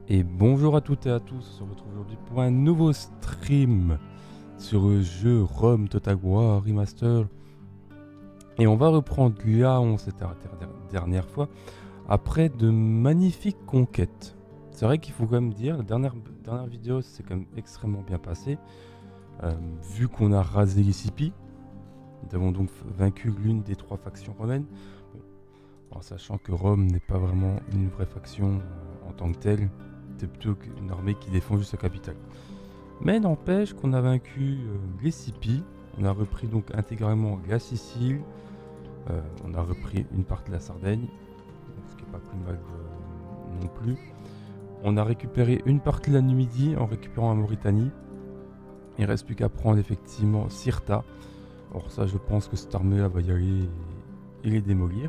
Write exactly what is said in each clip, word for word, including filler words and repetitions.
Et bonjour à toutes et à tous, on se retrouve aujourd'hui pour un nouveau stream sur le jeu Rome Total War Remaster. Et on va reprendre là où on s'était arrêté la dernière fois, après de magnifiques conquêtes. C'est vrai qu'il faut quand même dire, la dernière, dernière vidéo c'est quand même extrêmement bien passé. Euh, vu qu'on a rasé les Scipies, nous avons donc vaincu l'une des trois factions romaines. Bon, en sachant que Rome n'est pas vraiment une vraie faction euh, en tant que telle. C'est plutôt une armée qui défend juste sa capitale. Mais n'empêche qu'on a vaincu euh, les Scipies, on a repris donc intégralement la Sicile, euh, on a repris une partie de la Sardaigne, ce qui n'est pas plus mal euh, non plus. On a récupéré une partie de la Numidie en récupérant la Mauritanie. Il ne reste plus qu'à prendre effectivement Cirta. Alors ça, je pense que cette armée-là va y aller et, et les démolir.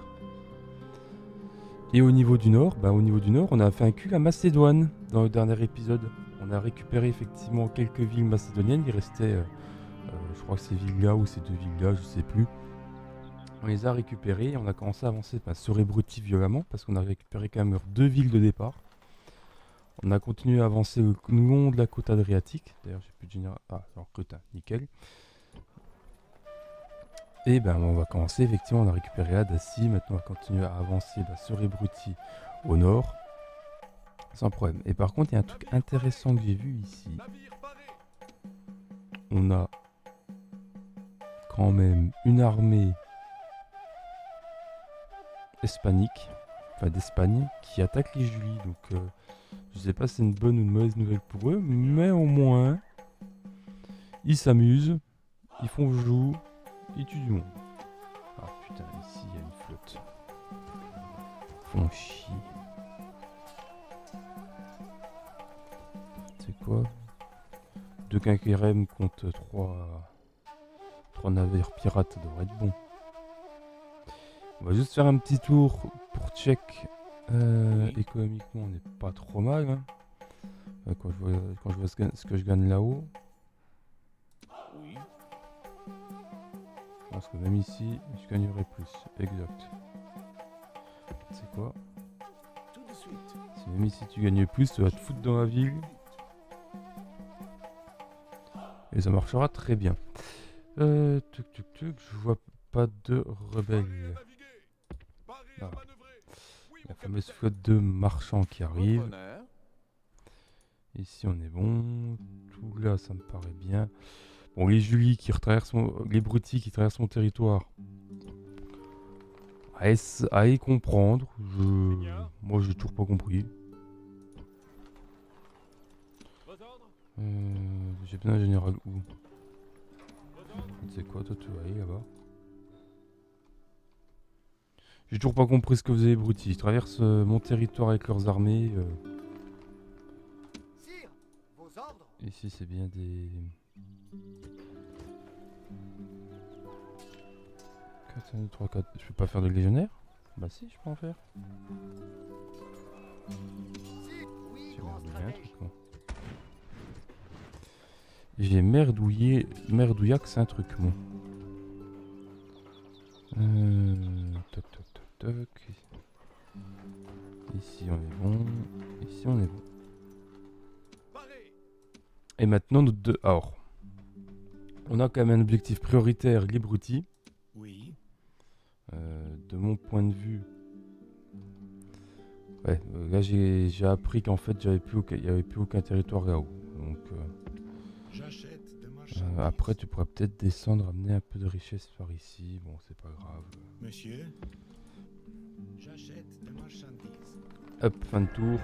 Et au niveau du nord, bah au niveau du nord, on a vaincu la Macédoine dans le dernier épisode. On a récupéré effectivement quelques villes macédoniennes. Il restait, euh, euh, je crois que ces villes-là ou ces deux villes-là, je sais plus. On les a récupérées et on a commencé à avancer bah, sur Ébruti violemment parce qu'on a récupéré quand même deux villes de départ. On a continué à avancer le long de la côte adriatique. D'ailleurs, j'ai plus de général. Ah, alors côte, hein, nickel. Et ben on va commencer, effectivement, on a récupéré la Dacie. Maintenant, on va continuer à avancer bah, sur Ébruti au nord. Sans problème. Et par contre, il y a un truc intéressant que j'ai vu ici. On a quand même une armée hispanique, enfin d'Espagne, qui attaque les Julies. Donc, euh, je sais pas si c'est une bonne ou une mauvaise nouvelle pour eux, mais au moins, ils s'amusent, ils font joue, ils tuent du monde. Ah putain, ici il y a une flotte. Ils font chier. C'est quoi? Deux quinquérèmes contre trois, trois navires pirates, ça devrait être bon. On va juste faire un petit tour pour check. Euh, économiquement, on n'est pas trop mal. Hein. Euh, quand, je vois, quand je vois ce que, ce que je gagne là-haut. Je pense que même ici, je gagnerais plus. Exact. C'est quoi? Si même ici tu gagnes plus, tu vas te foutre dans la ville. Et ça marchera très bien. Euh, tuc, tuc, tuc, je vois pas de rebelles. Ah. La fameuse flotte de marchands qui arrive. Ici on est bon. Tout là ça me paraît bien. Bon, les Julie qui traversent mon... les Brutis qui traversent mon territoire. À, es... à y comprendre. Je... Moi j'ai toujours pas compris. Euh... J'ai bien un général où? C'est quoi toi tu vas aller là-bas? J'ai toujours pas compris ce que faisaient les Brutis. Ils traversent euh, mon territoire avec leurs armées. Euh... Ici c'est bien des... quatre, un, deux, trois, quatre. Je peux pas faire de légionnaire? Bah si, je peux en faire. J'ai merdouillé un truc moi. J'ai merdouillé... Merdouillac, c'est un truc moi. Euh... Toc toc toc toc. Ici on est bon. Ici on est bon. Et maintenant notre deux... Alors. On a quand même un objectif prioritaire, les Brutis. Oui. Euh, de mon point de vue... Ouais, euh, là j'ai appris qu'en fait j'avais plus aucun, il n'y avait plus aucun territoire là-haut. Donc euh, J'achète de euh, après tu pourrais peut-être descendre, amener un peu de richesse par ici. Bon, c'est pas grave. Monsieur, j'achète de marchandises. Hop, fin de tour.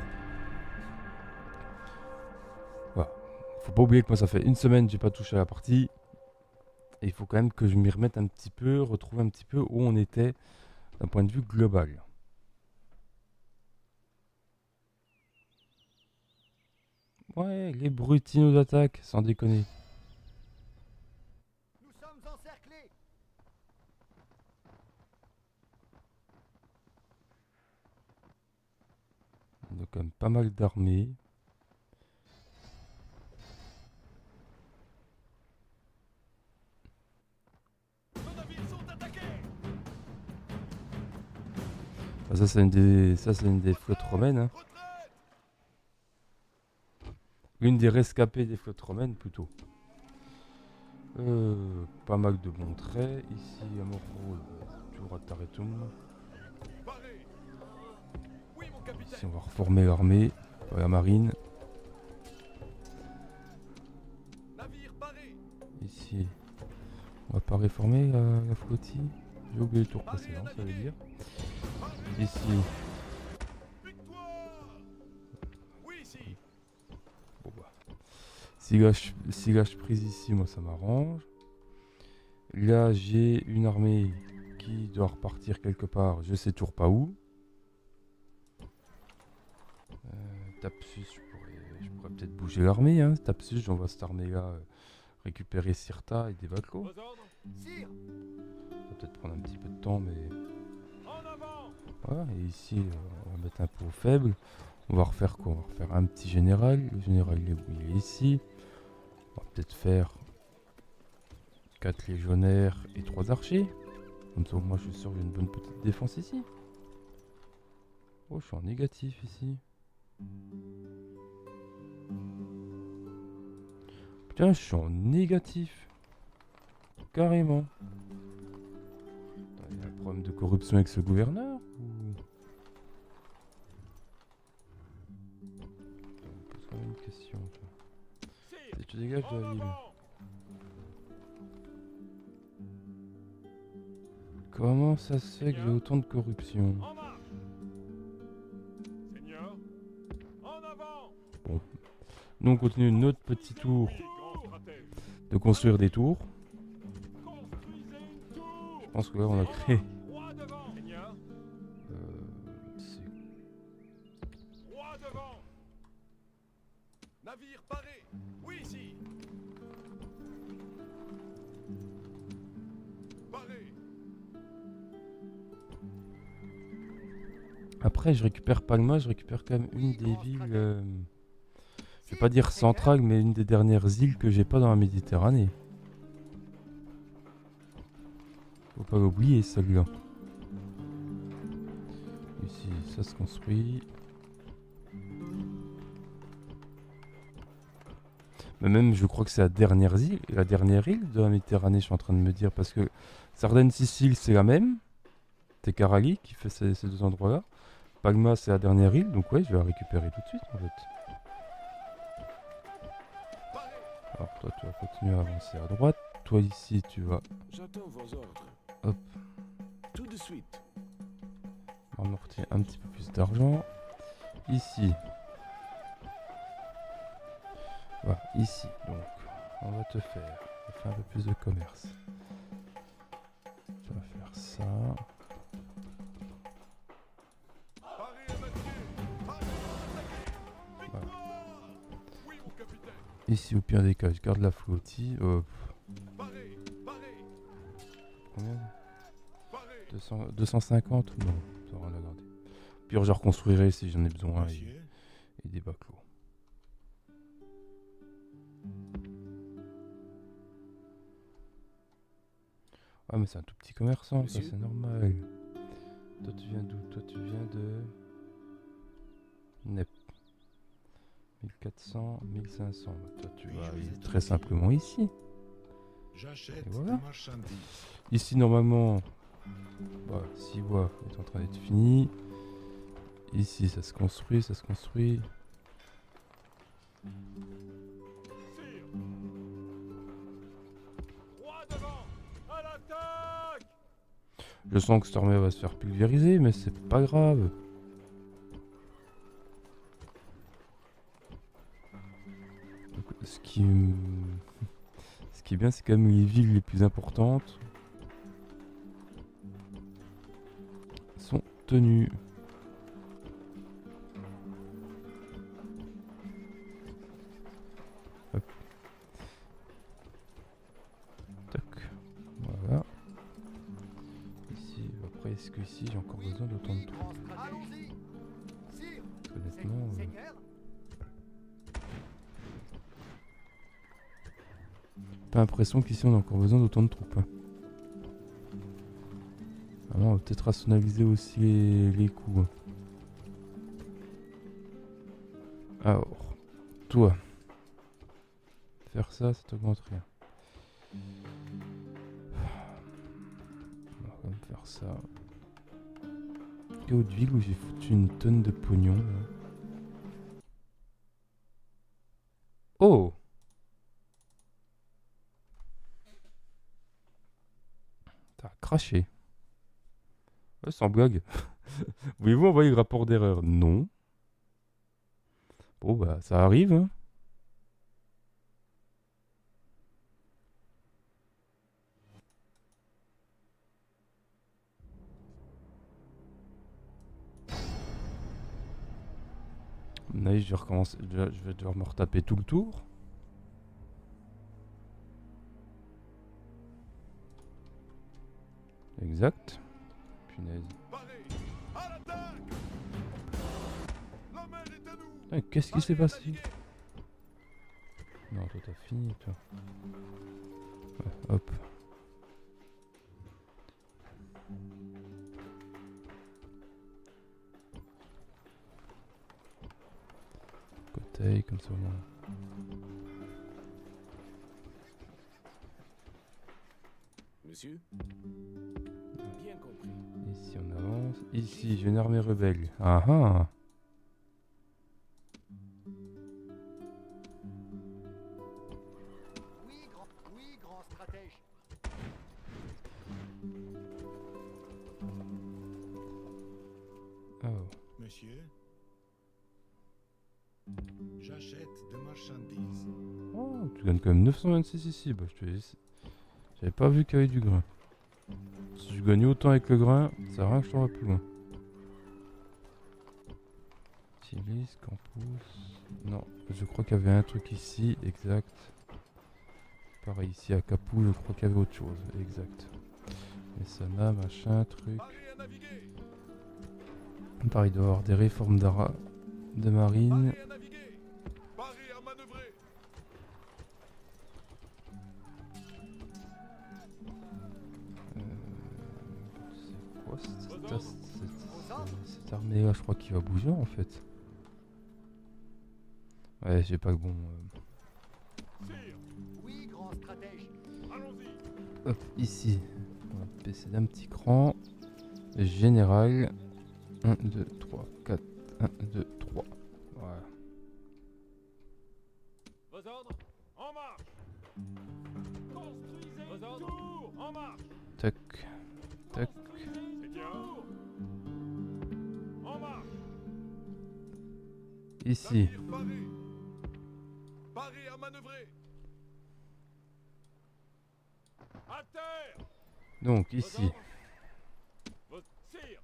Voilà. Faut pas oublier que moi ça fait une semaine que j'ai pas touché à la partie. Et il faut quand même que je m'y remette un petit peu, retrouver un petit peu où on était d'un point de vue global. Ouais, les Brutis nous attaquent, sans déconner. Nous sommes encerclés. On a quand même pas mal d'armées. Ah, ça c'est une des, ça c'est une des flottes romaines. Hein. L'une des rescapées des flottes romaines, plutôt. Euh, pas mal de bons traits. Ici, Amorphose, toujours à Taretum. Ici, on va reformer l'armée, la marine. Ici, on va pas réformer la, la flottille. J'ai oublié le tour précédent, ça veut dire. Ici. Bon bah. Si lâche, si lâche prise ici, moi ça m'arrange. Là, j'ai une armée qui doit repartir quelque part. Je sais toujours pas où. Euh, Thapsus, je pourrais, je pourrais peut-être bouger l'armée. Hein. Thapsus, j'envoie cette armée-là euh, récupérer Cirta et des Baclos. Ça va peut-être prendre un petit peu de temps, mais... Voilà, et ici, euh, on va mettre un peu au faible. On va refaire quoi? On va refaire un petit général. Le général, il est, il est ici. On va peut-être faire quatre légionnaires et trois archers. Comme ça, moi, je suis sûr que j'ai une bonne petite défense ici. Oh, je suis en négatif ici. Putain, je suis en négatif. Carrément. Il y a un problème de corruption avec ce gouverneur ou... On pose quand même une question. Si tu dégages de la ville. Comment ça se fait que j'ai autant de corruption? Bon. Nous on continue notre petit tour de construire des tours. Je pense que là on a créé... Euh, Navire paré. Oui, ici. Paré. Après je récupère Palma, je récupère quand même une des villes... Euh, je vais pas dire centrale, mais une des dernières îles que j'ai pas dans la Méditerranée. Faut pas l'oublier celle-là. Ici, ça se construit. Mais même, je crois que c'est la dernière île, la dernière île de la Méditerranée, je suis en train de me dire, parce que Sardaigne-Sicile, c'est la même. C'est Carali qui fait ces, ces deux endroits-là. Palma, c'est la dernière île, donc ouais, je vais la récupérer tout de suite, en fait. Alors toi, tu vas continuer à avancer à droite. Toi, ici, tu vas... J'attends vos ordres. Hop. Tout de suite. On va retirer un petit peu plus d'argent. Ici. Voilà, ici. Donc, on va te faire, on va faire un peu plus de commerce. Tu vas faire ça. Voilà. Ici, au pire des cas, je garde la flottille. Euh, combien deux cents, deux cent cinquante? Non, ça va rien à garder. Puis je reconstruirai si j'en ai besoin et, et des baclos. Ah mais c'est un tout petit commerçant, ça c'est normal. Toi tu viens d'où? Toi tu viens de... Nep. mille quatre cents, mille cinq cents. Bah, toi tu vas aller très simplement ici. J'achète voilà. des marchandises. Ici normalement, voilà, six voies est en train d'être fini. Ici ça se construit, ça se construit. Je sens que cette armée va se faire pulvériser, mais c'est pas grave. Donc, ce qui, ce qui est bien, c'est quand même les villes les plus importantes sont tenues. Hop. Tac. Voilà. Ici, après, est-ce que ici j'ai encore besoin d'autant de troupes? Honnêtement. Euh... Pas l'impression qu'ici on a encore besoin d'autant de troupes. Hein. Alors, on va peut-être rationaliser aussi les, les coûts. Hein. Alors, toi, faire ça, ça t'augmente rien. On va quand même faire ça. Et Haute-Ville où j'ai foutu une tonne de pognon. Là. Oh! T'as craché. Ouais, sans blague. Voulez-vous envoyer le rapport d'erreur? Non. Bon bah ça arrive hein. Là, je vais recommencer. Je vais je vais devoir me retaper tout le tour. Exact. Punaise. Paré. À l'attaque. La mer est à nous. Ah, qu'est-ce qui s'est passé? Non, toi t'as fini, toi. Ouais, hop. Côté, comme ça au moins. Monsieur? Bien compris. Ici on avance. Ici, j'ai une armée rebelle. Ah ah! Oui, grand, oui, grand stratège. Oh. Monsieur, j'achète des marchandises. Oh, tu gagnes quand même neuf cent vingt-six ici. Bah, je te laisse. J'avais pas vu qu'il y avait du grain. Si je gagne autant avec le grain, ça sert à rien que je t'en plus loin. Tilis, campus. Non, je crois qu'il y avait un truc ici, exact. Pareil, ici à Capou, je crois qu'il y avait autre chose, exact. Messana, machin, truc. Paré à naviguer. Pareil, il doit y avoir des réformes d'ara, de marine. Paré à naviguer. Paré à manœuvrer. C'est quoi cette, cette, cette, cette armée là, je crois qu'il va bouger en fait. Ouais, j'ai pas le bon. Euh... Sire. Oui, grand stratège. Allons-y. Hop, ici. On va baisser d'un petit cran. Général. un, deux, trois, quatre. un, deux, trois. Voilà. Vos ordres. En marche. Construisez vos ordres. Tour. En marche. Tac. Tac. C'est bien. En marche. Ici. Navire paré. Paré à manœuvrer. À terre. Donc Vos ici. ordres. Vos sire.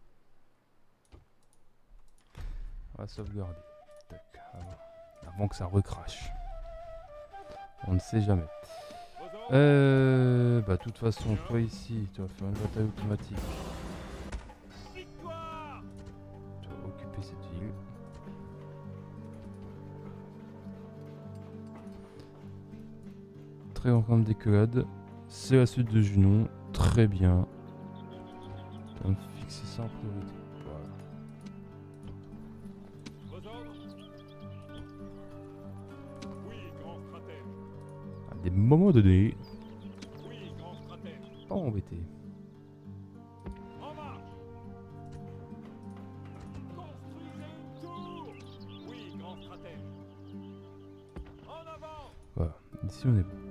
On va sauvegarder. Tac. Avant, avant que ça recrache. On ne sait jamais. Vos ordres. Euh. Bah, de toute façon, toi ici, tu vas faire une bataille automatique. Victoire. Tu vas occuper cette ville. Très en camp d'éclade. C'est la suite de Junon. Très bien. On va fixer ça en priorité. Voilà. Vos ordres. Oui, grand stratège. À des moments donnés, Oui, grand stratège. pas embêté. En marche. Construisez une tour. Oui, grand stratège. En avant. Voilà. Ici, on est bon.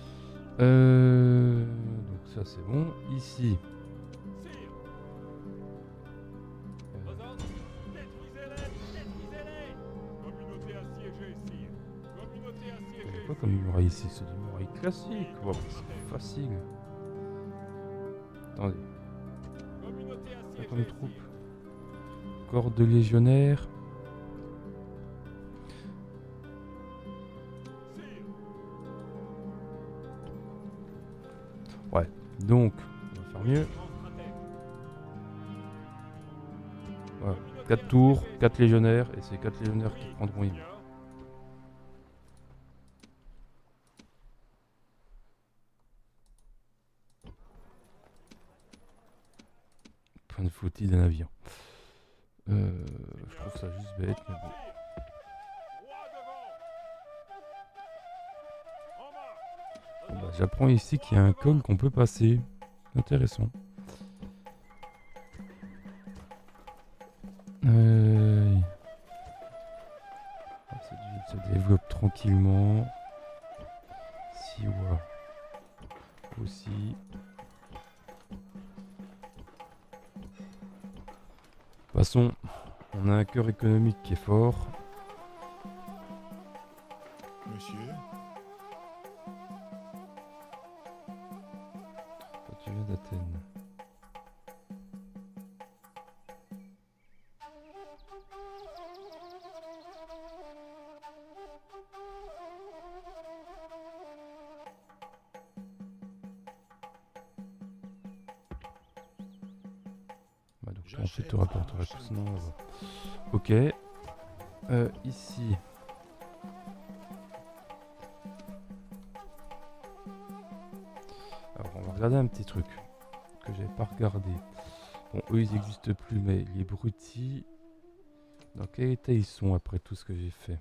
Euh. Donc, ça, c'est bon. Ici. Sire. euh, Vos ordres. Détruisez-les. Détruisez-les. Communauté assiégée, sire. Communauté C'est assiégée. quoi comme muraille ici? C'est des murailles classiques. Wow, c'est facile. Attendez. Communauté Pas assiégée. comme troupe. sire. Corps de légionnaires. Sire. Ouais. Donc, on va faire mieux. Grand stratège. Voilà. Communauté quatre tours, assiégée. quatre légionnaires. Et c'est quatre légionnaires qui Oui, prendront une. Seigneur. Point de flottille d'un navire. Euh, je trouve ça juste bête, mais bon. Roi devant. En bah, j'apprends ici qu'il y a un col qu'on peut passer. Intéressant. Euh... Cette ville se développe tranquillement. Siwa aussi. De toute façon, on a un cœur économique qui est fort. Monsieur, Toi, tu viens d'Athènes. Bah, donc on fait te rapporterai tout ça. Non, on va voir. Ok. Euh, ici. Alors on va regarder un petit truc que j'avais pas regardé. Bon, eux ils existent plus, mais les Brutis, dans quel état ils sont après tout ce que j'ai fait?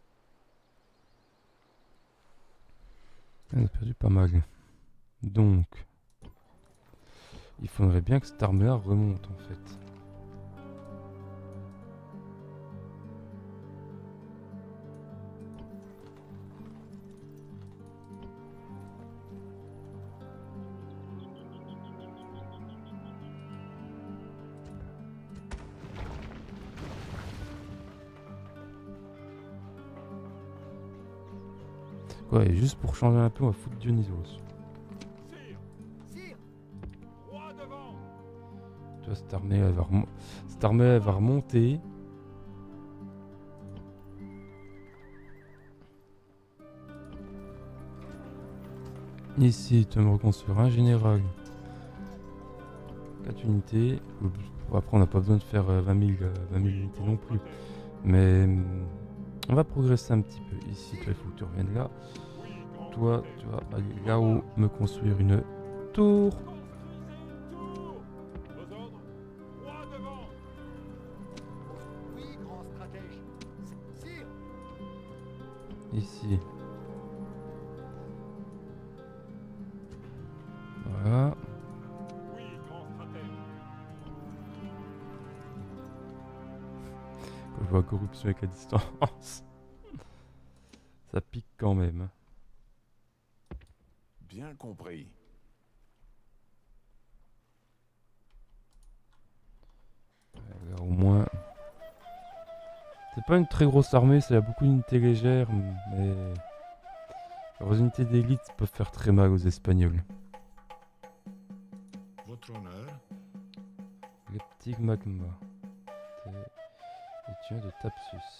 On a perdu pas mal. Donc, il faudrait bien que cette arme-là remonte en fait. Ouais, et juste pour changer un peu, on va foutre Dionysos. Sire, Sire, roi devant. Tu vois, cette armée, elle va, remo- cette armée, elle va remonter. Ici, tu vas me reconstruire un général. quatre unités. Après, on n'a pas besoin de faire euh, vingt mille, euh, vingt mille unités non plus. Mais hum, on va progresser un petit peu. Ici, toi, il faut que tu reviennes là. Oui, grand Toi, stratège. tu vas aller là-haut me construire une tour. Construisez une tour. Vos ordres, roi devant. oui, grand stratège. Sire, Ici. Voilà. Oui, grand stratège. Quand je vois corruption avec la distance. Ça pique quand même. hein. Bien compris. Là, au moins. C'est pas une très grosse armée, ça a beaucoup d'unités légères, mais. Leurs unités d'élite peuvent faire très mal aux Espagnols. votre honneur, Le petit magma. Et tu viens de Thapsus.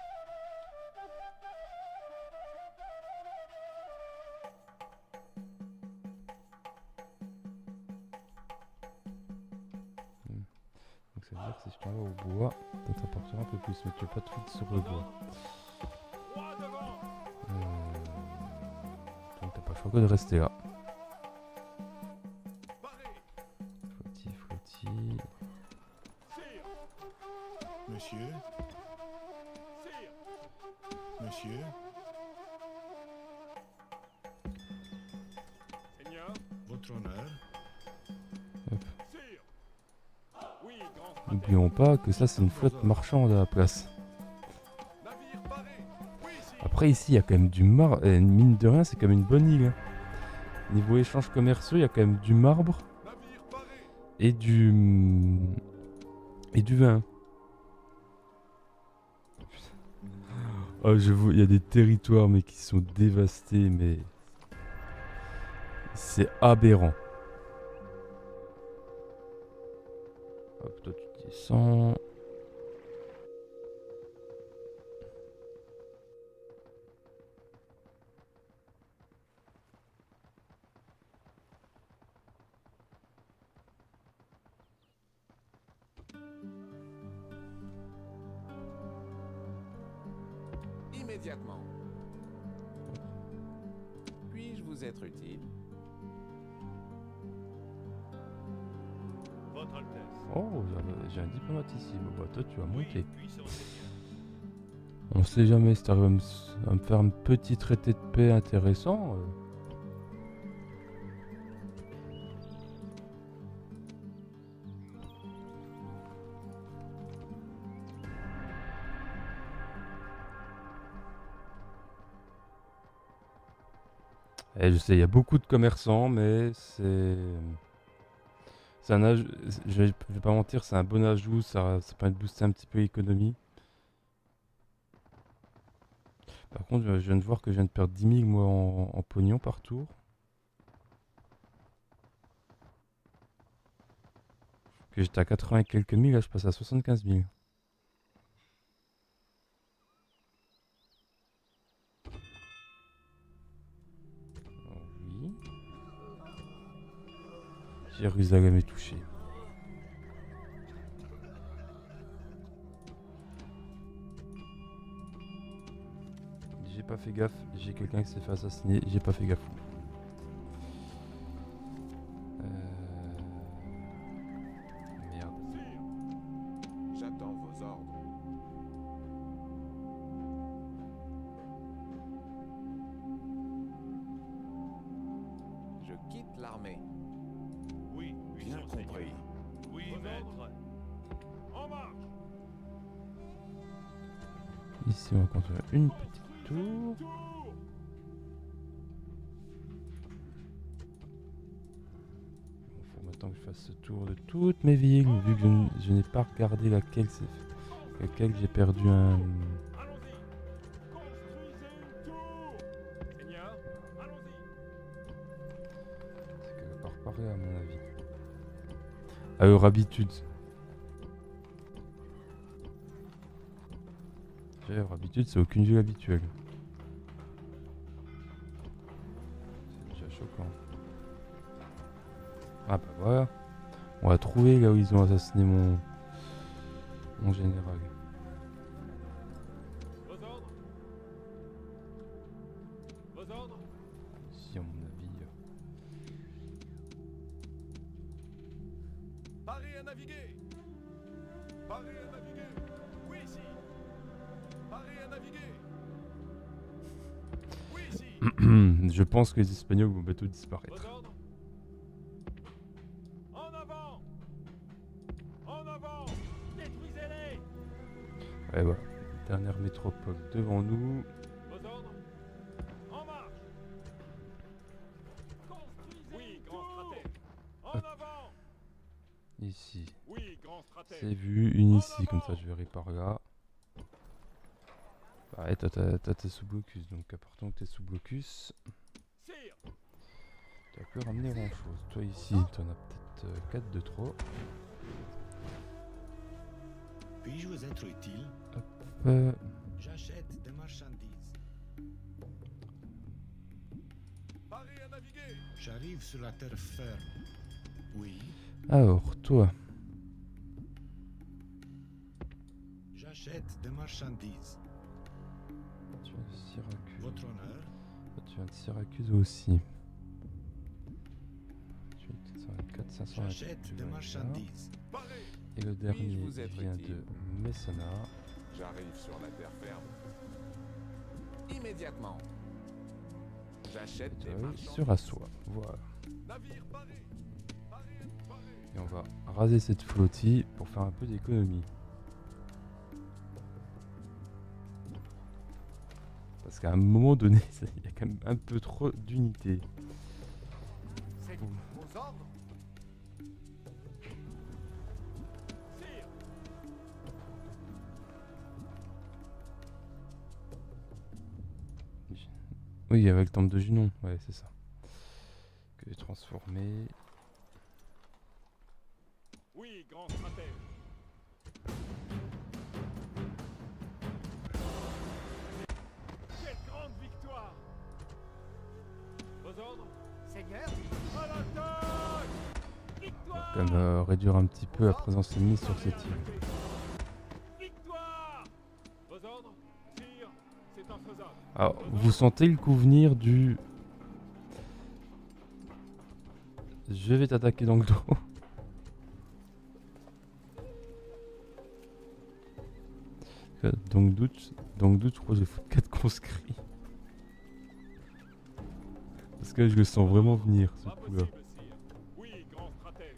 Hmm. Donc ça veut dire que si je t'envoie au bois, ça t'apportera un peu plus, mais tu veux pas de fuite sur le bois. Roi devant. Euh, Donc t'as pas le choix que de rester là. Barré. Flotti, flotti. Sire, monsieur, sire. monsieur, Seigneur, votre honneur, sire. Oui, grand stratège. N'oublions pas que ça c'est une flotte marchande à la place. Navire barré. Oui, sire. Après ici il y a quand même du marbre, et mine de rien c'est quand même une bonne île. hein. Niveau échanges commerciaux il y a quand même du marbre Navire barré. et du... et du vin. Oh je vois, il y a des territoires mais qui sont dévastés mais... C'est aberrant. Hop, toi tu descends. Immédiatement. Puis-je vous être utile? Votre Altesse. Oh, j'avais- j'ai un diplomate ici. Bon, bah, toi, tu vas Oui, monter. puissant seigneur. On sait jamais si t'arrives à me, s- à me faire un petit traité de paix intéressant. euh, Et je sais, il y a beaucoup de commerçants, mais c'est... C'est un ajout, je vais, je vais pas mentir, c'est un bon ajout, ça, ça permet de booster un petit peu l'économie. Par contre, je viens de voir que je viens de perdre dix mille moi en, en pognon par tour. Que j'étais à quatre-vingts et quelques mille, là je passe à soixante-quinze mille. Oui. Jérusalem est touché. J'ai pas fait gaffe, j'ai quelqu'un qui s'est fait assassiner, j'ai pas fait gaffe. Euh... Merde. J'attends vos ordres. Je quitte l'armée. Oui, Bien puissant Seigneur. compris. Oui, Vos maître. ordres. En marche. Ici on va continuer une petite tour. Tour. Il faut maintenant que je fasse ce tour de toutes mes villes, vu que je, n- je n'ai pas regardé laquelle c'est laquelle j'ai perdu un... Allons-y. Construisez une tour. Seigneur, allons-y. C'est quelque part par là à mon avis. À leur habitude. J'ai leur habitude, c'est aucune ville habituelle. C'est déjà choquant. Ah bah voilà. On va trouver là où ils ont assassiné mon, mon général. Vos ordres. Vos ordres. Ici à mon avis. euh, Parez à naviguer. Parez à naviguer. Oui, ici. Parez à naviguer. Oui, ici. Je pense que les Espagnols vont bientôt disparaître. Vos ordres. En avant. En avant. Détruisez-les. Ouais voilà. Dernière métropole devant nous. Vos ordres. En marche. Construisez. Oui, grand stratège. En avant. Ici. Oui, grand stratège. C'est vu. Une ici, comme ça je verrai par là. Ouais, toi t'as t'as tes sous blocus, donc appartant que t'es sous blocus, Sire. tu vas plus ramener grand chose. Toi ici, t'en as peut-être quatre de trop. Puis-je vous être utile? Euh, J'achète des marchandises. Parez à naviguer. J'arrive sur la terre ferme. Oui, alors, toi, j'achète des marchandises. tu viens de Syracuse. Votre honneur? Toi, tu viens de Syracuse aussi. Tu viens de quatre cent vingt-quatre, cinq cent vingt-quatre, J'achète tu des vois là. marchandises. Parez. Et le dernier vous être vient utile de Messana. J'arrive sur la terre ferme. Immédiatement. J'achète Tu des vas marchandises. sur Assois. Voilà. Navire paré. Paré. Paré. Et on va raser cette flottille pour faire un peu d'économie. Parce qu'à un moment donné, il y a quand même un peu trop d'unités. C'est vos ordres. Sire. Oui, avec le temple de Junon, ouais, c'est ça. Que j'ai transformé. Oui, grand stratège. Quelle grande victoire. Vos ordres. Seigneur, À l'attaque. Victoire. Comme euh, réduire un petit peu la présence ennemie sur Parez à cette île. naviguer. Victoire. Vos ordres. Sire, c'est infaisable. Alors, vous sentez le coup venir du... Je vais t'attaquer dans le dos. Euh, Donc doute, donc doute, je crois que j'ai foutu quatre conscrits. Parce que je le sens vraiment venir, ce Pas coup-là. possible, sire. Oui, grand stratège.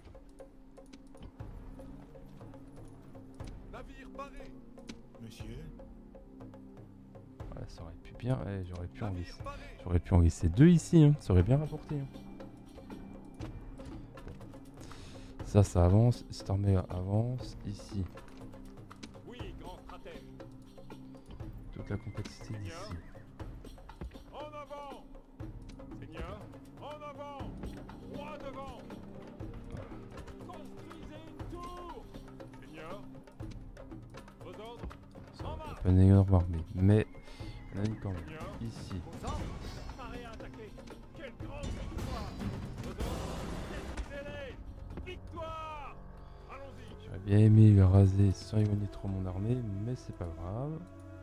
Navire paré. Monsieur, Voilà, ça aurait pu bien. Ouais, j'aurais pu en Navire laisser. paré. J'aurais pu en laisser deux ici, hein. Ça aurait bien rapporté. Hein. Ça, ça avance. Cette armée avance ici. Oui, grand stratège. Toute la complexité d'ici. En avant. Seigneur, en avant. Droit devant. Construisez une tour. Seigneur. Vos ordres. En marche. Pas une énorme armée, mais on a une quand même. Seigneur. Ici. Vos ordres. Paré à attaquer. Quelle grande victoire. Vos ordres. Détruisez-les. Victoire. Allons-y. J'aurais bien aimé le raser sans éloigner trop mon armée, mais c'est pas grave.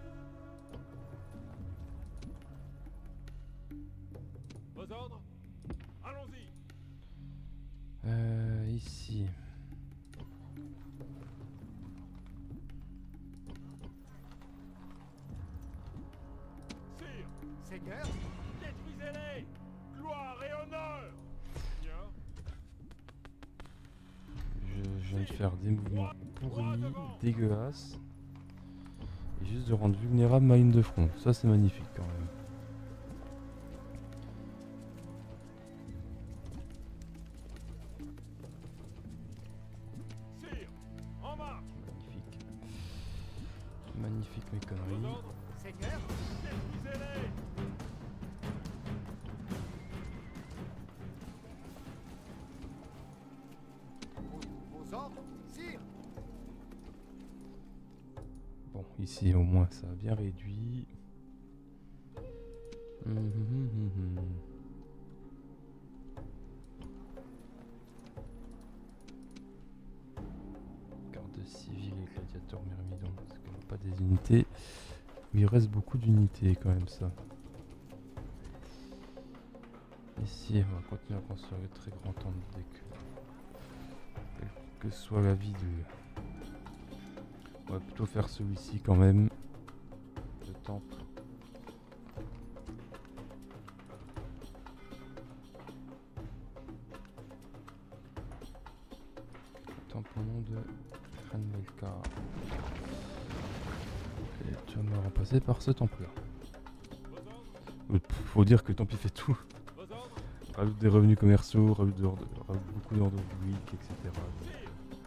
Vos ordres. Allons-y. Euh, ici. Sire. Seigneur, Détruisez-les. Gloire et honneur. Seigneur. Je, je viens de faire des mouvements pourris, dégueulasses. Et juste de rendre vulnérable ma ligne de front. Ça, c'est magnifique quand même. Sire. En marche. Magnifique. Magnifique mes Vos conneries. ordres. Seigneur, Détruisez-les. vos, vos ordres. Sire, Bon, ici au moins ça a bien réduit. Hum, hum, hum, hum, hum. Garde civile et gladiateur myrmidon, c'est quand même pas des unités. Mais il reste beaucoup d'unités quand même ça. Ici, on va continuer à construire le très grand temple dès que... quelle que soit la vie de... On va plutôt faire celui-ci quand même. Le temple. Le temple au nom de Kranmelka. Et tu vas me remplacer par ce temple là. Vos ordres. Faut dire que le temple il fait tout. Vos ordres. Rajoute des revenus commerciaux, rajoute, de l'ordre- rajoute beaucoup d'ordre public, et cetera. Sire.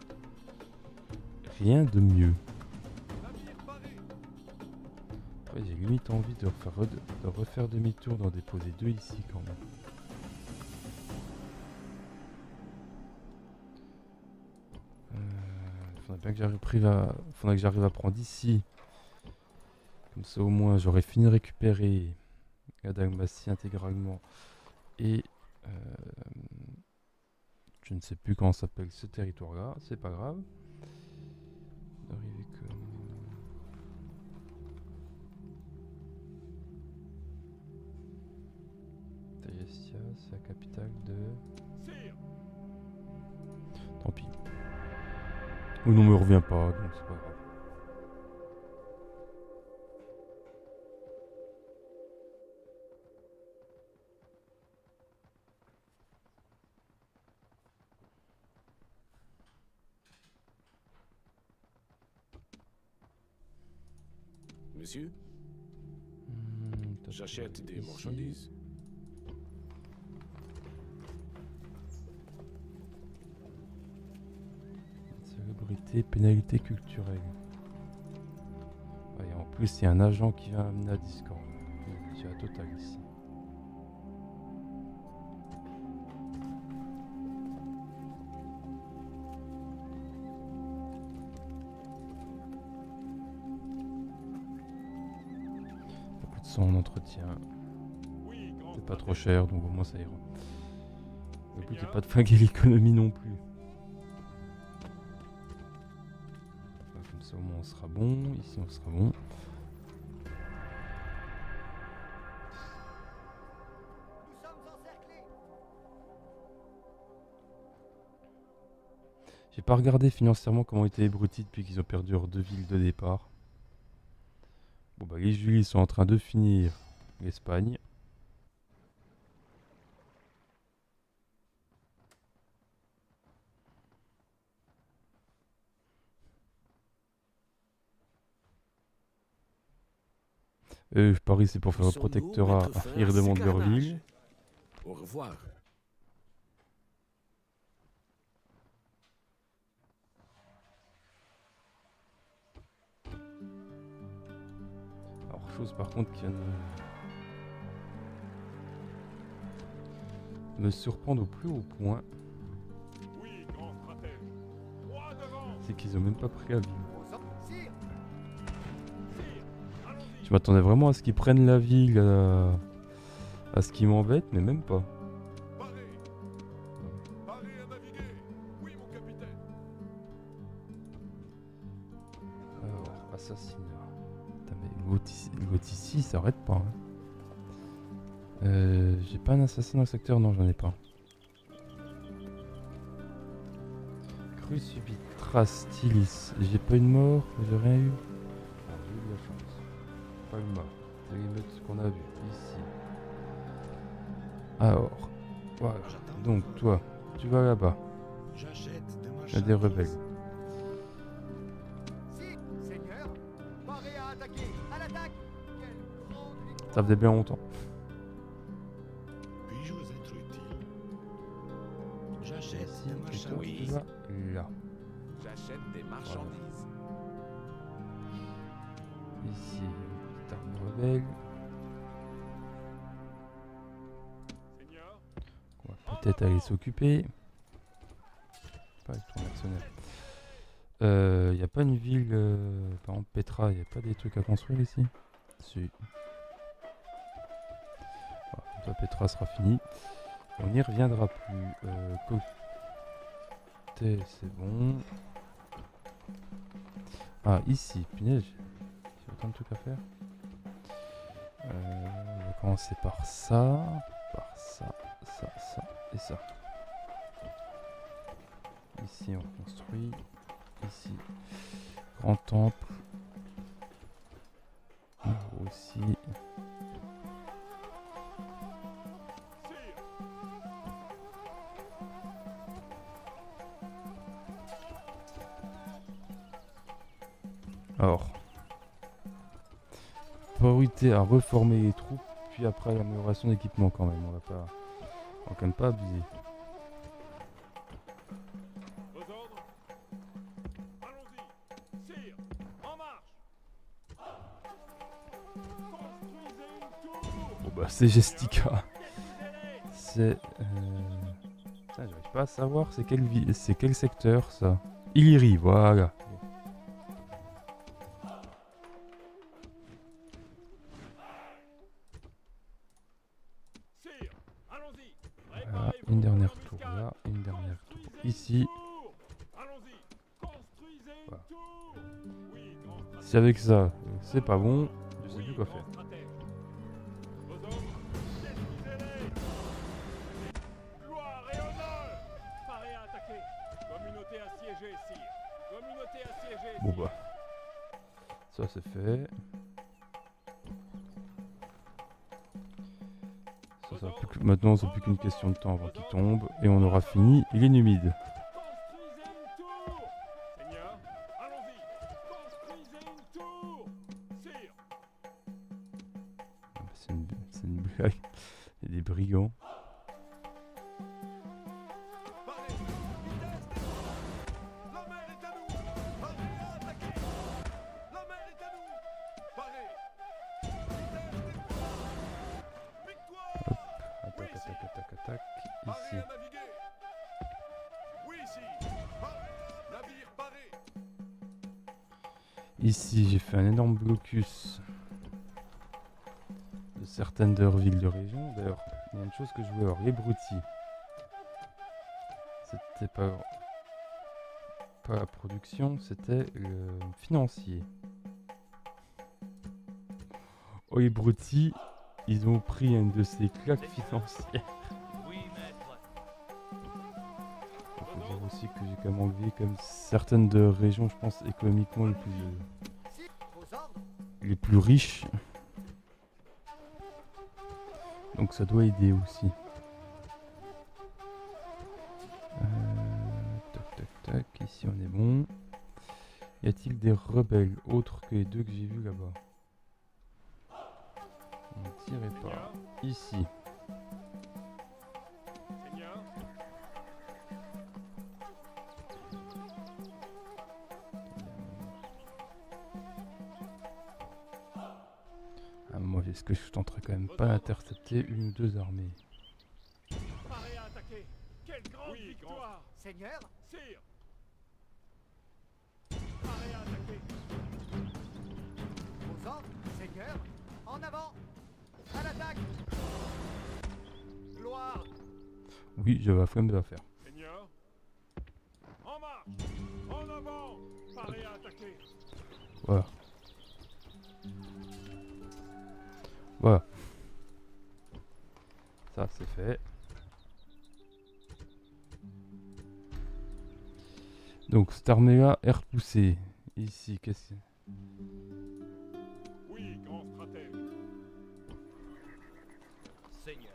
Rien de mieux. Navire paré. Après, j'ai limite envie de refaire, re- de refaire demi-tour, d'en déposer deux ici quand même. Euh, faudrait bien que j'arrive à, faudrait que j'arrive à prendre ici. Comme ça au moins j'aurais fini de récupérer la Dalmatie intégralement. Et euh, je ne sais plus comment s'appelle ce territoire là, c'est pas grave. D'arriver comme... Tayessia, c'est la capitale de... Sire. Tant pis. Ou non me revient pas, donc c'est pas grave. Monsieur, Hmm, t'as j'achète pas des ici. marchandises. Célébrité, pénalité culturelle. Ouais, et en plus, il y a un agent qui vient amener à Discord. J'ai la totale ici. Beaucoup de son en entretien. Oui, grand C'est pas trop stratège. cher, donc au moins ça ira. Le but c'est pas de flinguer l'économie non plus. Ouais, comme ça au moins on sera bon, ici on sera bon. nous sommes encerclés. J'ai pas regardé financièrement comment étaient les Brutis depuis qu'ils ont perdu leurs deux villes de départ. Bon bah les Julis sont en train de finir l'Espagne. Euh, Paris, c'est pour faire Où un sommes-nous, protectorat. maître frère Ils redemandent leur Carnage? ville. Au revoir. Alors, chose par contre qui vient de me surprendre au plus haut point, Oui, grand stratège. Droit devant. c'est qu'ils ont même pas pris la ville. Vos ordres, sire. Sire, allons-y. Je m'attendais vraiment à ce qu'ils prennent la ville, à, à ce qui m'embête, mais même pas. Parez. Parez à naviguer. Oui, mon capitaine. Alors, assassinat. Putain, mais l'autre ici, l'autre ici, il s'arrête pas. Hein. Euh, j'ai pas un assassin dans le secteur, non, j'en ai pas. Crue subite, trace, stylis. J'ai pas eu de mort, j'ai rien eu. Ah, j'ai eu de la chance. Palma, c'est l'émeute qu'on a vu ici. Alors, voilà. J'attends Donc, votre toi, tu vas là-bas. J'achète des Il y a marchandises. des rebelles. Sire. Seigneur. Parez à attaquer. À l'attaque. Quelle grande victoire. Ça faisait bien longtemps. Puis-je vous être utile? J'achète Ici, des et toi, tu marchandises. vas là. J'achète des marchandises. Ici, une petite arme rebelle. Seigneur. On va peut-être aller s'occuper. Pas avec ton mercenaire. Euh, y a pas une ville, euh, par exemple Petra, y a pas des trucs à construire ici? Si. Voilà, comme ça Petra sera fini. On n'y reviendra plus. Euh, côté, c'est bon. Ah, ici, punaise, j'ai autant de trucs à faire. Euh, on va commencer par ça, par ça, ça, ça et ça. Ici, on construit. Ici, grand temple. Là aussi. Sire. Alors, priorité à reformer les troupes, puis après l'amélioration d'équipement quand même. On va pas, on va quand même pas abuser. Vos ordres. Allons-y. Sire. En marche. Construisez une tour. Bon bah c'est Gestica. Détruisez-les. C'est, euh... putain, j'arrive pas à savoir c'est quel vi- c'est quel secteur ça. Illyrie, voilà. Sire. Allons-y. Voilà, Préparez-vous une pour dernière l'embuscade. tour là, une dernière tour Construisez ici. une tour. Allons-y. Construisez une Voilà. tour. Oui, grand stratège. Si avec ça, euh, c'est pas bon, je sais Oui, plus quoi grand faire. stratège. Vos ordres, détruisez-les. Gloire et honneur. Parez à attaquer. Communauté assiégée, sire. Communauté assiégée, Bon sire. bah, ça c'est fait. Ça, ça va plus que- Maintenant, c'est plus qu'une question de temps avant qu'il tombe et on aura fini les numides. Construisez une tour. Seigneur, allons-y. Construisez une tour. Sire. Ah bah, C'est une, c'est une blague. Il y a des brigands. Parez. Vitesse des vents. La mer est à nous. Parez à attaquer. La mer est à nous. Parez. Vitesse des vents. Victoire. Attaque, attaque, attaque, attaque. Parez Ici. à naviguer. Oui, sire. Parez. Navire paré. Ici, j'ai fait un énorme blocus de certaines de leurs villes de région. D'ailleurs, il y a une chose que je voulais avoir, les broutilles. C'était pas, pas la production, c'était le financier. Oh, les broutilles, ils ont pris une de ces claques financières. Oui, maître. Il faut dire aussi que j'ai quand même enlevé comme certaines de régions, je pense, économiquement les plus, Sire. Vos ordres. les plus riches. Donc ça doit aider aussi. Euh, tac tac tac, ici on est bon. Y a-t-il des rebelles autres que les deux que j'ai vus là-bas? tirez par ici. Seigneur. Ah, moi, est-ce que je tenterai quand même pas d'intercepter une ou deux armées? Paré à attaquer. Quelle grande Oui, victoire. Seigneur, Sire. Paré à attaquer. aux ordres, Seigneur, en avant, à l'attaque. Gloire. Oui, je vais quand même la faire. Seigneur. En marche. En avant. Paré à attaquer. Voilà. Voilà. Ça, c'est fait. Donc, cette armée-là est repoussée. Ici, qu'est-ce que... Oui, grand stratège. Seigneur.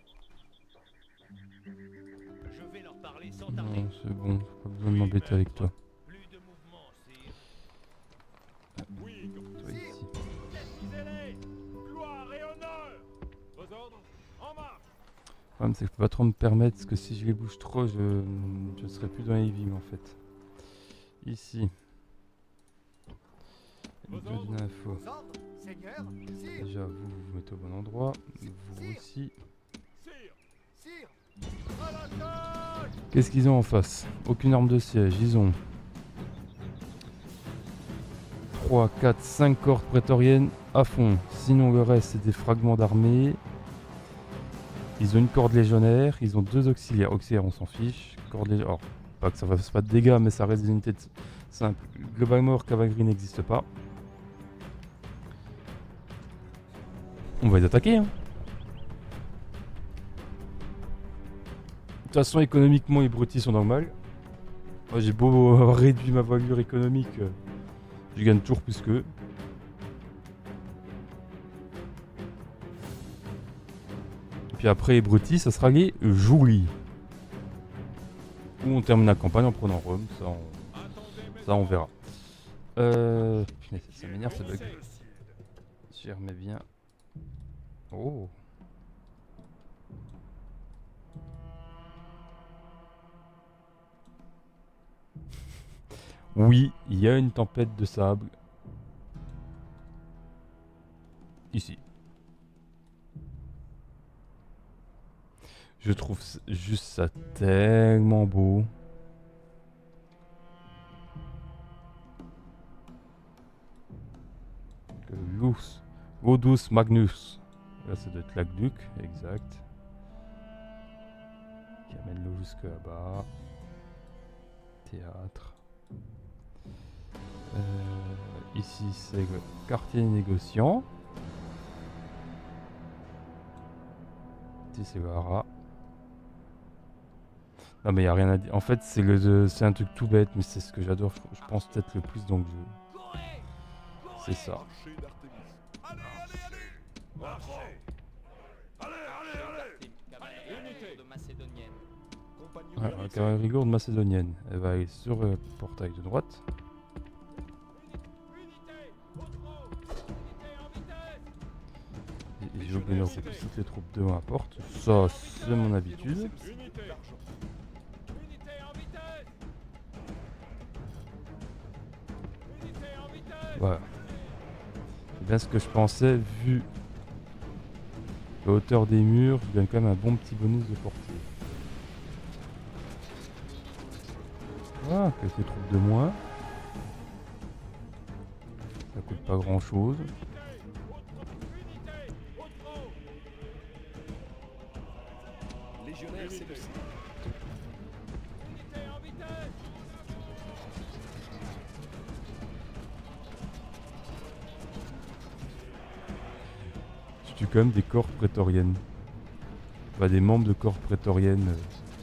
Je vais leur parler sans tarder. Non, c'est bon. Pas besoin de m'embêter avec toi. Plus de mouvement, sire. Oui, comme Toi, ici. détruisez-les. Gloire et honneur. Vos ordres. En marche. Le problème, c'est que je peux pas trop me permettre, parce que si je les bouge trop, je je serai plus dans les vimes en fait. Ici. Vos Deux ordres. d'infos. Aux ordres, Seigneur, sire, Déjà, vous vous mettez au bon endroit. Vous aussi. Sire. sire, À l'attaque. Qu'est-ce qu'ils ont en face? Aucune arme de siège. Ils ont trois, quatre, cinq cordes prétoriennes à fond. Sinon, le reste, c'est des fragments d'armée. Ils ont une corde légionnaire. Ils ont deux auxiliaires. Auxiliaires, on s'en fiche. Corde légionnaire. Alors, pas que ça fasse pas de dégâts, mais ça reste des unités de... simples. Globalement, leur cavalerie n'existe pas. On va les attaquer. Hein. De toute façon, économiquement, les broutilles sont normales. Moi, j'ai beau avoir réduit ma valeur économique, euh, je gagne toujours plus qu'eux. Et puis après, les broutilles, ça sera les joulis. Ou on termine la campagne en prenant Rome, ça on, ça, on verra. Euh, punaise, ça m'énerve ce bug. Je remets bien. Oh. Oui, il y a une tempête de sable. Ici. Je trouve c- juste ça tellement beau. Que Lus, Godus Magnus. Là, ça doit être l'aqueduc, exact. Qui amène l'eau jusque là-bas. Théâtre. Euh, ici, c'est le quartier négociant. Ici, c'est le haras. Non, mais il n'y a rien à dire. En fait, c'est le, c'est un truc tout bête, mais c'est ce que j'adore. Je, je pense peut-être le plus dans le jeu. Courez! C'est ça. Marchez d'Artémis. Allez, allez, allez. Marchez. Allez, allez, allez. Cavalerie Unité. de Macédonienne. Compagnons Ouais, de la cavalerie lourde macédonienne. Elle va aller sur le portail de droite. Unité. Au trot. Unité en vitesse. Et j'ai oublié de repousser toutes les troupes devant la porte. Ça, c'est mon habitude. Unité. Unité en vitesse. Unité en vitesse. Voilà. C'est bien ce que je pensais, vu la hauteur des murs, je gagne quand même un bon petit bonus de portée. Voilà, quelques troupes de moins. Ça coûte pas grand chose. Légionnaire, c'est le ciel. Unité en vitesse. Je tue quand même des corps prétoriennes. Enfin, des membres de corps prétoriennes. euh.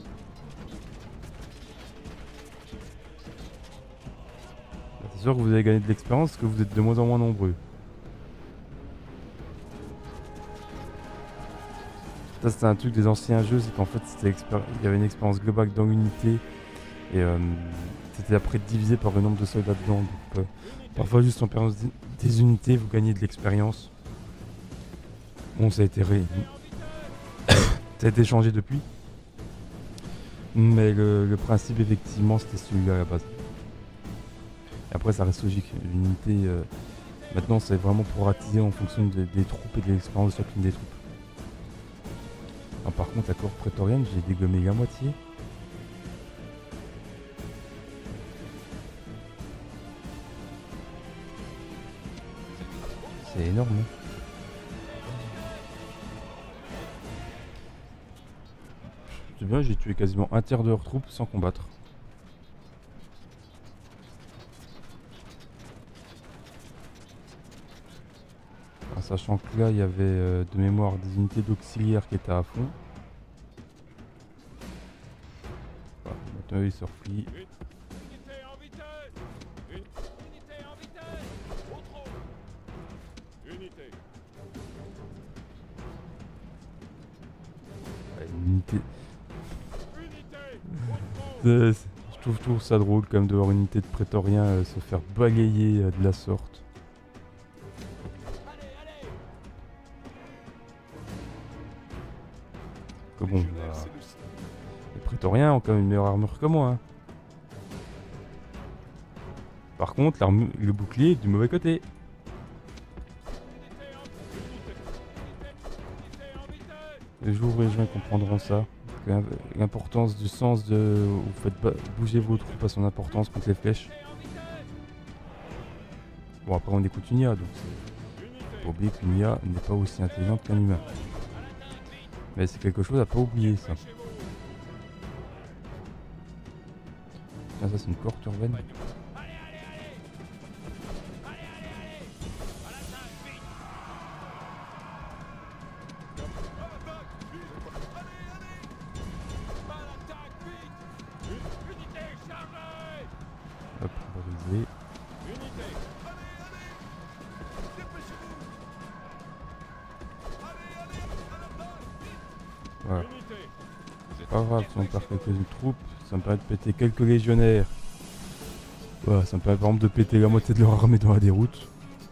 C'est sûr que vous allez gagner de l'expérience parce que vous êtes de moins en moins nombreux. Ça, c'était un truc des anciens jeux, c'est qu'en fait, c'était expér- il y avait une expérience globale dans l'unité. Et euh, c'était après divisé par le nombre de soldats dedans. Donc, euh, parfois, juste en perdant des unités, vous gagnez de l'expérience. Bon, ça a été ré... ça a été changé depuis. Mais le, le principe, effectivement, c'était celui-là à la base. Et après, ça reste logique. L'unité, euh, maintenant, c'est vraiment pour attiser en fonction de- des troupes et de l'expérience de chacune des troupes. Ah, par contre, la corps prétorienne, j'ai dégommé la moitié. C'est énorme. Hein. C'est bien, j'ai tué quasiment un tiers de leurs troupes sans combattre. En sachant que là, il y avait euh, de mémoire des unités d'auxiliaires qui étaient à fond. Voilà, maintenant ils se replient. Unité en vitesse. Une unité en vitesse. Au trot. Unité. Ouais, une unité. Unité. Au trot. Euh, c'est- je trouve toujours ça drôle quand même de voir une unité de prétoriens euh, se faire balayer euh, de la sorte. Allez, allez. Que bon, bah, les prétoriens ont quand même une meilleure armure que moi. Hein. Par contre, l'armu- le bouclier est du mauvais côté. Unité en unité. Unité en vitesse. Les jours où les gens comprendront ça. Que l'im- L'importance du sens de... Vous faites ba- bouger vos troupes à son importance contre les flèches. Bon, après on écoute une I A, donc c'est... Faut pas oublier qu'une I A n'est pas aussi intelligente qu'un humain. Mais c'est quelque chose à pas oublier, ça. Tiens, ça c'est une cohorte urbaine. À l'attaque, vite. Une unité chargée. Hop, on va viser. Unité. Allez, allez. Dépêchez-vous. Allez, allez. À l'attaque, vite. Voilà. Unité. C'est pas grave, si on perd quelques troupes, ça me permet de péter quelques légionnaires. Voilà, ça me permet par exemple de péter la moitié de leur armée dans la déroute.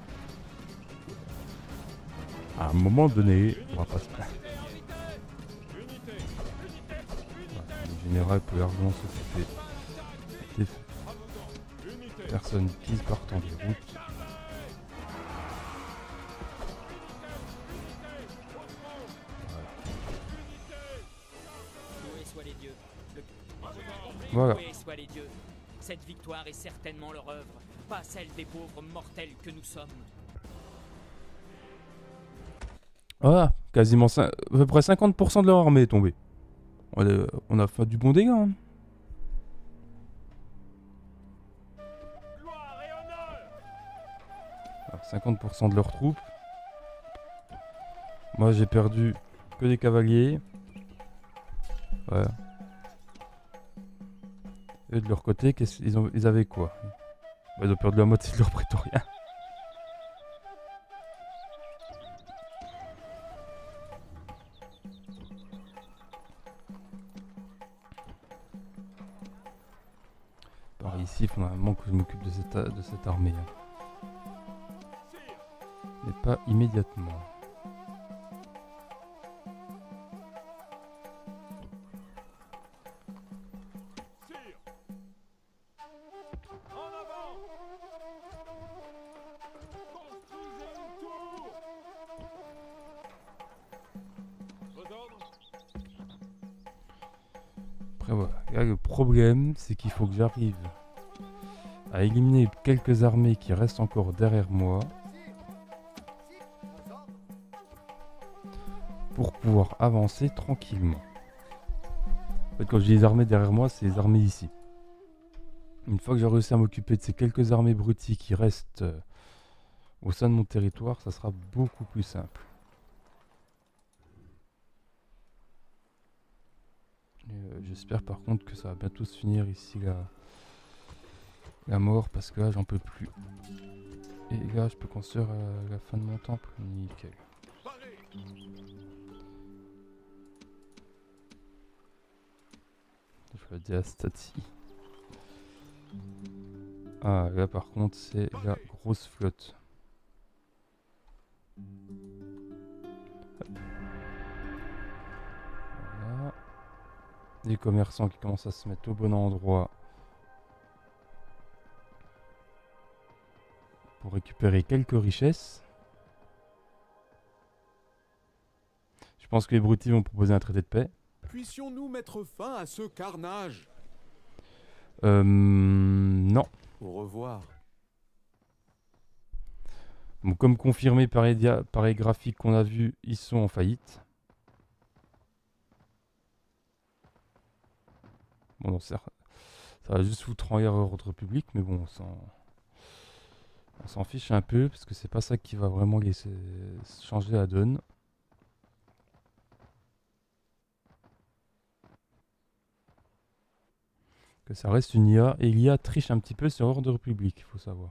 À un moment donné, on va pas se plaindre. Unité. Unité. Voilà, le général peut largement s'occuper des Unité. personnes qui partent en déroute. Loués soient les dieux. Le... Voilà. Loués soient les dieux. Cette victoire est certainement leur œuvre, pas celle des pauvres mortels que nous sommes. Voilà, quasiment cin- à peu près cinquante pour cent de leur armée est tombée. On a, on a fait du bon dégât. Hein. Gloire et honneur. Alors, cinquante pour cent de leurs troupes. Moi j'ai perdu que des cavaliers. Voilà. Et de leur côté, qu'est-ce qu'ils ont, ils avaient quoi? Bah, ils ont perdu la moitié de leurs prétoriens. Par ici, il faudra vraiment que je m'occupe de cette, de cette armée. Hein. Mais pas immédiatement. Sire. En avant. Construisez une tour. Vos ordres. Après voilà, là le problème c'est qu'il faut que j'arrive à éliminer quelques armées qui restent encore derrière moi Vos ordres. pour pouvoir avancer tranquillement. En fait quand je dis les armées derrière moi, c'est les armées ici. Une fois que j'ai réussi à m'occuper de ces quelques armées broutilles qui restent euh, au sein de mon territoire, ça sera beaucoup plus simple. Et, euh, J'espère par contre que ça va bientôt se finir ici la, la mort parce que là j'en peux plus. Et là je peux construire euh, la fin de mon temple. Nickel. Parez. Je vais dire à Stati. Ah là par contre c'est la grosse flotte. des commerçants qui commencent à se mettre au bon endroit pour récupérer quelques richesses. Je pense que les Brutis vont proposer un traité de paix. Puissions-nous mettre fin à ce carnage? Euh, non. Au revoir. Bon, comme confirmé par les, dia- par les graphiques qu'on a vus, ils sont en faillite. Bon, non, ça, ça va juste foutre en l'air l'ordre public, mais bon, on s'en, on s'en fiche un peu, parce que c'est pas ça qui va vraiment laisser changer la donne. Que ça reste une I A, et l'I A triche un petit peu sur l'ordre public, il faut savoir.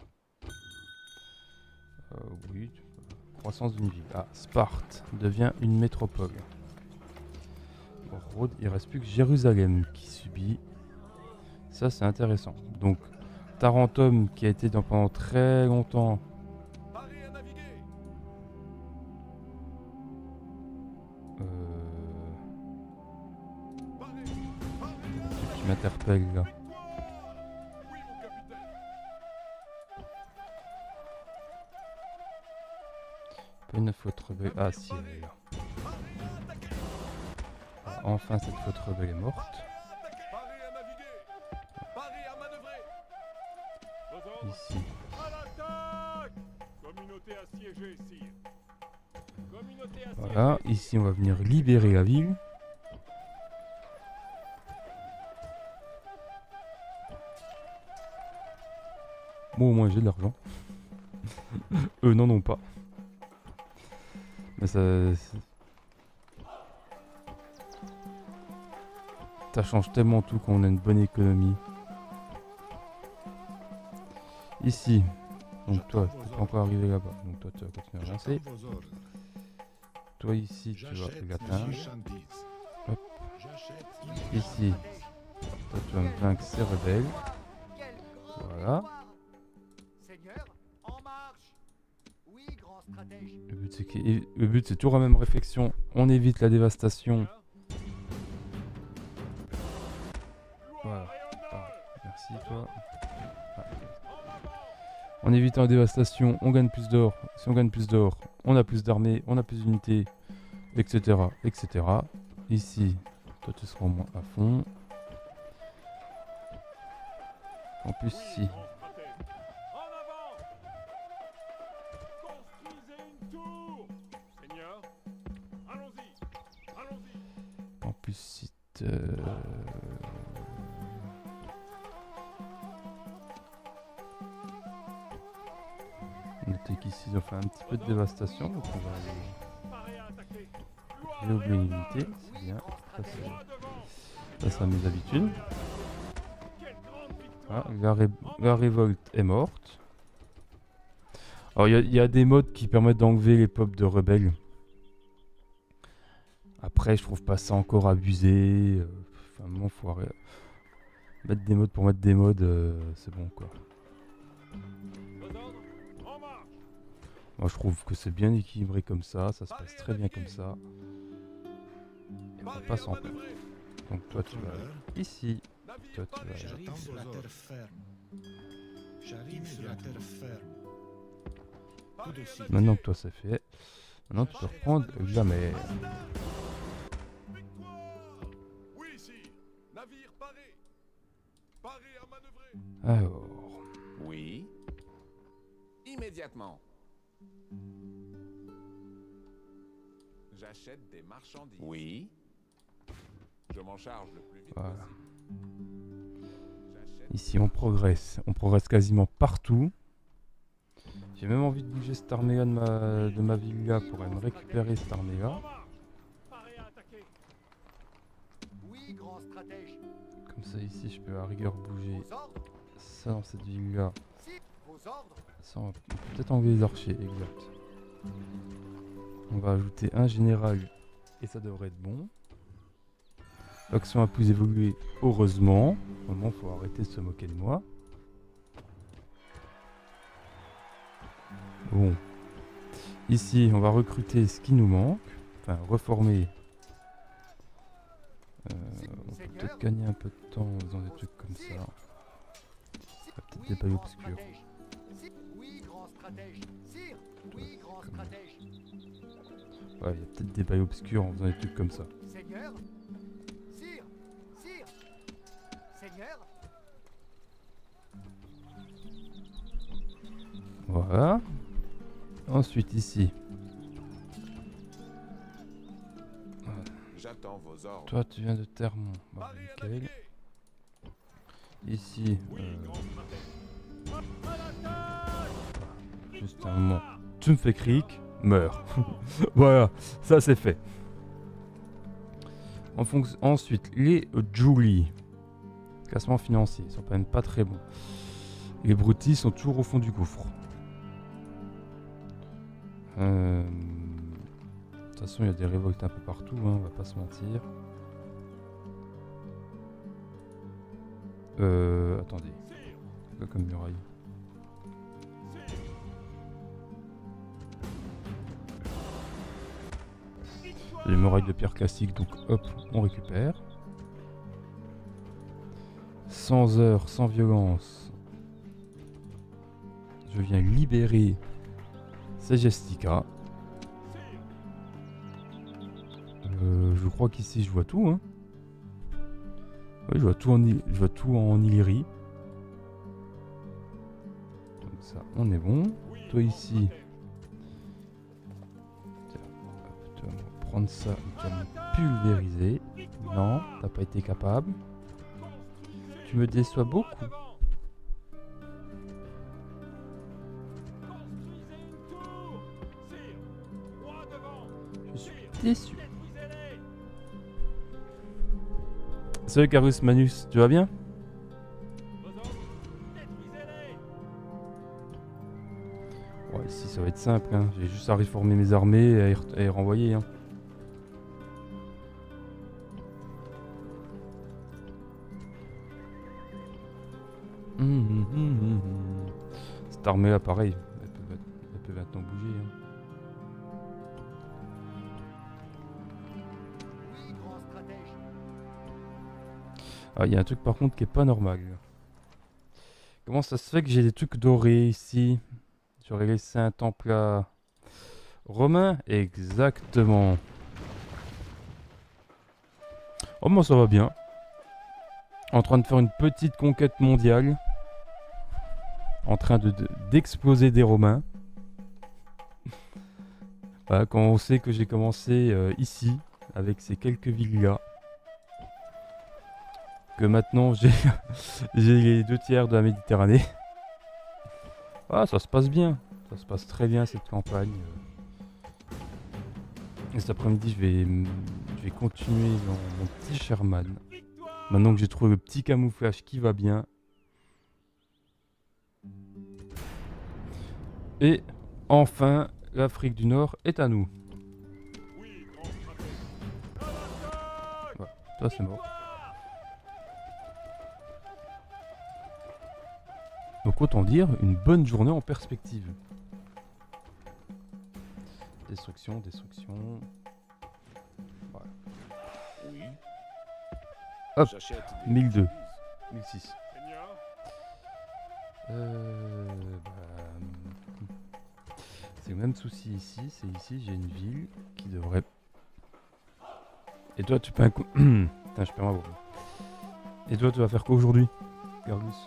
Euh, oui, croissance d'une ville. Ah, Sparte devient une métropole. Bon, Rhodes, il reste plus que Jérusalem qui subit. Ça, c'est intéressant. Donc, Tarentum qui a été dans, pendant très longtemps. Paré à naviguer. Euh, Paré. ce qui m'interpelle là. Oui, mon capitaine. Pas une faute rebelle. Ah, si, elle est là. Paré à attaquer. Ah, enfin, cette faute rebelle est morte. Paré à naviguer. Paré à manœuvrer. Vos ordres? Ici. À l'attaque. Communauté assiégée, sire. Communauté assiégée. Voilà, ici on va venir libérer la ville. Bon, au moins j'ai de l'argent. Eux n'en ont pas. Mais ça... c'est- Ça change tellement tout quand on a une bonne économie. Ici. Donc toi, tu peux pas encore arriver là-bas. Donc toi, tu vas continuer à avancer. J'attends vos ordres. Toi ici, tu vas J'achète l'atteindre. des marchandises. Hop. J'achète Ici, toi tu vas me vaincre ces rebelles. Quelle grande Voilà. victoire. Seigneur, en marche. Oui, grand stratège. Le but c'est qu'il- le but, c'est toujours la même réflexion. On évite la dévastation. Voilà. Ah, merci toi. Ah. En évitant la dévastation, on gagne plus d'or. Si on gagne plus d'or, on a plus d'armées, on a plus d'unités, et cetera, et cetera. Ici, toi tu seras au moins à fond. En plus, si. Grand stratège. En avant! Construisez une tour! Seigneur, allons-y! Allons-y! En plus, si. euh, Notez qu'ici ils ont fait un petit peu de dévastation, donc on va aller. Paré à attaquer! J'ai oublié une unité, c'est bien. Ça, c'est ça, c'est à mes habitudes. Quelle grande Ah, victoire! la, ré- la révolte est morte. Alors, il y, a- il y a des modes qui permettent d'enlever les pop de rebelles. Après, je trouve pas ça encore abusé. euh, Enfin, bon, faut arrêter. Mettre des modes pour mettre des modes, euh, c'est bon quoi. Vos ordres? En marche! Moi, je trouve que c'est bien équilibré comme ça. Ça se passe très bien comme ça. Et on va Paré pas à s'en plaindre. manœuvrer. Donc, toi, tu vas Honneur. ici. Navire Toi, tu paré. vas- J'arrive sur la terre ferme. J'arrive sur la terre ferme. Tout de suite. Maintenant que toi, c'est fait. Maintenant, tu peux reprendre la mer. Victoire. Oui, sire. Navire paré. Paré à manœuvrer. Alors. Oui. Immédiatement. J'achète des marchandises. Oui. Je m'en charge le plus vite Voilà. possible. J'achète Ici, on progresse. On progresse quasiment partout. J'ai même envie de bouger cette armée-là de ma, de ma villa pour aller me récupérer cette armée-là. En marche! Paré à attaquer! Oui, grand stratège. Comme ça, ici, je peux à rigueur bouger Vos ordres? ça dans cette ville-là. Si, vos ordres? Ça, on va on peut peut-être enlever les archers, exact. On va ajouter un général et ça devrait être bon. L'action a plus évolué, heureusement. Vraiment, faut arrêter de se moquer de moi. Bon. Ici, on va recruter ce qui nous manque. Enfin, reformer. Euh, Seigneur, peut-être gagner un peu de temps en faisant des trucs comme ça. Il y a peut-être des bails obscurs. Oui, grand stratège. Sire, oui, grand stratège. Ouais, il y a peut-être des bails obscurs en faisant des trucs comme ça. Seigneur. Sire, sire. Seigneur. Voilà. Ensuite ici. J'attends vos ordres. Toi tu viens de Termont. Bah, Paré à nickel. attaquer. Ici. Oui, euh, grand stratège. À l'attaque! juste un moment. Tu me fais cric, meurs. Voilà, ça c'est fait. En fonction... Ensuite, les Julie. Classement financier, ils sont quand même pas très bons. Les Brutis sont toujours au fond du gouffre. Euh... De toute façon, il y a des révoltes un peu partout, hein, on va pas se mentir. Euh... Attendez. C'est quoi comme muraille? Les murailles de pierre classique, donc hop, on récupère. Sans heurts, sans violence. Je viens libérer Segestica. Euh, je crois qu'ici je vois tout, hein. Oui, je vois tout en, je vois tout en Illyrie. Donc ça, on est bon. Toi ici. Tu vas me prendre ça, tu vas me pulvériser. Non, t'as pas été capable. Tu me déçois beaucoup. Je suis déçu. Salut Carus Manus, tu vas bien? Ouais, ici ça va être simple, hein. J'ai juste à réformer mes armées et à y, et à y renvoyer. Hein. Mmh, mmh, mmh, mmh. Cette armée là, pareil, elle peut, elle peut maintenant bouger. Hein. Oui, grand stratège. Ah, il y a un truc par contre qui est pas normal. Comment ça se fait que j'ai des trucs dorés ici? J'aurais laissé un temple à... romain? Exactement. Oh, moi ça va bien. En train de faire une petite conquête mondiale. En train de, de- d'exploser des Romains. Voilà, quand on sait que j'ai commencé euh, ici, avec ces quelques villes-là. Que maintenant j'ai j'ai les deux tiers de la Méditerranée. Ah, ça se passe bien. Ça se passe très bien cette campagne. Et cet après-midi, je vais, je vais continuer dans mon petit Sherman. Maintenant que j'ai trouvé le petit camouflage qui va bien. Et enfin, l'Afrique du Nord est à nous. Oui, grand stratège. À l'attaque! Toi, c'est mort. Donc autant dire une bonne journée en perspective. Destruction, destruction. Voilà. Oui. Hop, J'achète des mille deux. marchandises. mille six. Seigneur, Euh, bah, c'est le même souci ici. C'est ici, j'ai une ville qui devrait... Et toi, tu peux un coup... Putain, je perds ma voix. Et toi, tu vas faire quoi aujourd'hui, Gargus?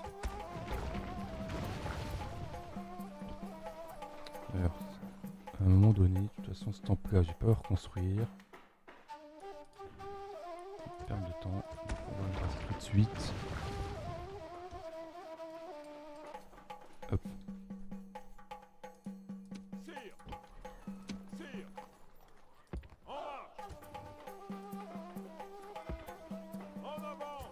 Alors, à un moment donné, de toute façon, ce temple-là, j'ai pas à le reconstruire. Perte de temps. On va le passer tout de suite. Hop. sire! Sire! En marche! En avant!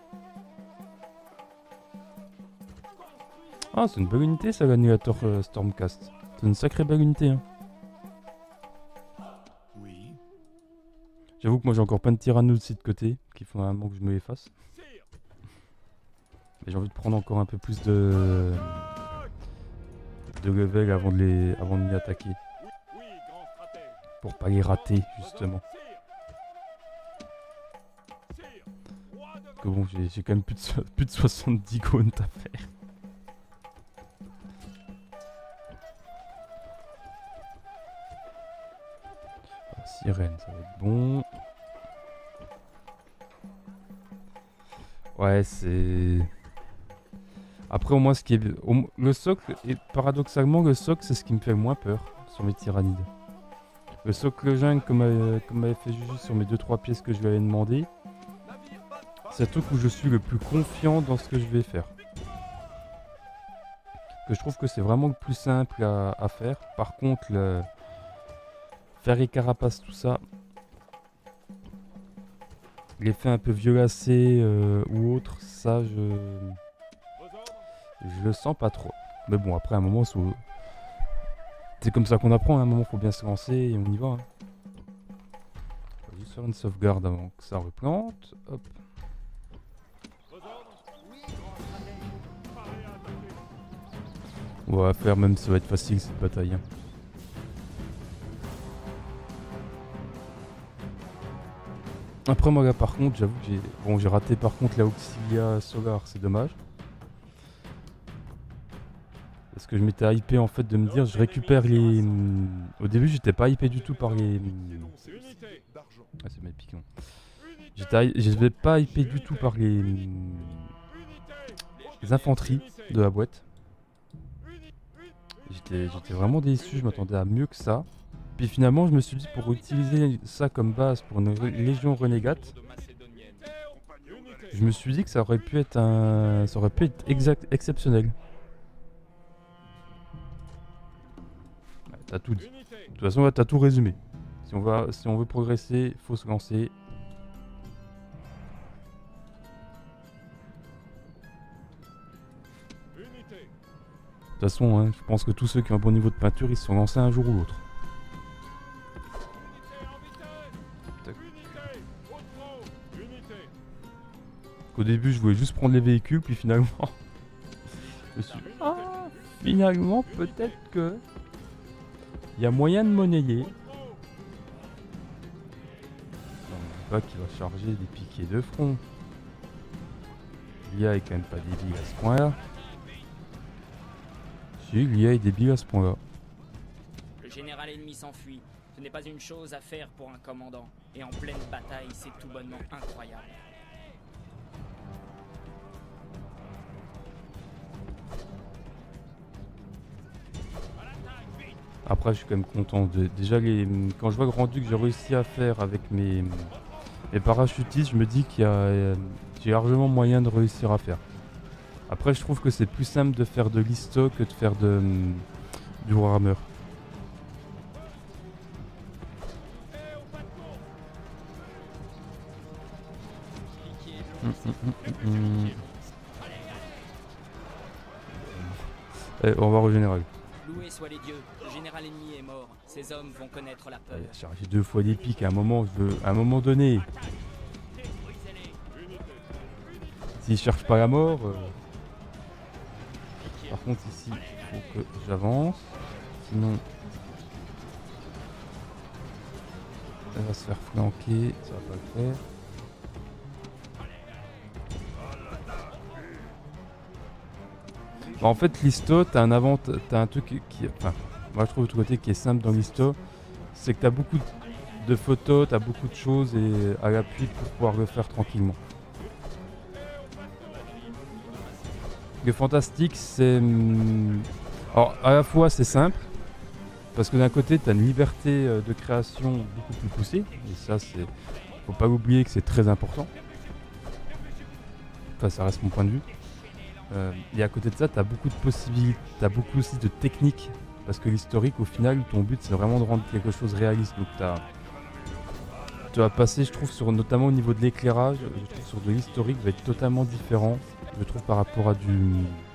Ah, c'est une belle unité ça, l'annulator euh, Stormcast. C'est une sacrée belle unité. Hein. Oui. J'avoue que moi j'ai encore plein de tyrannos de de côté, qu'il faut un moment que je me les fasse. Sire! Mais j'ai envie de prendre encore un peu plus de, de level avant de les avant de m'y attaquer. Oui, oui, grand stratège. Pour pas les rater, justement. Sire! Sire! Roi que bon, j'ai j'ai quand même plus de, so- plus de soixante-dix gaunt à faire. Ah, sirène, ça va être bon. Ouais, c'est... Après, au moins, ce qui est... au mo- le socle, et paradoxalement, le socle, c'est ce qui me fait le moins peur sur mes tyrannides. Le socle jungle, comme euh, comme m'avait fait Juju sur mes deux trois pièces que je lui avais demandé, c'est le truc où je suis le plus confiant dans ce que je vais faire. Que je trouve que c'est vraiment le plus simple à, à faire. Par contre, le... faire et carapace, tout ça, l'effet un peu violacé euh, ou autre, ça, je... Vos ordres? je le sens pas trop. Mais bon, après, à un moment, c'est c'est comme ça qu'on apprend. À un moment, faut bien se lancer et on y va. Hein. On va juste faire une sauvegarde avant que ça replante. Hop. Vos ordres? Oui, grand stratège. Parez à attaquer. On va faire, même si ça va être facile cette bataille. Hein. Après, moi là, par contre, j'avoue que j'ai bon, j'ai raté par contre la Auxilia Solar, c'est dommage. Parce que je m'étais hypé en fait de me dire, je récupère les. Au début, j'étais pas hypé du tout par les. Unité. d'argent. Ah, c'est mes piquants. Unité. J'étais, hy- j'étais pas hypé du tout par les, Unité. les infanteries Unité. de la boîte. Uni- uni- J'étais, j'étais vraiment déçu, je m'attendais à mieux que ça. Puis finalement, je me suis dit pour utiliser ça comme base pour une ré- légion renégate, Unité. je me suis dit que ça aurait pu être un, ça aurait pu être exact, exceptionnel. Ouais, t'as tout dit. Unité. De toute façon, là, t'as tout résumé. Si on va, si on veut progresser, faut se lancer. Unité. De toute façon, hein, je pense que tous ceux qui ont un bon niveau de peinture, ils se sont lancés un jour ou l'autre. Tac. Unité. Haute pro. Unité. Au début, je voulais juste prendre les véhicules, puis finalement, je me suis dit, ah, finalement, peut-être que il y a moyen de monnayer. Haute pro. Non, on dit pas qu'il va charger des piquets de front. L'I A est quand même pas débile à ce point-là. Si, l'I A est débile à ce point-là. Le général ennemi s'enfuit. Ce n'est pas une chose à faire pour un commandant. Et en pleine bataille, c'est tout bonnement incroyable. Après, je suis quand même content. De... Déjà, les... quand je vois le rendu que j'ai réussi à faire avec mes, mes parachutistes, je me dis qu'il y a euh, j'ai largement moyen de réussir à faire. Après, je trouve que c'est plus simple de faire de l'isto que de faire de hum, du Warhammer. Hum, hum, hum, hum, hum. Eh, au revoir au général. Loués soient les dieux, le général ennemi est mort. Ces hommes vont connaître la Ah, peur. il a chargé deux fois des pics à un moment, je veux, à un moment donné. S'il cherche pas la mort. euh, Par contre ici, il faut que j'avance. Sinon. Elle va se faire flanquer, ça va pas le faire. Bah, en fait, l'isto, t'as un avant, t'as un truc qui, qui- enfin, moi je trouve le côté qui est simple dans l'isto, c'est que t'as beaucoup de photos, t'as beaucoup de choses et à l'appui pour pouvoir le faire tranquillement. Le fantastique, c'est, hum, alors à la fois c'est simple parce que d'un côté t'as une liberté euh, de création beaucoup plus poussée et ça c'est, faut pas oublier que c'est très important. Enfin, ça reste mon point de vue. Euh, et à côté de ça, tu as beaucoup de possibilités, tu as beaucoup aussi de techniques. Parce que l'historique, au final, ton but, c'est vraiment de rendre quelque chose réaliste. Donc, t'as- tu vas passer, je trouve, sur, notamment au niveau de l'éclairage, je trouve sur de l'historique, va être totalement différent, je trouve, par rapport à du,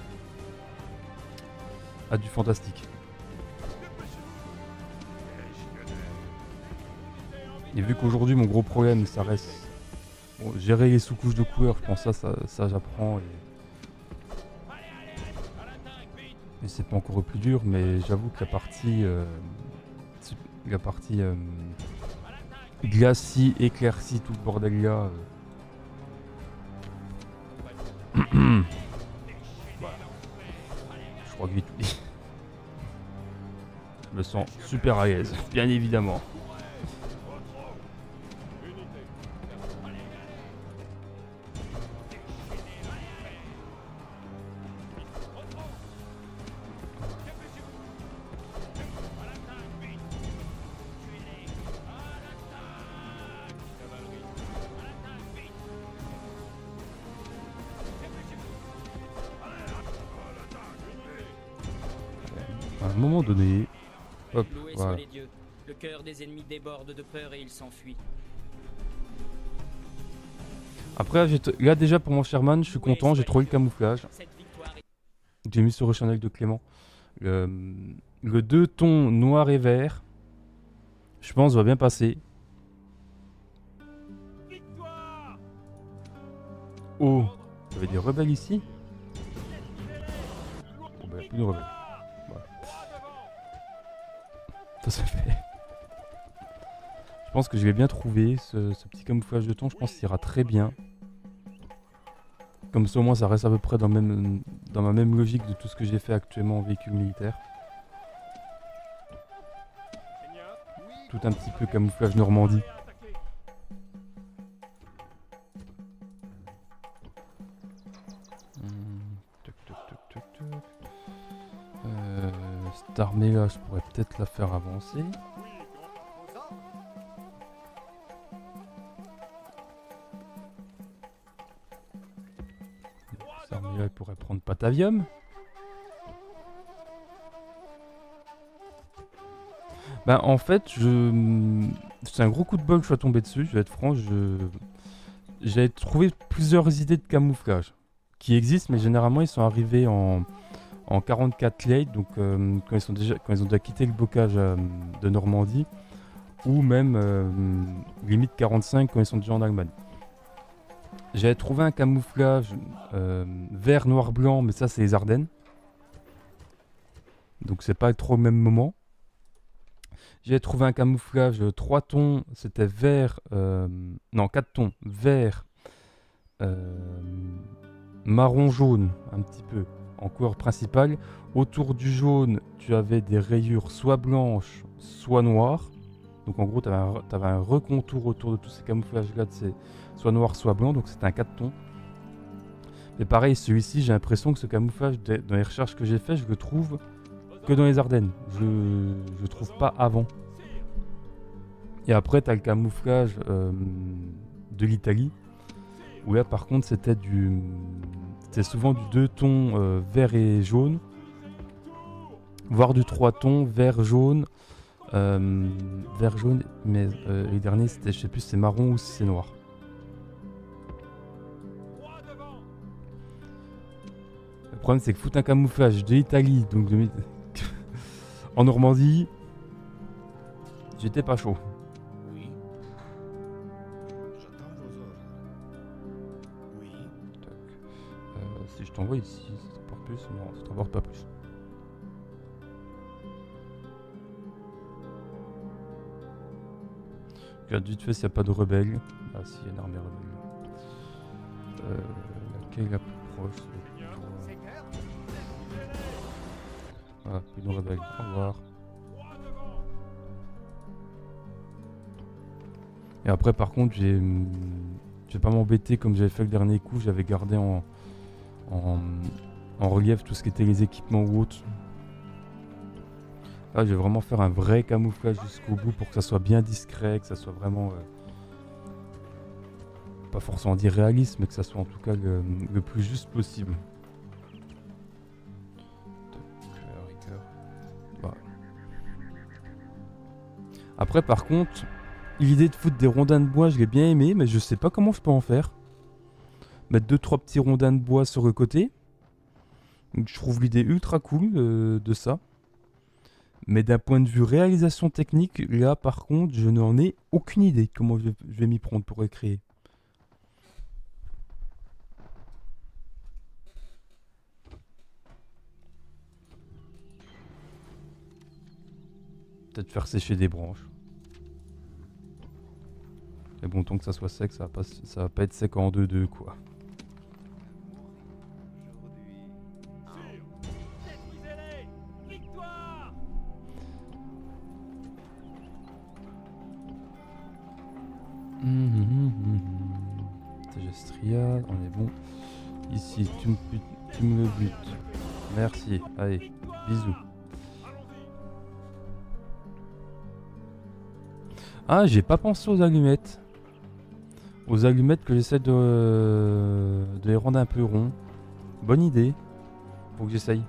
à du fantastique. Et vu qu'aujourd'hui, mon gros problème, ça reste bon, gérer les sous-couches de couleurs, je pense que ça, ça, ça j'apprends. Et... Et c'est pas encore le plus dur, mais j'avoue que la partie, euh, si- la partie euh, glacis, éclaircie, tout le bordel là, euh, Voilà. Je crois que j'ai tout dit. Je me sens super à l'aise, bien évidemment. À un moment donné, hop, Loué voilà. soient les dieux. Le cœur des ennemis déborde de peur et ils s'enfuient. Après, j'ai t- là déjà pour mon Sherman, je suis content, j'ai trouvé le camouflage. Cette victoire est... J'ai mis sur le channel de Clément. Le, le deux tons noir et vert, je pense, va bien passer. Oh, il y avait des rebelles ici. Bon, bah, il n'y a plus de rebelles. Voilà. Ça, c'est fait. Je pense que je l'ai bien trouvé, ce, ce petit camouflage de ton, je pense qu'il ira très bien. Comme ça, au moins, ça reste à peu près dans, le même, dans ma même logique de tout ce que j'ai fait actuellement en véhicule militaire. Tout un petit peu camouflage Normandie. Hmm, toc, toc, toc, toc, toc. Euh, cette armée là, je pourrais peut-être la faire avancer. Cette armée là, elle pourrait prendre Patavium. Bah en fait, je... c'est un gros coup de bol que je sois tombé dessus, je vais être franc, je... J'ai trouvé plusieurs idées de camouflage qui existent, mais généralement ils sont arrivés en, en quarante-quatre late, donc euh, quand, ils sont déjà... quand ils ont déjà quitté le bocage euh, de Normandie, ou même euh, limite quarante-cinq quand ils sont déjà en Allemagne. J'avais trouvé un camouflage euh, vert, noir, blanc, mais ça c'est les Ardennes. Donc c'est pas trop au même moment. J'ai trouvé un camouflage euh, trois tons, c'était vert, euh, non quatre tons, vert, euh, marron jaune, un petit peu, en couleur principale. Autour du jaune, tu avais des rayures soit blanches, soit noires. Donc en gros, tu avais, avais un recontour autour de tous ces camouflages-là, de ces, soit noir, soit blanc, donc c'était un quatre tons. Mais pareil, celui-ci, j'ai l'impression que ce camouflage, dans les recherches que j'ai fait, je le trouve que dans les Ardennes. Je ne trouve pas avant. Et après, tu as le camouflage euh, de l'Italie. Où là, par contre, c'était du, c'était souvent du deux tons euh, vert et jaune. Voire du trois tons vert, jaune. Euh, vert, jaune. Mais euh, les derniers, c'était, je sais plus si c'est marron ou si c'est noir. Le problème, c'est que foutre un camouflage de l'Italie, donc de... en Normandie, j'étais pas chaud. Oui. J'attends vos ordres. Oui. Euh, si je t'envoie ici, ça t'apporte plus? Non, ça t'apporte pas plus. Je regarde vite fait s'il n'y a pas de rebelles. Ah si, il y a une armée rebelle. Euh, laquelle est la plus proche? Ah, plus de rebelles. Au revoir. Et après, par contre, j'ai, je vais pas m'embêter comme j'avais fait le dernier coup. J'avais gardé en, en, en relief tout ce qui était les équipements ou autres. Là, je vais vraiment faire un vrai camouflage jusqu'au bout pour que ça soit bien discret, que ça soit vraiment euh, pas forcément dire réaliste, mais que ça soit en tout cas le, le plus juste possible. Voilà. Après, par contre, l'idée de foutre des rondins de bois, je l'ai bien aimé, mais je sais pas comment je peux en faire. Mettre deux trois petits rondins de bois sur le côté. Donc, je trouve l'idée ultra cool euh, de ça. Mais d'un point de vue réalisation technique, là par contre, je n'en ai aucune idée comment je vais, je vais m'y prendre pour le créer. Peut-être faire sécher des branches. Mais bon, tant que ça soit sec, ça va pas, ça va pas être sec en deux deux quoi. Estria, on est bon. Ici, tu me, butes- tu me le butes. Merci, allez, bisous. Ah, j'ai pas pensé aux allumettes. Aux allumettes que j'essaie de, de les rendre un peu ronds. Bonne idée. Faut que j'essaye.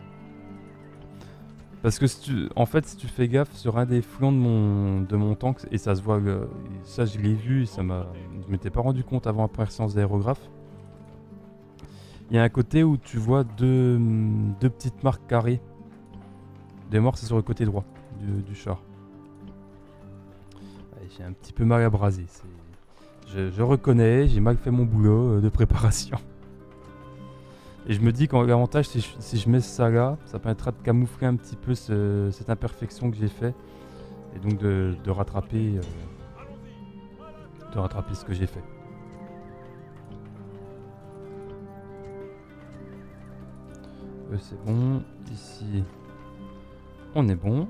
Parce que si tu, en fait, si tu fais gaffe sur un des flancs de mon, de mon tank, et ça se voit, le- ça je l'ai vu, et ça m'a, je m'étais pas rendu compte avant la première séance d'aérographe. Il y a un côté où tu vois deux, deux petites marques carrées. Des morts, c'est sur le côté droit du, du char. Ouais, j'ai un petit peu mal à braser. c'est- Je, je reconnais, j'ai mal fait mon boulot euh, de préparation. Et je me dis qu'en l'avantage, si je, si je mets ça là, ça permettra de camoufler un petit peu ce- cette imperfection que j'ai fait. Et donc de, de rattraper euh, de rattraper ce que j'ai fait. Euh, c'est bon. Ici, on est bon.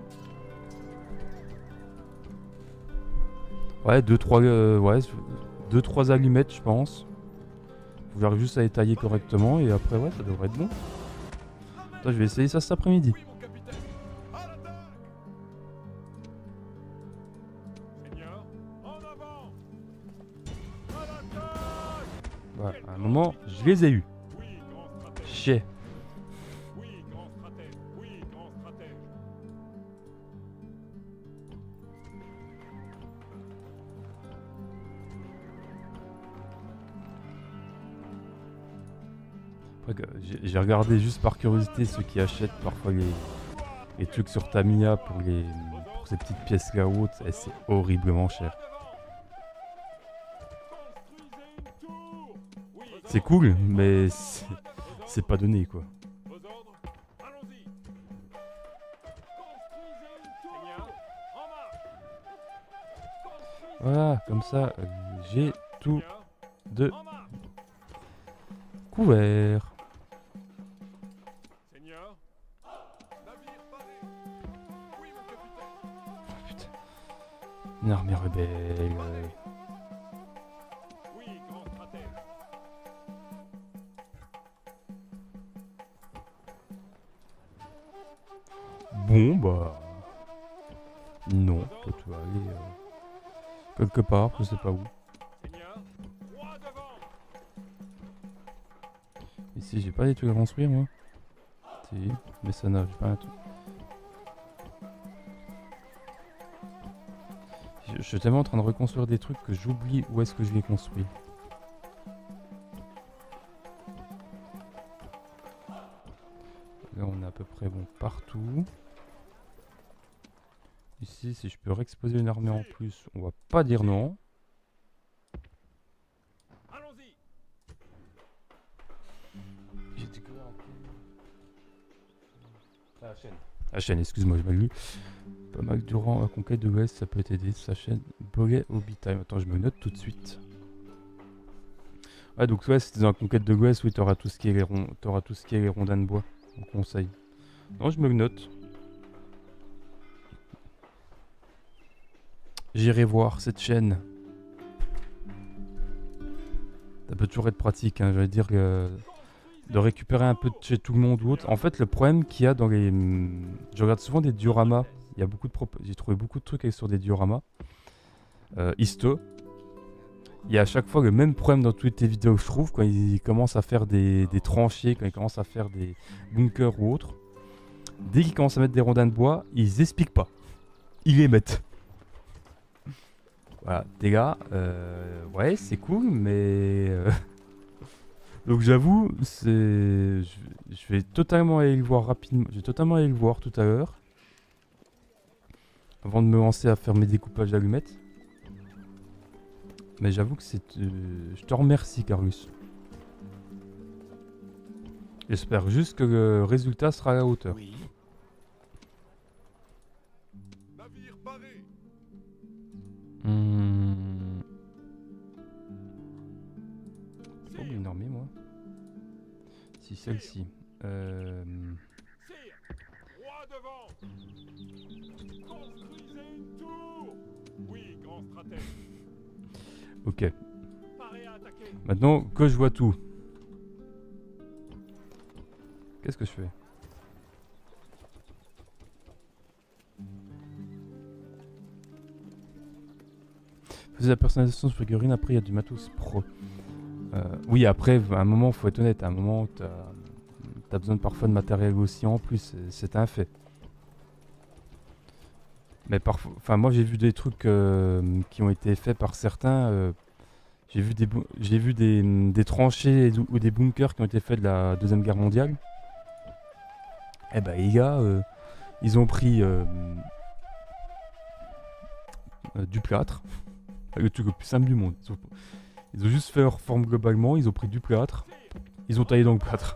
Ouais, deux trois euh, ouais, deux trois allumettes, je pense. Vous avez juste à étailler correctement et après, ouais, ça devrait être bon. Attends, je vais essayer ça cet après-midi. Oui, mon capitaine. À l'attaque. Seigneur, en avant. À l'attaque. Voilà, à un moment, je les ai eus. Oui, grand stratège. Chier. Oui, grand stratège. Oui, grand stratège. Après que J'ai j'ai regardé juste par curiosité ceux qui achètent parfois les, les trucs sur Tamiya pour, les, pour ces petites pièces là hautes, et c'est horriblement cher. Construisez une tour. Oui, C'est cool, mais c'est c'est pas donné quoi. vos ordres. Allons-y. Construisez une tour. Seigneur, en marche. Voilà, comme ça, euh, j'ai tout Seigneur, de en marche. couvert. Seigneur. Navire paré. Oui, mon capitaine. Oh, putain. Une armée rebelle. euh. Oui, grand stratège. Bon bah... Non, toi tu vas aller euh, quelque part, je sais pas où. Seigneur, roi devant. Ici j'ai pas des trucs à construire moi. Si, mais ça n'a, j'ai pas un truc. Je, je suis tellement en train de reconstruire des trucs que j'oublie où est-ce que je les construis. Là on est à peu près bon partout. Ici si je peux réexposer une armée en plus, on va pas dire non. Allons-y. J'ai découvert un peu... Ah, la chaîne. La chaîne, excuse-moi, j'ai mal lu. Pas mal durant la conquête de l'Ouest, ça peut t'aider. Sa chaîne Bolet Hobby Time. Attends, je me note tout de suite. Ouais, donc ouais, si t'es dans la conquête de l'Ouest, oui, t'auras tout ce qui est les ronds, t'auras tout ce qui est les rondins de bois. On conseille. Non, je me le note. J'irai voir cette chaîne. Ça peut toujours être pratique, hein, j'allais dire que de récupérer un peu de chez tout le monde ou autre. En fait, le problème qu'il y a dans les... Je regarde souvent des dioramas. Il y a beaucoup de prop... J'ai trouvé beaucoup de trucs sur des dioramas. Euh, Histo. Il y a à chaque fois le même problème dans toutes les vidéos que je trouve quand ils commencent à faire des, des tranchées, quand ils commencent à faire des bunkers ou autres. Dès qu'ils commencent à mettre des rondins de bois, ils expliquent pas. Ils les mettent. Voilà, les gars, euh, ouais, c'est cool, mais... euh, Donc j'avoue, c'est... Je, je vais totalement aller le voir rapidement. Je vais totalement aller le voir tout à l'heure. Avant de me lancer à faire mes découpages d'allumettes. Mais j'avoue que c'est... euh, je te remercie, Carlus. J'espère juste que le résultat sera à la hauteur. Oui. Navire paré. Hmm. J'ai pas oublié une armée, moi. Si, celle-ci. Euh... Sire, roi devant. Construisez une tour. Oui, grand stratège. Ok. Paré à attaquer. Maintenant que je vois tout. Qu'est-ce que je fais? Faisais la personnalisation de figurines, après il y a du matos pro. Euh, oui, après, à un moment, faut être honnête, à un moment, t'as as besoin de, parfois de matériel aussi en plus, c'est un fait. Mais parfois, enfin, moi j'ai vu des trucs euh, qui ont été faits par certains. Euh, j'ai vu des, j'ai vu des, des tranchées ou des bunkers qui ont été faits de la Deuxième Guerre mondiale. Eh ben, les gars, euh, ils ont pris euh, euh, du plâtre, le truc le plus simple du monde. Ils ont, ils ont juste fait leur forme globalement, ils ont pris du plâtre, ils ont taillé dans le plâtre.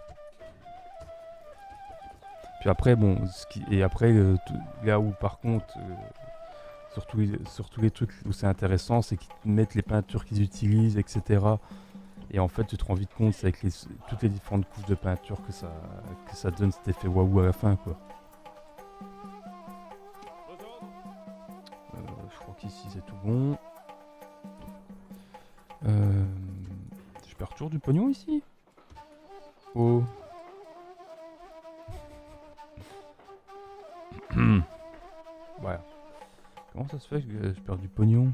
Puis après, bon, ce qui, et après, euh, tout, là où par contre, euh, surtout, les, surtout les trucs où c'est intéressant, c'est qu'ils te mettent les peintures qu'ils utilisent, et cetera. Et en fait, tu te rends vite compte, c'est avec les, toutes les différentes couches de peinture que ça, que ça donne cet effet waouh à la fin, quoi. Euh, je crois qu'ici c'est tout bon. Euh, je perds toujours du pognon ici. Oh. Voilà. Comment ça se fait que je perds du pognon?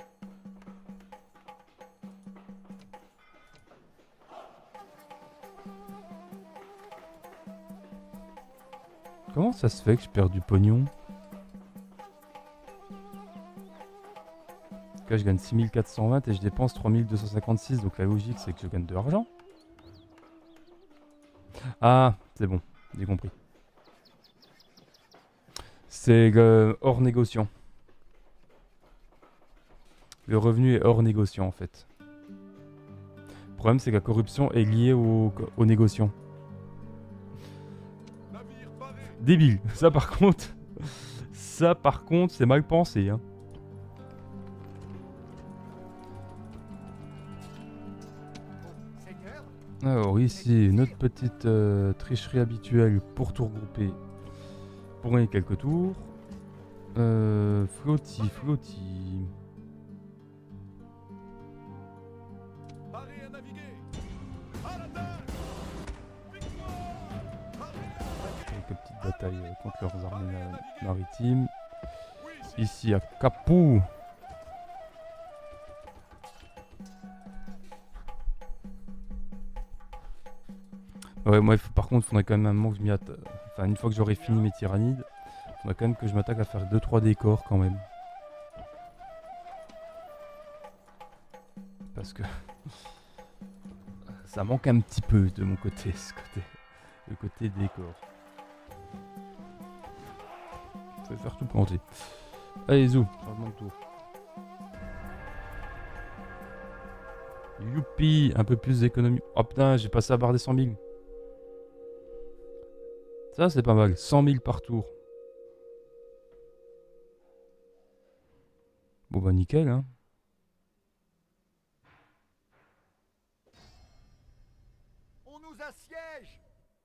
Comment ça se fait que je perds du pognon? Là, je gagne six mille quatre cent vingt et je dépense trois mille deux cent cinquante-six, donc la logique c'est que je gagne de l'argent. Ah, c'est bon, j'ai compris. C'est euh, hors négociant. Le revenu est hors négociant en fait. Le problème c'est que la corruption est liée au, au négociant. Débile. Ça par contre, ça par contre c'est mal pensé. Hein. Alors ici, notre petite euh, tricherie habituelle pour tout regrouper. Pour gagner quelques tours. Euh, flotti, flotti. Quelques petites batailles contre leurs armées maritimes. Ici à Capoue. Ouais, moi, par contre, il faudrait quand même un moment que je m'y attaque. Enfin, une fois que j'aurai fini mes tyrannides, il faudrait quand même que je m'attaque à faire deux trois décors quand même. Parce que ça manque un petit peu de mon côté, ce côté, le côté décor. Je vais faire tout planter. Allez, zou, changement de tour. Youpi, un peu plus d'économie. Oh putain, j'ai passé à barre des cent mille. Ça, c'est pas mal. cent mille par tour. Bon, bah, nickel, hein. On nous assiège.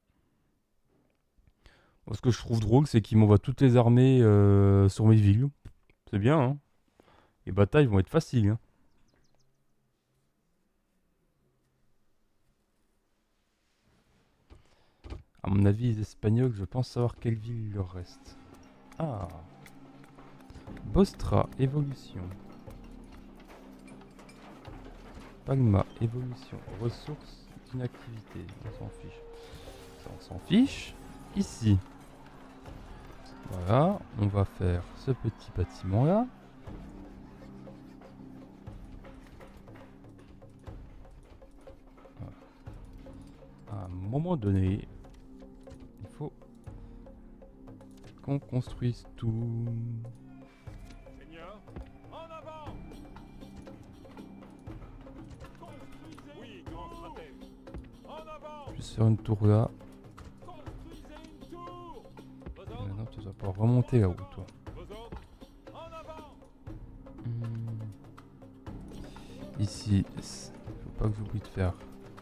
Bon, ce que je trouve drôle, c'est qu'ils m'envoient toutes les armées euh, sur mes villes. C'est bien, hein. Les batailles vont être faciles, hein. À mon avis, les Espagnols, je pense savoir quelle ville il leur reste. Ah. Bostra, évolution. Palma, évolution. Ressources d'inactivité. On s'en fiche. Ça, on s'en fiche. Ici. Voilà. On va faire ce petit bâtiment là. Voilà. À un moment donné, qu'on construise tout. Seigneur, en avant. Construisez oui, grand stratège. En avant. Juste faire une tour là. Construisez une tour. Vos Et ordres. maintenant tu vas pouvoir remonter là-haut toi. Vos ordres. En avant. Hmm. Ici, faut pas que j'oublie de faire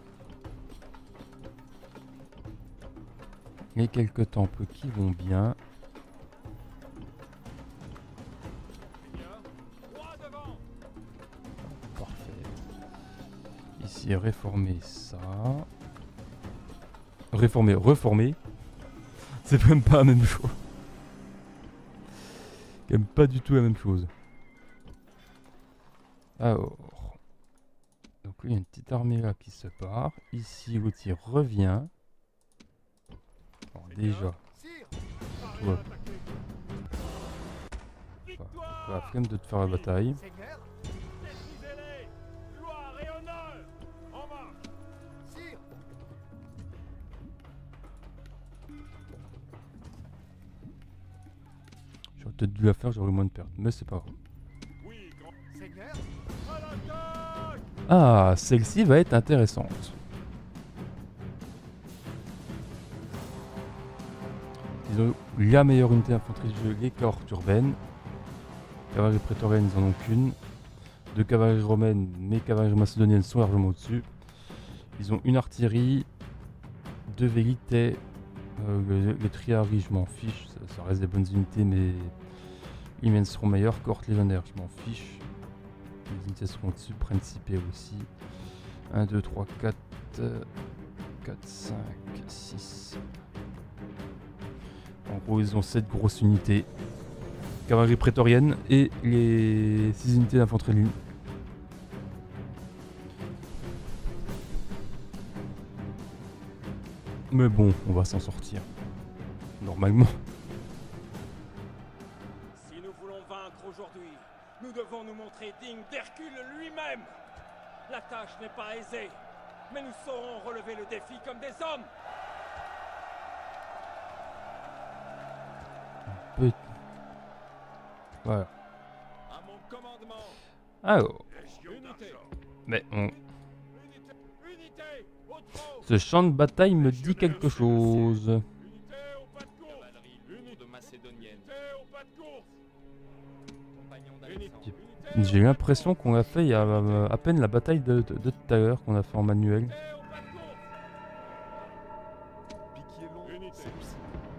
les quelques temples qui vont bien. aussi réformer ça. Réformer, reformer. C'est même pas la même chose. C'est même pas du tout la même chose. Alors. Donc il y a une petite armée là qui se part. Ici, l'outil revient. Alors déjà. Ouais. Pas la flemme de te faire la bataille. Seigneur, Détruisez-les. Gloire et honneur. En marche. sire, J'aurais peut-être dû la faire, j'aurais moins de pertes. Mais c'est pas grave. Oui, grand. Seigneur, À l'attaque. Ah, celle-ci va être intéressante. Ils ont la meilleure unité d'infanterie du jeu, les cohortes urbaines. Cavalerie prétorienne, ils en ont qu'une. Deux cavaleries romaines, mais cavaleries macédoniennes sont largement au-dessus. Ils ont une artillerie, deux vélités. Euh, les, les triaries, je m'en fiche, ça, ça reste des bonnes unités, mais les miennes seront meilleures. Cohorte légionnaire, je m'en fiche. Les unités seront au-dessus, principées aussi. un, deux, trois, quatre, quatre, cinq, six. En gros, ils ont sept grosses unités. Cavalerie prétorienne et les six unités d'infanterie de ligne. Mais bon, on va s'en sortir. Normalement. Si nous voulons vaincre aujourd'hui, nous devons nous montrer dignes d'Hercule lui-même. La tâche n'est pas aisée, mais nous saurons relever le défi comme des hommes. Peut- Voilà. À mon commandement. Alors, Unité. mais on... Unité. Unité. Au trot. ce champ de bataille me dit quelque chose. Unité au pas de course. Unité macédonienne. au pas de course. Compagnon Unité. J'ai l'impression qu'on a fait il y a euh, à peine la bataille de, de, de tout à l'heure qu'on a fait en manuel. Unité au pas de course. Piquier long, Unité. c'est aussi.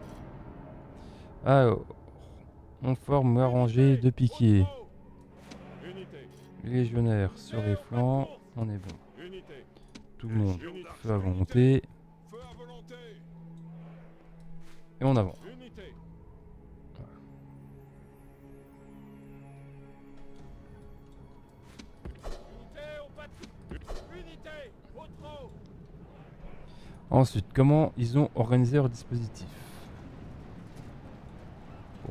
Alors, on forme la rangée de piquiers. Unité. Légionnaires sur les flancs, on est bon. Unité. Tout le monde fait à volonté Feu à volonté. et on avance. Unité. Unité au pas de course. Unité au trot. Ensuite, comment ils ont organisé leur dispositif? Bon.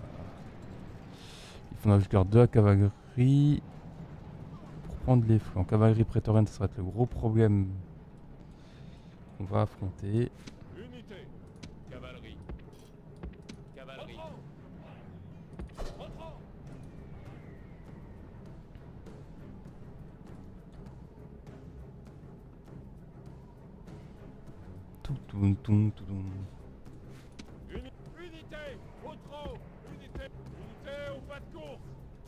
Il faudra que je garde de la cavalerie pour prendre les flancs. Cavalerie prétorienne, ça va être le gros problème qu'on va affronter. Unité. Cavalerie. Cavalerie. Au trot. Tout, tout, tout, tout, tout. Uni- Unité au trot. Unité. Unité au pas de course.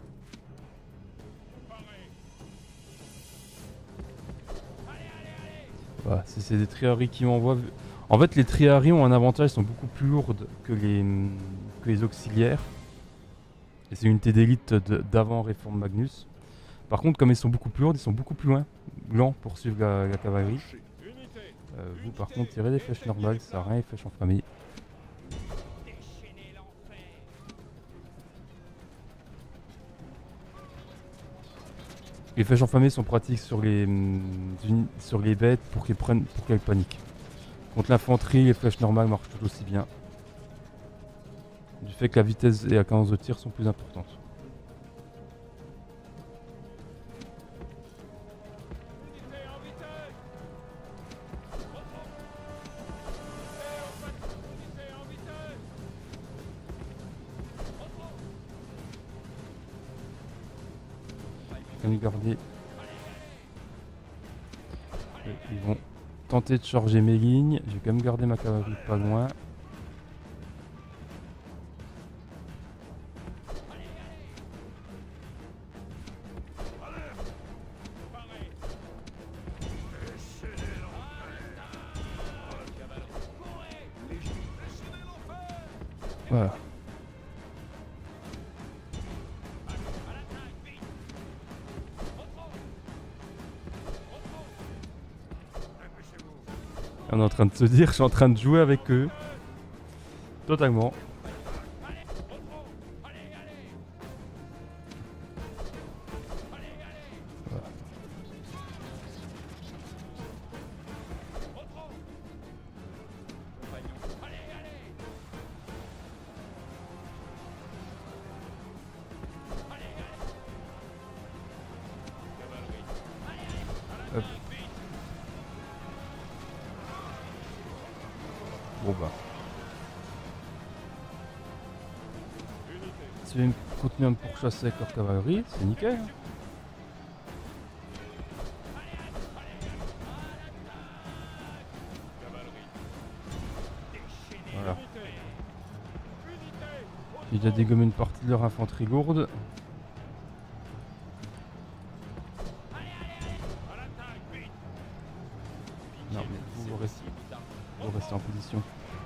Paré. Allez, allez, allez. Voilà, si c'est des triaries qui m'envoient. En fait, les triaries ont un avantage, ils sont beaucoup plus lourdes que les, que les auxiliaires. Et c'est une unité d'élite de- d'avant Réforme Magnus. Par contre, comme ils sont beaucoup plus lourdes, ils sont beaucoup plus loin, lents pour suivre la, la cavalerie. Unité. Euh, vous, par contre, tirez des flèches normales, ça sert à rien, les flèches enflammées. Déchaînez l'enfer. Les flèches enflammées sont pratiques sur les, hum, uni- sur les bêtes pour qu'elles prennent, pour qu'elles paniquent. Contre l'infanterie, les flèches normales marchent tout aussi bien. Du fait que la vitesse et la cadence de tir sont plus importantes. Unité en vitesse. Au trot. Unité au pas de course. Unité en vitesse. Au trot. Quand ils garder. Euh, Ils vont tenter de charger mes lignes. Je vais quand même garder ma cavalerie pas loin. Paré. Voilà. On est en train de se dire, je suis en train de jouer avec eux. Totalement. Voilà. Hop. Bon bah. Si ils continuent à me pourchasser avec leur cavalerie, c'est nickel. Hein. Voilà. J'ai déjà dégommé une partie de leur infanterie lourde. Non mais vous, vous restez, vous restez en position.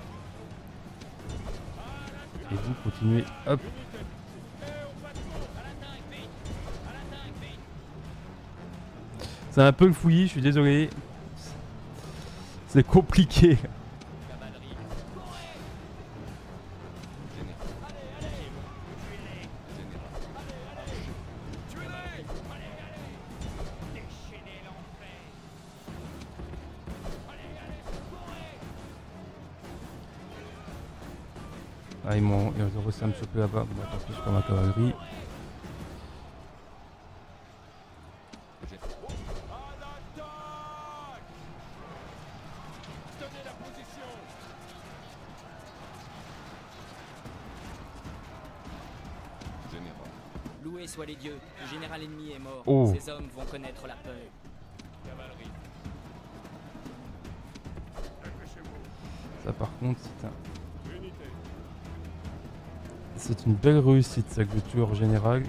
Et vous continuez, hop. C'est un peu le fouillis, je suis désolé. C'est compliqué. Ah, ils m'ont ils ont réussi à me choper là-bas. Bon, tant pis, je prends ma cavalerie. Loués soient les dieux, le général ennemi est mort. Oh. Ces hommes vont connaître la peur. Ça par contre, c'est un... C'est une belle réussite, ça, que le tueur général.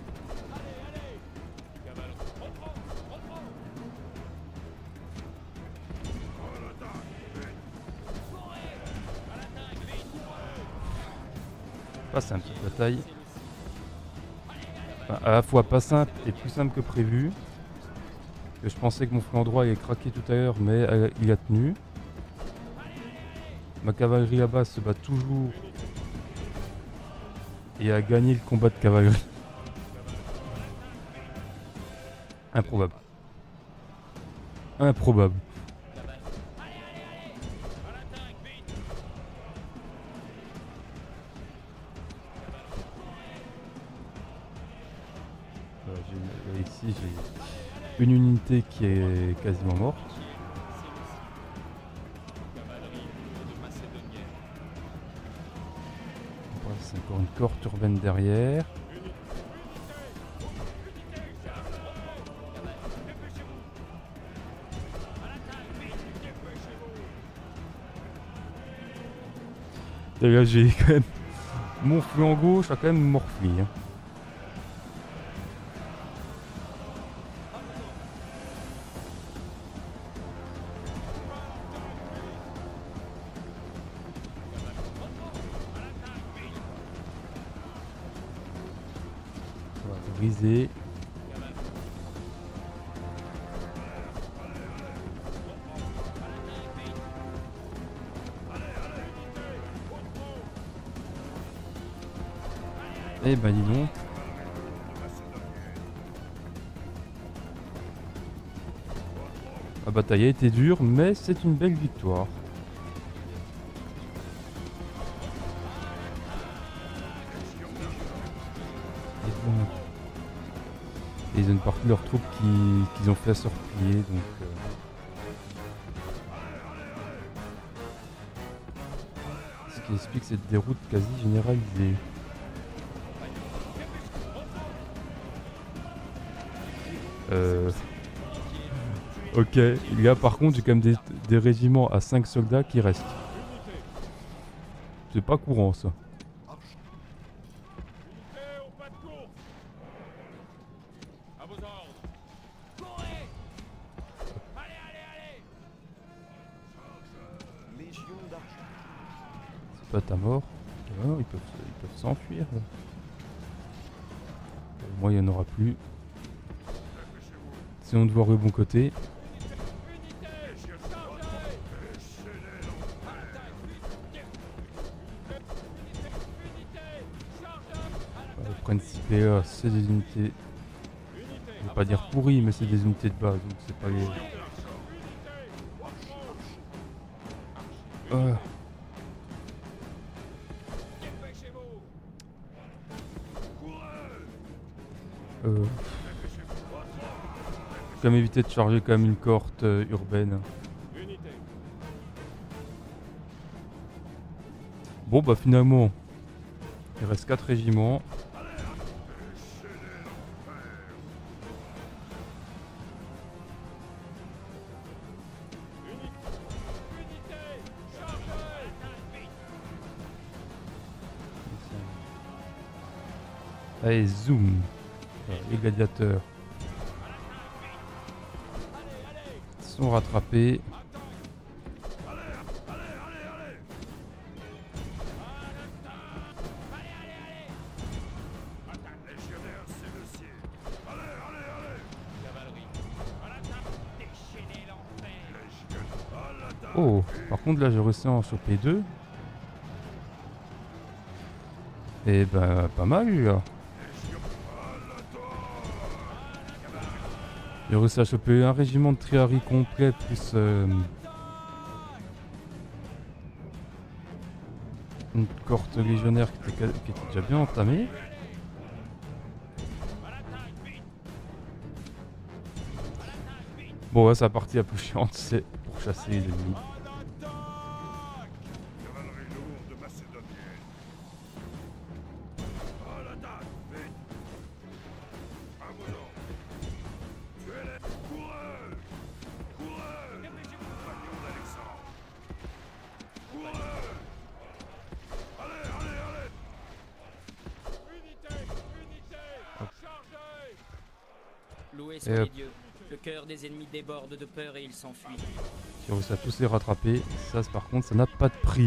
Pas simple cette bataille. Enfin, à la fois pas simple et plus simple que prévu. Que je pensais que mon flanc droit allait craquer tout à l'heure, mais elle- il a tenu. Ma cavalerie là-bas se bat toujours et a gagné le combat de cavalerie. Improbable. Improbable. Voilà, j'ai- ici j'ai une unité qui est quasiment morte. Voilà, c'est encore une cohorte urbaine derrière. Et là j'ai quand même mon flanc gauche a quand même morflé. Hein. Ça va briser. Eh ben dis donc. La bataille a été dure, mais c'est une belle victoire. Et bon. Et ils ont une partie de leurs troupes qui- qu'ils ont fait se replier, donc... euh, Ce qui explique cette déroute quasi généralisée. Euh... Ok, il y a par contre j'ai quand même des, des régiments à cinq soldats qui restent. C'est pas courant ça. Unité au pas de course. À vos ordres. Courez! Allez, allez, allez! Légion d'argent. C'est pas ta mort. Ah non, ils peuvent se- ils peuvent s'enfuir. là. Au moins il n'y en aura plus. Essayons de voir le bon côté. là, c'est des unités, je vais pas dire pourries, mais c'est des unités de base, donc c'est pas les... Euh. Euh. Comme éviter de charger quand même une cohorte euh, urbaine. Bon bah finalement, il reste quatre régiments. Allez, zoom. Les gladiateurs sont rattrapés. Oh, par contre là je ressens sur P deux. Et ben pas mal là. J'ai réussi à choper un régiment de triarie complet plus euh, une cohorte légionnaire qui était, qui était déjà bien entamée. Bon ouais, c'est la partie la plus chiante, c'est pour chasser les ennemis. Loué soit les dieux. Le cœur des ennemis déborde de peur et ils s'enfuient. J'ai réussi à tous les rattraper. Ça, par contre, ça n'a pas de prix.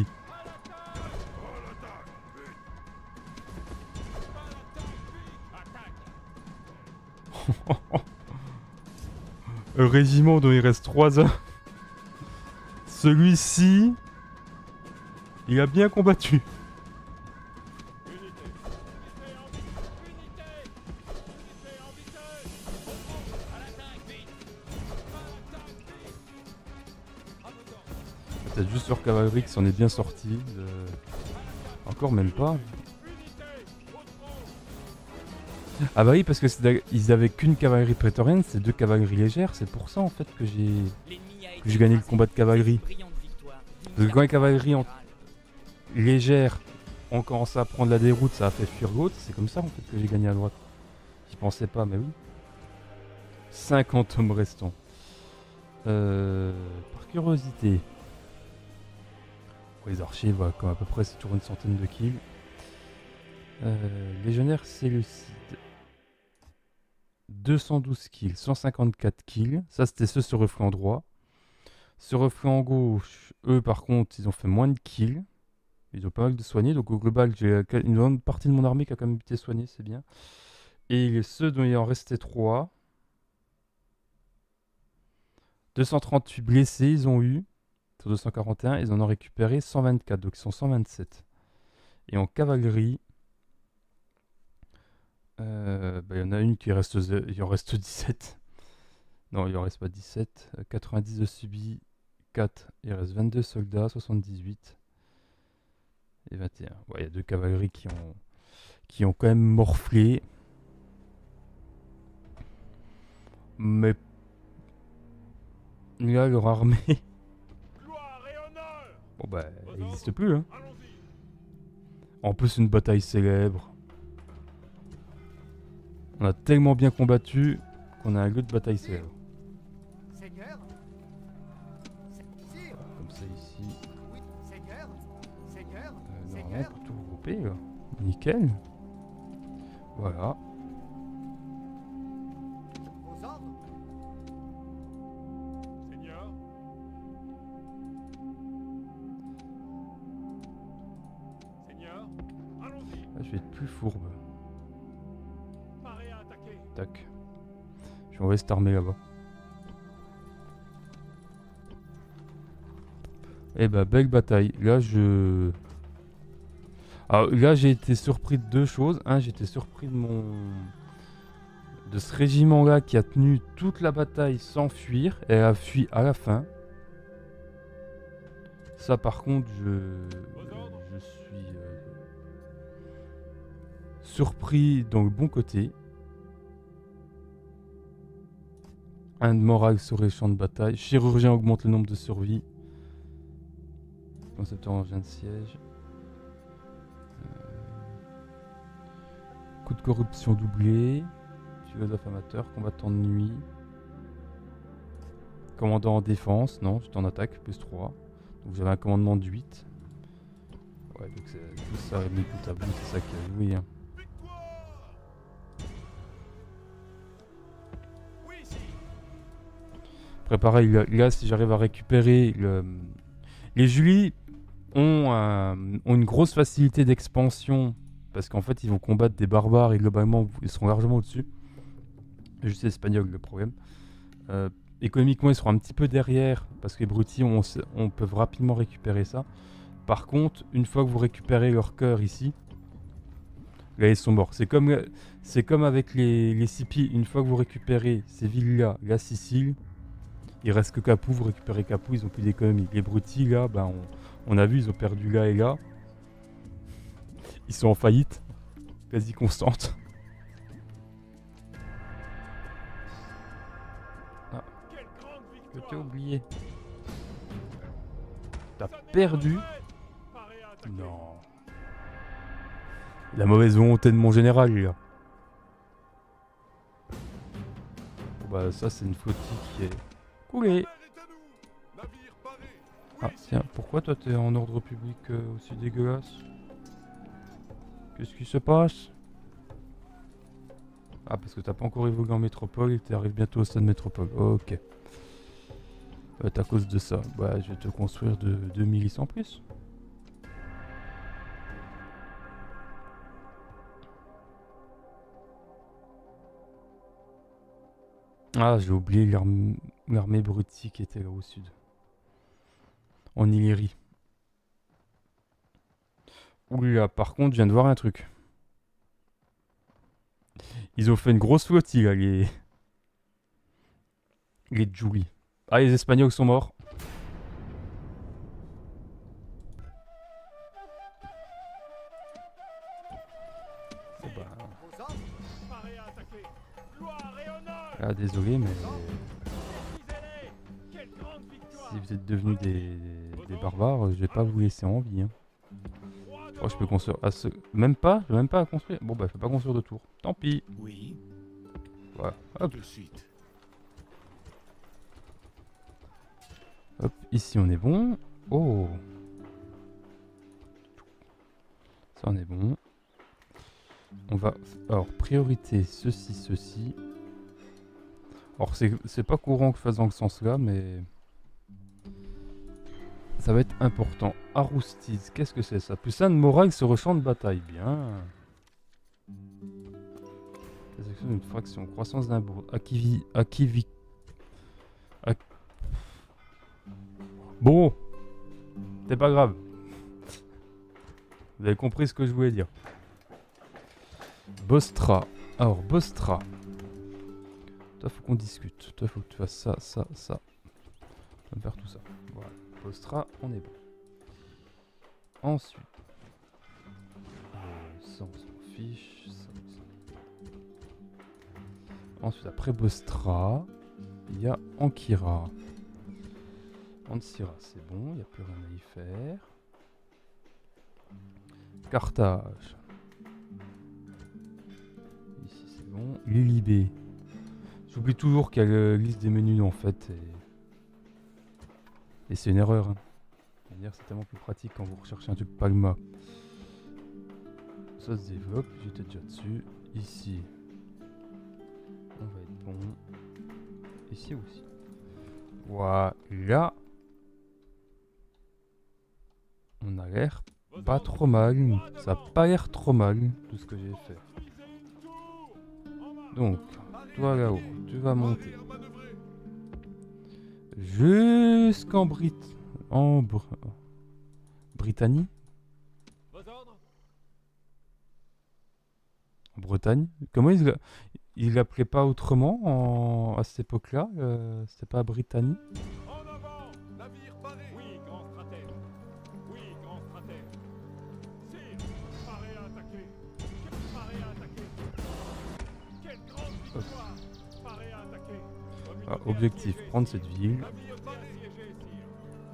Un régiment dont il reste trois heures. Celui-ci, il a bien combattu. Peut-être juste leur cavalerie qui s'en est bien sorti. Euh... Encore même pas. Ah bah oui, parce que ils avaient qu'une cavalerie prétorienne, c'est deux cavaleries légères, c'est pour ça en fait que j'ai que j'ai gagné le combat de cavalerie. Parce que quand les cavaleries en... légères ont commencé à prendre la déroute, ça a fait fuir l'autre, c'est comme ça en fait que j'ai gagné à droite. J'y pensais pas, mais oui. cinquante hommes restants. Euh... Par curiosité. Les archers, voilà, comme à peu près c'est toujours une centaine de kills. Euh, légionnaire Séleucide. deux cent douze kills, cent cinquante-quatre kills. Ça, c'était ceux sur le flanc droit. Sur le flanc gauche, eux, par contre, ils ont fait moins de kills. Ils ont pas mal de soignés. Donc, au global, j'ai une grande partie de mon armée qui a quand même été soignée, c'est bien. Et ceux dont il en restait trois. deux cent trente-huit blessés, ils ont eu. Sur deux cent quarante et un, ils en ont récupéré cent vingt-quatre. Donc, ils sont cent vingt-sept. Et en cavalerie. Euh, bah, il y en a une qui reste, il en reste dix-sept. Non, il en reste pas dix-sept. quatre-vingt-dix de subis, quatre. Il reste vingt-deux soldats, soixante-dix-huit. Et vingt et un. Ouais, il y a deux cavaleries qui ont, qui ont quand même morflé. Mais là, leur armée. Bon, bah, elle n'existe plus. Hein. En plus, une bataille célèbre. On a tellement bien combattu qu'on a un lieu de bataille célèbre. Seigneur. Voilà, comme ça ici. Oui, Seigneur. Seigneur. Euh, normalement, Seigneur. on peut tout regrouper là. Nickel. Voilà. Vos ordres. Seigneur. Seigneur. Allons-y. Là, je vais être plus fourbe. Parez à attaquer. Tac. Je vais envoyer cette armée là-bas. Et bah, belle bataille. Là, je... Alors là, j'ai été surpris de deux choses. Un, j'ai été surpris de mon... de ce régiment-là qui a tenu toute la bataille sans fuir. Et a fui à la fin. Ça, par contre, je... Je suis... Euh... surpris dans le bon côté. Un de morale sur les champs de bataille. Chirurgien augmente le nombre de survies. Concepteur engin de siège. Coup de corruption doublé. Philosophe amateur, combattant de nuit. Commandant en défense, non, j'étais en attaque, plus trois. Donc j'avais un commandement de huit. Ouais, donc c'est tout ça mis bout à bout, c'est ça qui a joué. Hein. Après pareil, là, là si j'arrive à récupérer le... Les Julie ont, euh, ont une grosse facilité d'expansion. Parce qu'en fait, ils vont combattre des barbares et globalement, ils seront largement au-dessus. Juste espagnol, le problème. Euh, économiquement, ils seront un petit peu derrière. Parce que les Brutis, on, on peut rapidement récupérer ça. Par contre, une fois que vous récupérez leur cœur ici, là, ils sont morts. C'est comme, c'est comme avec les, les Scipies. Une fois que vous récupérez ces villes-là, la Sicile, il reste que Capoue. Vous récupérez Capoue, ils n'ont plus d'économie. Les Brutis, là, ben, on, on a vu, ils ont perdu là et là. Ils sont en faillite, quasi constante. Ah, que t'as oublié. T'as perdu? Non. La mauvaise volonté de mon général, là. Bon, bah ça c'est une flottille qui est coulée. Ah tiens, pourquoi toi t'es en ordre public euh, aussi dégueulasse? Qu'est-ce qui se passe? Ah, parce que t'as pas encore évolué en métropole et que t'arrives bientôt au stade métropole. Ok. C'est à cause de ça. Bah, je vais te construire de deux milices en plus. Ah, j'ai oublié l'armée Bruti qui était là au sud. En Illyrie. Oula, par contre, je viens de voir un truc. Ils ont fait une grosse flottille, là, les... Les Julie. Ah, les Espagnols sont morts. C'est bah... Ah, désolé, mais... Si vous êtes devenus des, des barbares, je vais pas vous laisser en vie, hein. Oh, je peux construire à ce... Même pas? Je peux même pas à construire. Bon bah je peux pas construire de tour. Tant pis. Oui. Voilà. Hop. De suite. Hop. Ici on est bon. Oh. Ça on est bon. On va... Alors priorité ceci, ceci. Alors c'est pas courant que je fasse dans le sens là, mais... Ça va être important. Aroustides, qu'est-ce que c'est ça? Plus un de morale sur le champ de bataille. Bien. Sélection d'une fraction. Croissance d'un bourg. Akivi. Akivi. Ak... Bon. C'est pas grave. Vous avez compris ce que je voulais dire. Bostra. Alors, Bostra. Toi, faut qu'on discute. Toi, faut que tu fasses ça, ça, ça. On va faire tout ça. Voilà. Bostra, on est bon. Ensuite. Euh, ça, on s'en fiche. Ça, ça. Ensuite, après Bostra, il y a Ankira. Ancira, c'est bon, il n'y a plus rien à y faire. Carthage. Ici, c'est bon. Lilibé. J'oublie toujours qu'il y a la liste des menus en fait. Et, et c'est une erreur. Hein. C'est tellement plus pratique quand vous recherchez un truc Palma. Ça se développe, j'étais déjà dessus. Ici, on va être bon. Ici aussi. Voilà. On a l'air pas trop mal. Ça a pas l'air trop mal tout ce que j'ai fait. Donc, toi là-haut, tu vas monter jusqu'en Brit... En Br... Britannie. en Bretagne. Comment ils l'a- ils l'appelaient pas autrement en- à cette époque-là euh, C'était pas Britannie? En avant, navire paré. Oui, grand stratège. Oui, grand stratège. Sire, paré à attaquer. Paré à attaquer. Quelle grande victoire. Paré à attaquer. Ah, objectif, prendre cette ville. Navire paré. Assiégé, sire.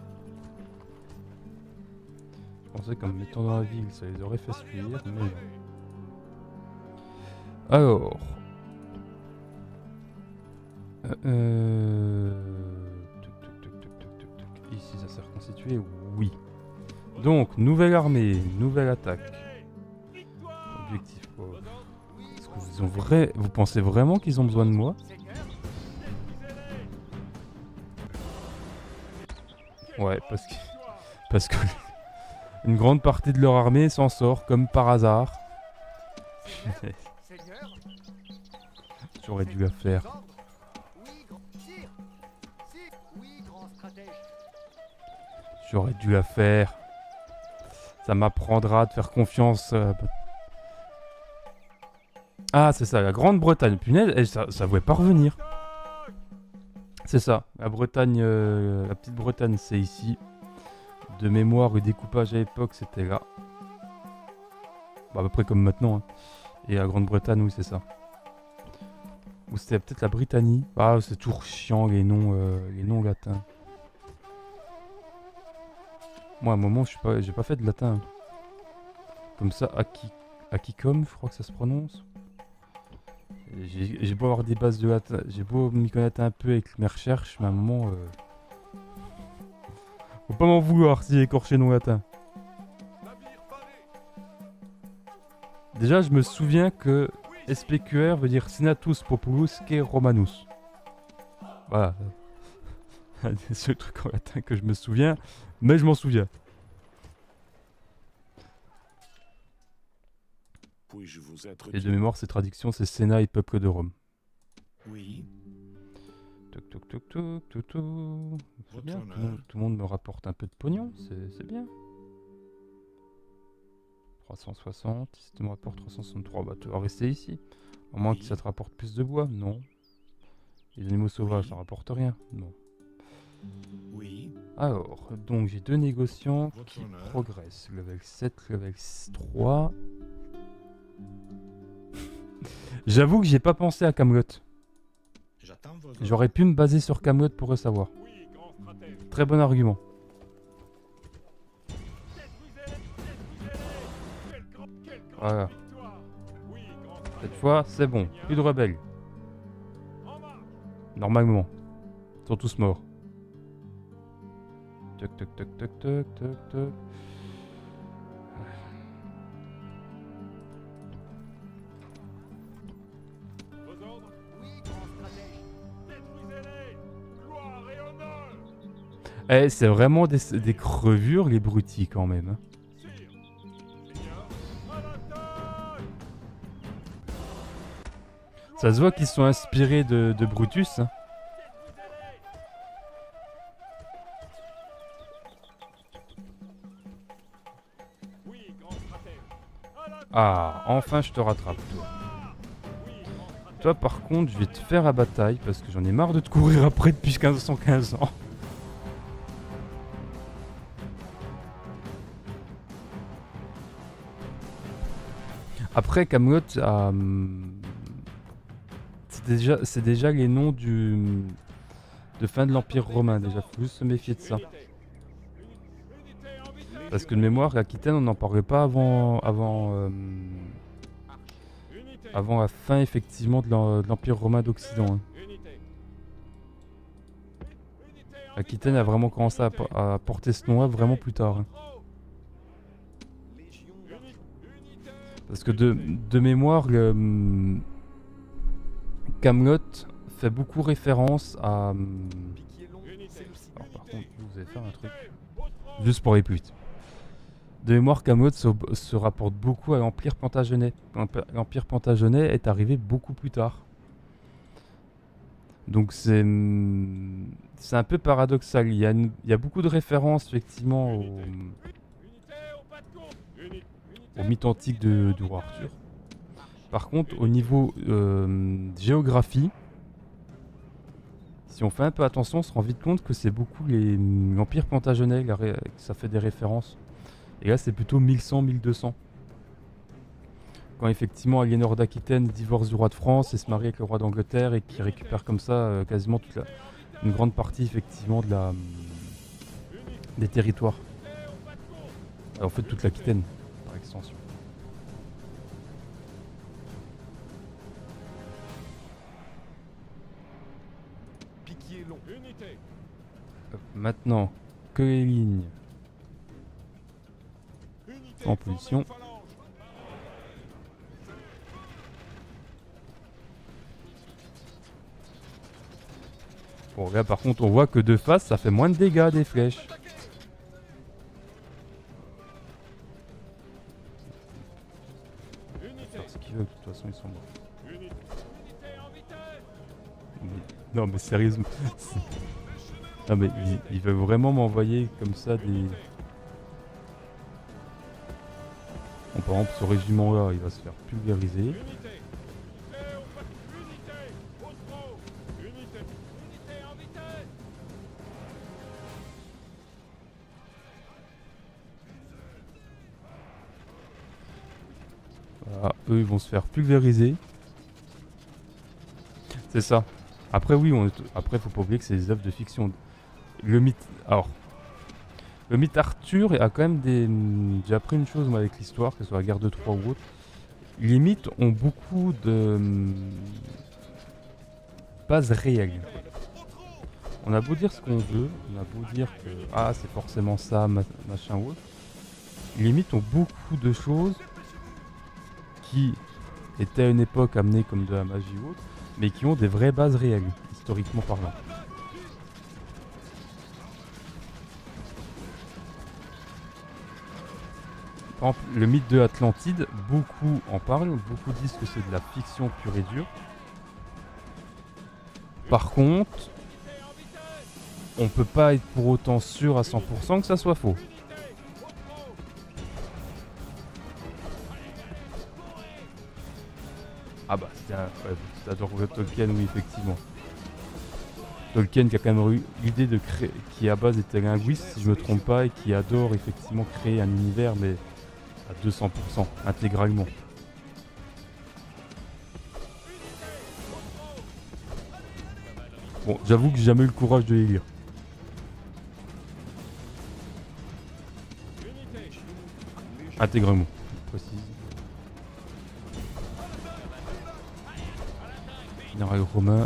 Je pensais qu'en me mettant dans la ville, ça les aurait fait fuir, mais non. Alors... Euh... euh, tuc, tuc, tuc, tuc, tuc, tuc, tuc. Ici, ça s'est reconstitué? Oui. Donc, nouvelle armée, nouvelle attaque. Objectif quoi? Est-ce que vous, ont vrai... vous pensez vraiment qu'ils ont besoin de moi? Ouais, parce que... Parce que... Une grande partie de leur armée s'en sort, comme par hasard. Seigneur, J'aurais dû la faire. ordre. Oui, grand sire. Sire, oui, grand stratège. J'aurais dû la faire. Ça m'apprendra de faire confiance. euh, Ah, c'est ça, la Grande-Bretagne. Punaise, eh, ça, ça pouvait pas revenir. C'est ça, la Bretagne, euh, la petite Bretagne, c'est ici. De mémoire, le découpage à l'époque, c'était là. Bah, à peu près comme maintenant. Hein. Et la Grande-Bretagne, oui, c'est ça. Ou c'était peut-être la Britannie. Ah, c'est toujours chiant les noms, euh, les noms latins. Moi, à un moment, je suis pas, j'ai pas fait de latin. Comme ça, Aki, Akicom, je crois que ça se prononce. J'ai j'ai beau avoir des bases de latin, j'ai beau m'y connaître un peu avec mes recherches, mais à un moment, euh... faut pas m'en vouloir si j'ai écorché non latin. Navire paré. Déjà, je me souviens que S P Q R veut dire Senatus Populus que Romanus. Voilà. Un des seuls trucs en latin que je me souviens, mais je m'en souviens. Puis-je vous Et introduire de mémoire, ces traductions, c'est Sénat et peuple de Rome. Oui. Toc toc toc toc toc toc. C'est Votre bien, tout, le honneur. monde- tout le monde me rapporte un peu de pognon, c'est c'est bien. trois cent soixante, si tu me rapportes trois cent soixante-trois, bah tu vas rester ici. Au moins que Oui. ça te rapporte plus de bois, non. Les animaux sauvages, Oui. ça rapporte rien, non. Oui. Alors, donc j'ai deux négociants Votre qui honneur. progressent. Level sept, level trois. J'avoue que j'ai pas pensé à Camelot. J'attends vos J'aurais pu me baser sur Camelot pour le savoir. Oui, grand stratège. Très bon argument. Détruisez-les, détruisez-les. Quelle grande, quelle grande Voilà. victoire. Oui, grand stratège. Cette fois, c'est bon. Plus de rebelles. En marche. Normalement. Ils sont tous morts. Toc toc toc toc toc toc toc. Vos ordres. Oui, grand stratège. Détruisez-les. Gloire et honneur. Eh, c'est vraiment des, des crevures, les broutilles, quand même. hein. Sire. Seigneur. À l'attaque. Ça se voit qu'ils sont inspirés de, de Brutus. hein. Oui, grand stratège. À l'attaque. Ah, enfin je te rattrape, toi. Oui, grand stratège. Toi, par contre, je vais te faire à bataille parce que j'en ai marre de te courir après depuis quinze cent quinze ans. Après, Camelot, euh, c'est déjà, c'est déjà les noms du, de fin de l'Empire romain. Déjà, faut juste se méfier de ça. Unité. Unité en vitesse. Parce que de mémoire, l'Aquitaine, on n'en parlait pas avant, avant, euh, Unité. avant la fin effectivement de l'en- de l'Empire romain d'Occident. hein. Unité. Unité en L'Aquitaine a vraiment commencé à, po- à porter ce nom-là vraiment plus tard. hein. Légion. Unité. Unité. Parce que de, de mémoire, le, hum, Camelot fait beaucoup référence à... hum, Piquier long, Unité. c'est le signe. Alors par contre, vous allez faire un truc. Au trot. Juste pour aller plus vite. De mémoire, Camelot se, se rapporte beaucoup à l'Empire Plantagenet. L'Emp- L'Empire Plantagenet est arrivé beaucoup plus tard. Donc c'est hum, c'est un peu paradoxal. Il y, a une- il y a beaucoup de références effectivement au, Unité au pas de course. Unité. au mythe antique de, du roi Arthur. Par contre, au niveau euh, géographie, si on fait un peu attention, on se rend vite compte que c'est beaucoup les- l'Empire Plantagenet, la ré- que ça fait des références. Et là, c'est plutôt mille cent mille deux cents. Quand effectivement Aliénor d'Aquitaine divorce du roi de France et se marie avec le roi d'Angleterre et qui récupère comme ça euh, quasiment toute la, une grande partie effectivement de la, hum, des territoires. En fait, toute l'Aquitaine, par extension. Piquier long. Unité. Hop, maintenant, que les lignes Unité. en position. Formez en phalange. Bon, là par contre, on voit que de face, ça fait moins de dégâts des flèches. Unité. Faire ce qu'ils veulent, de toute façon, ils sont morts. Unité. Unité en vitesse. Mais- non, mais sérieusement. c'est- Non, mais ils, ils veulent vraiment m'envoyer comme ça des. Bon, par exemple, ce régiment-là, il va se faire pulvériser. Unité. Unité au pas- Unité. Au trot. Unité. Unité en vitesse. Voilà, eux, ils vont se faire pulvériser. C'est ça. Après, oui, on est- après, faut pas oublier que c'est des œuvres de fiction. Le mythe. Alors. Le mythe Arthur a quand même des. J'ai appris une chose, moi, avec l'histoire, que ce soit la guerre de Troie ou autre. Les mythes ont beaucoup de. bases réelles. On a beau dire ce qu'on veut, on a beau dire que. Ah, c'est forcément ça, ma- machin ou autre. Les mythes ont beaucoup de choses qui étaient à une époque amenées comme de la magie ou autre, mais qui ont des vraies bases réelles, historiquement parlant. Par exemple, le mythe de Atlantide, beaucoup en parlent, beaucoup disent que c'est de la fiction pure et dure. Par contre, on peut pas être pour autant sûr à cent pour cent que ça soit faux. Ah bah, c'est un... ouais, si t'adores Tolkien, oui, effectivement. Tolkien qui a quand même eu l'idée de créer, qui à base était linguiste, si je me trompe pas, et qui adore effectivement créer un univers, mais à deux cents pour cent, intégralement. Bon, j'avoue que j'ai jamais eu le courage de les lire. Intégralement, je précise. Général romain.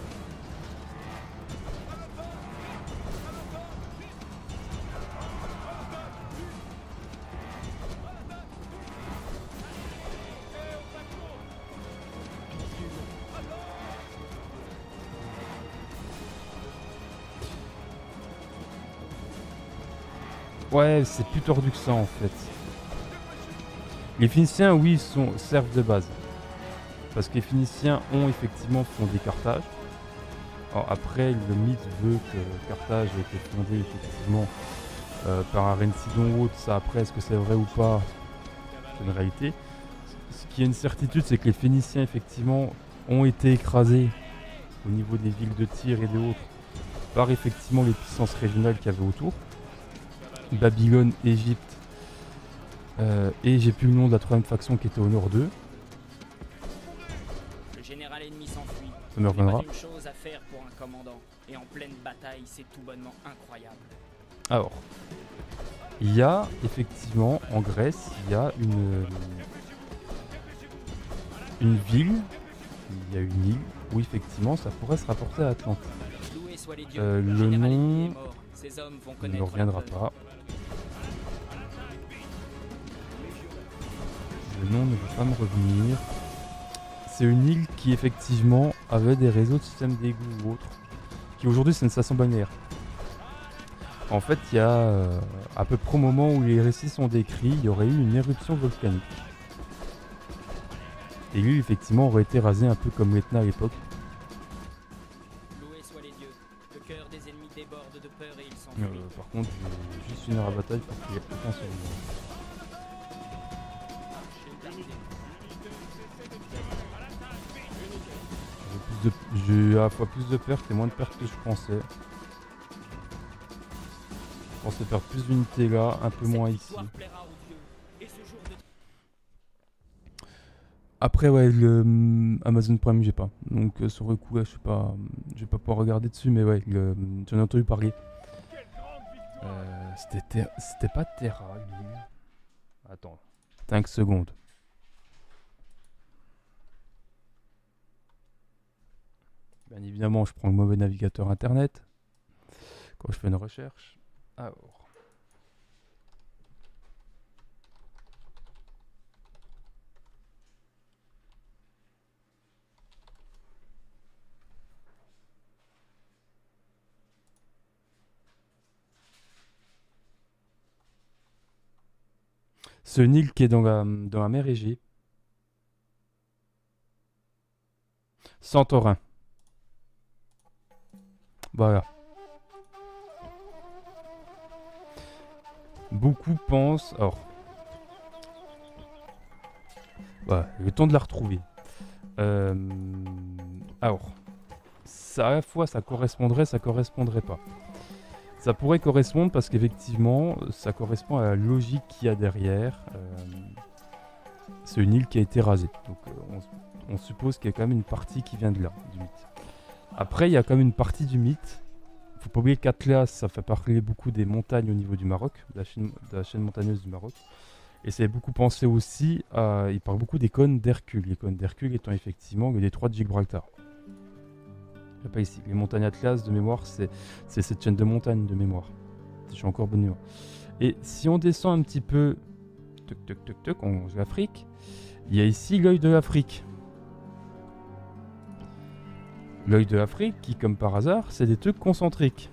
Ouais, c'est plus tordu que ça en fait. Les Phéniciens, oui, sont, servent de base. Parce que les Phéniciens ont effectivement fondé Carthage. Alors après, le mythe veut que Carthage ait été fondée effectivement euh, par un Réncidon ou autre. Ça, après, est-ce que c'est vrai ou pas? C'est une réalité. Ce qui est une certitude, c'est que les Phéniciens, effectivement, ont été écrasés au niveau des villes de Tyr et d'autres par effectivement les puissances régionales qu'il y avait autour. Babylone, Égypte, euh, et j'ai plus le nom de la troisième faction qui était au nord d'eux. Le général ennemi s'enfuit. Ça me Ce n'est reviendra. pas une chose à faire pour un commandant. Et en pleine bataille, c'est tout bonnement incroyable. Alors, il y a effectivement en Grèce, il y a une, une ville, il y a une île où effectivement ça pourrait se rapporter à Atlantide. Loué soit les dieux. Euh, le général nom ennemi est mort. Ces hommes vont Il ne connaître me reviendra leur pas. Le nom ne veut pas me revenir. C'est une île qui effectivement avait des réseaux de systèmes d'égout ou autres, qui aujourd'hui c'est une station balnéaire. En fait, il y a euh, à peu près au moment où les récits sont décrits, il y aurait eu une éruption volcanique. Et l'île effectivement aurait été rasée un peu comme l'Etna à l'époque. Loués soient les dieux. Le cœur des ennemis déborde de peur et ils Euh, s'enfuient. par contre, je vais juste finir la bataille pour qu'il n'y ait aucun survivant. plus de, j'ai eu à la fois plus de pertes et moins de pertes que je pensais. Je pensais perdre plus d'unités là, un peu moins ici. Après ouais, le hum, Amazon Prime j'ai pas. Donc euh, sur le coup là, je sais pas, je vais pas pouvoir regarder dessus, mais ouais, le, j'en ai entendu parler. Euh, c'était Ter- c'était pas Terra lui. Attends, cinq secondes. Bien évidemment, je prends le mauvais navigateur internet quand je fais une recherche. Alors. Ce Nil qui est dans la, dans la mer Égée. Santorin. Voilà. Beaucoup pensent... Alors... Voilà, le temps de la retrouver. Euh, alors... Ça, à la fois, ça correspondrait, ça correspondrait pas. Ça pourrait correspondre parce qu'effectivement, ça correspond à la logique qu'il y a derrière. Euh, c'est une île qui a été rasée. Donc euh, on, on suppose qu'il y a quand même une partie qui vient de là, du mythe. Après, il y a quand même une partie du mythe. Faut pas oublier qu'Atlas, ça fait parler beaucoup des montagnes au niveau du Maroc, de la chaîne, de la chaîne montagneuse du Maroc. Et ça fait beaucoup penser aussi à... Il parle beaucoup des cônes d'Hercule. Les cônes d'Hercule étant effectivement le détroit de Gibraltar. Pas ici. Les montagnes Atlas de mémoire, c'est cette chaîne de montagnes de mémoire. Je suis encore bonne mémoire. Et si on descend un petit peu, toc toc toc toc, on mange l'Afrique. Il y a ici l'œil de l'Afrique. L'œil de l'Afrique, qui comme par hasard, c'est des trucs concentriques.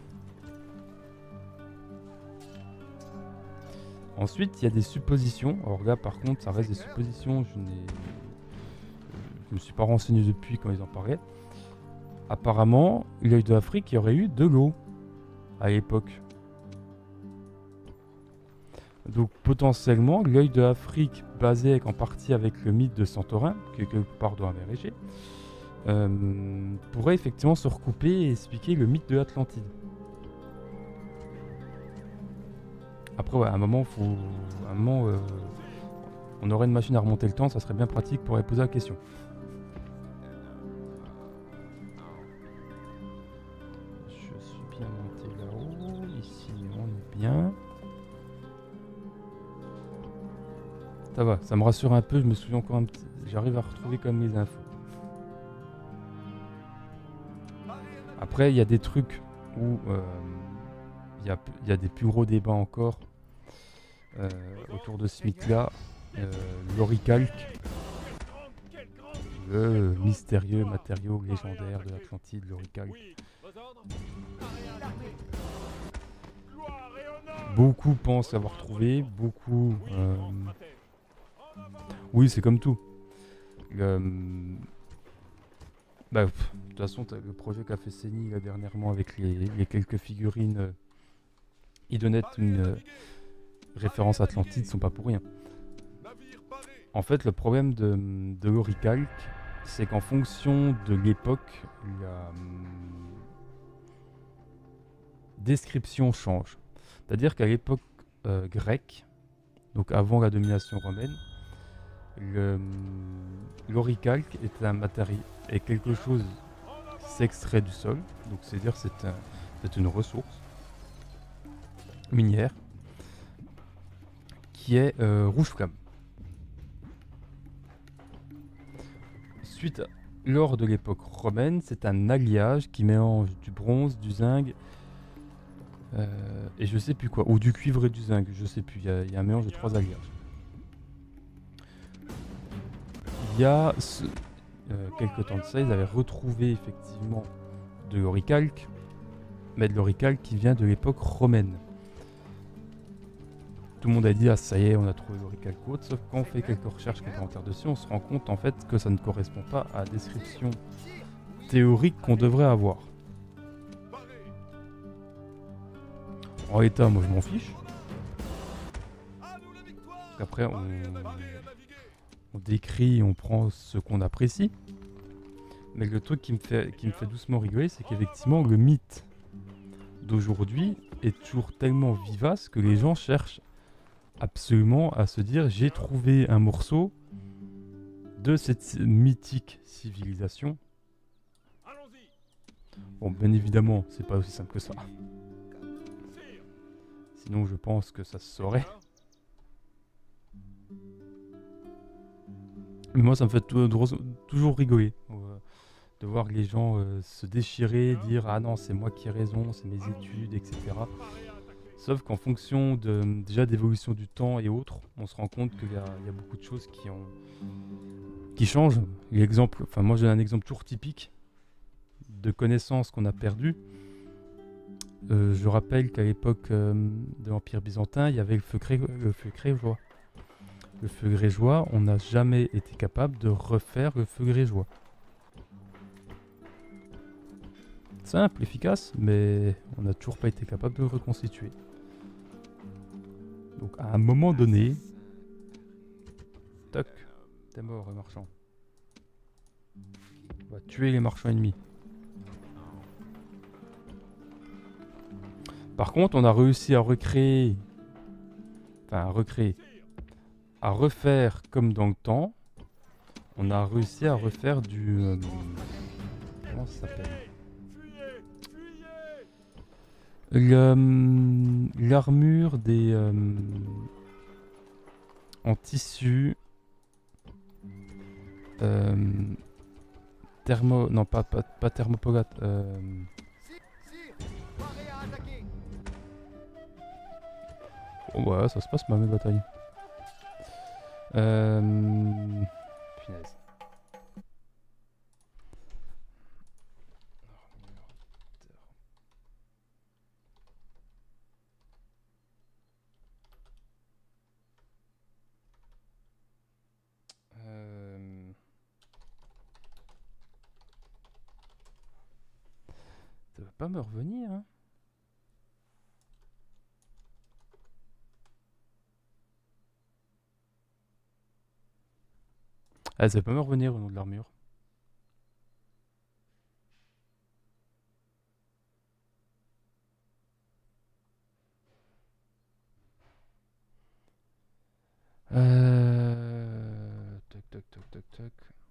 Ensuite, il y a des suppositions. Alors là, par contre, ça reste des suppositions. Je n'ai, je me suis pas renseigné depuis quand ils en parlaient. Apparemment, l'œil de l'Afrique, il y aurait eu de l'eau à l'époque. Donc potentiellement, l'œil de l'Afrique, basé en partie avec le mythe de Santorin, qui est quelque part dans la mer Égée, euh, pourrait effectivement se recouper et expliquer le mythe de l'Atlantide. Après, ouais, à un moment, faut, à un moment euh, on aurait une machine à remonter le temps, ça serait bien pratique pour aller poser la question. Bien. Ça va, ça me rassure un peu, je me souviens encore un petit... J'arrive à retrouver quand même les infos. Après, il y a des trucs où il euh, y, a, y a des plus gros débats encore euh, autour de ce mythe-là. Euh, L'oricalque, le mystérieux matériau légendaire de l'Atlantide, l'oricalque. Beaucoup pensent l'avoir trouvé, beaucoup... Euh... Oui, c'est comme tout. Le... Bah, pff, de toute façon, le projet qu'a fait Seni là, dernièrement avec les, les quelques figurines, euh, ils donnaient une euh, référence Atlantide, sont pas pour rien. En fait, le problème de, de l'oricalque, c'est qu'en fonction de l'époque, la hum, description change. C'est-à-dire qu'à l'époque euh, grecque, donc avant la domination romaine, l'oricalque est un matériau, est quelque chose qui s'extrait du sol, donc c'est-à-dire c'est un, c'est une ressource minière qui est euh, rouge flamme. Suite, à, lors de l'époque romaine, c'est un alliage qui mélange du bronze, du zinc, Euh, et je sais plus quoi, ou du cuivre et du zinc, je sais plus, il y, y a un mélange de trois alliages. Il y a ce, euh, quelques temps de ça, ils avaient retrouvé effectivement de l'oricalque, mais de l'oricalque qui vient de l'époque romaine. Tout le monde a dit ah ça y est, on a trouvé l'oricalque ou autre, sauf quand on fait quelques recherches complémentaires dessus, on se rend compte en fait que ça ne correspond pas à la description théorique qu'on devrait avoir. En l'état, moi je m'en fiche. Après, on, on décrit, on prend ce qu'on apprécie. Mais le truc qui me fait, qui me fait doucement rigoler, c'est qu'effectivement, le mythe d'aujourd'hui est toujours tellement vivace que les gens cherchent absolument à se dire j'ai trouvé un morceau de cette mythique civilisation. Allons-y. Bon, bien évidemment, c'est pas aussi simple que ça. Sinon, je pense que ça se saurait. Mais moi, ça me fait tou- toujours rigoler euh, de voir les gens euh, se déchirer, dire ah non, c'est moi qui ai raison, c'est mes études, et cetera. Sauf qu'en fonction de, déjà d'évolution du temps et autres, on se rend compte qu'il y, y a beaucoup de choses qui, ont, qui changent. L'exemple, enfin moi j'ai un exemple toujours typique de connaissances qu'on a perdues. Euh, je rappelle qu'à l'époque euh, de l'Empire byzantin, il y avait le feu, cré, le feu grégeois. Le feu grégeois, on n'a jamais été capable de refaire le feu grégeois. Simple, efficace, mais on n'a toujours pas été capable de le reconstituer. Donc à un moment donné, toc, t'es mort, le marchand. On va tuer les marchands ennemis. Par contre, on a réussi à recréer, enfin à recréer, à refaire comme dans le temps. On a réussi à refaire du, euh, comment ça s'appelle ? Le, l'armure des euh, en tissu euh, thermo non pas pas, pas thermopolate euh, oh, ouais ça se passe ma même bataille euh, punaise. Ça va pas me revenir, hein. Ah, ça va pas me revenir au nom de l'armure. Euh... Toc, toc, toc, toc, toc.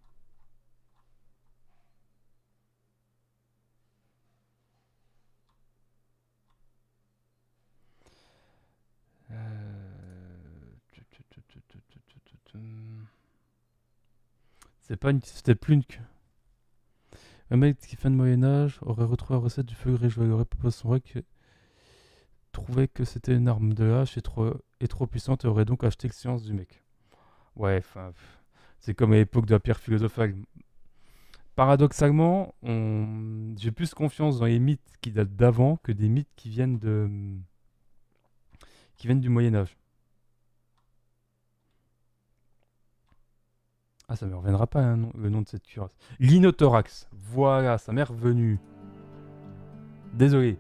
C'est pas une... C'était plus une... Un mec qui fin de Moyen-Âge aurait retrouvé la recette du feu grégeois. Il aurait proposé son roi qui trouvait que c'était une arme de hache et trop, et trop puissante et aurait donc acheté le silence du mec. Ouais, enfin... C'est comme à l'époque de la pierre philosophale. Paradoxalement, on... j'ai plus confiance dans les mythes qui datent d'avant que des mythes qui viennent de... qui viennent du Moyen-Âge. Ah, ça me reviendra pas hein, non, le nom de cette cuirasse. L'inothorax. Voilà, ça m'est revenu. Désolé.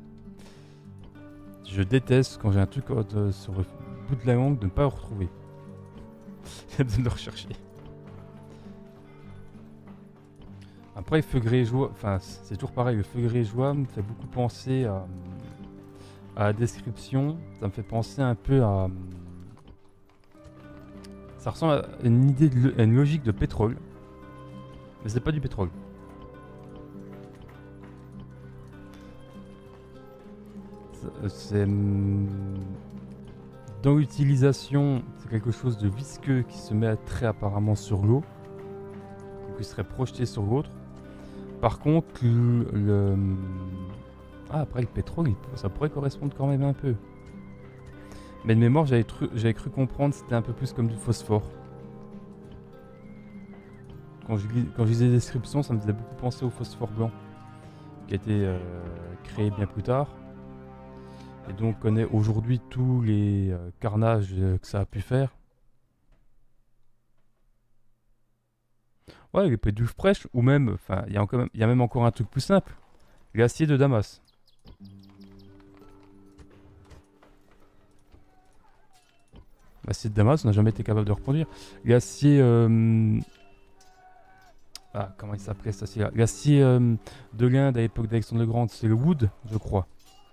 Je déteste quand j'ai un truc euh, sur le bout de la langue de ne pas le retrouver. J'ai besoin de le rechercher. Après, le feu grégeois, enfin, c'est toujours pareil. Le feu grégeois me fait beaucoup penser à, à la description. Ça me fait penser un peu à. Ça ressemble à une idée, de, à une logique de pétrole. Mais c'est pas du pétrole. C'est. Dans l'utilisation, c'est quelque chose de visqueux qui se met très apparemment sur l'eau. Qui serait projeté sur l'autre. Par contre, le, le... Ah, après le pétrole, ça pourrait correspondre quand même un peu. Mais de mémoire, j'avais, tru... j'avais cru comprendre que c'était un peu plus comme du phosphore. Quand je, quand je lisais les descriptions, ça me faisait beaucoup penser au phosphore blanc. Qui a été euh, créé bien plus tard. Et donc on connaît aujourd'hui tous les euh, carnages euh, que ça a pu faire. Ouais, les pédouches fraîches, ou même, enfin, il y, y a même encore un truc plus simple. L'acier de Damas. L'acier de Damas, on n'a jamais été capable de reproduire. L'acier... Euh, Ah, comment il s'appelait cet acier-là? L'acier euh, de l'Inde à l'époque d'Alexandre le Grand, c'est le wood, je crois.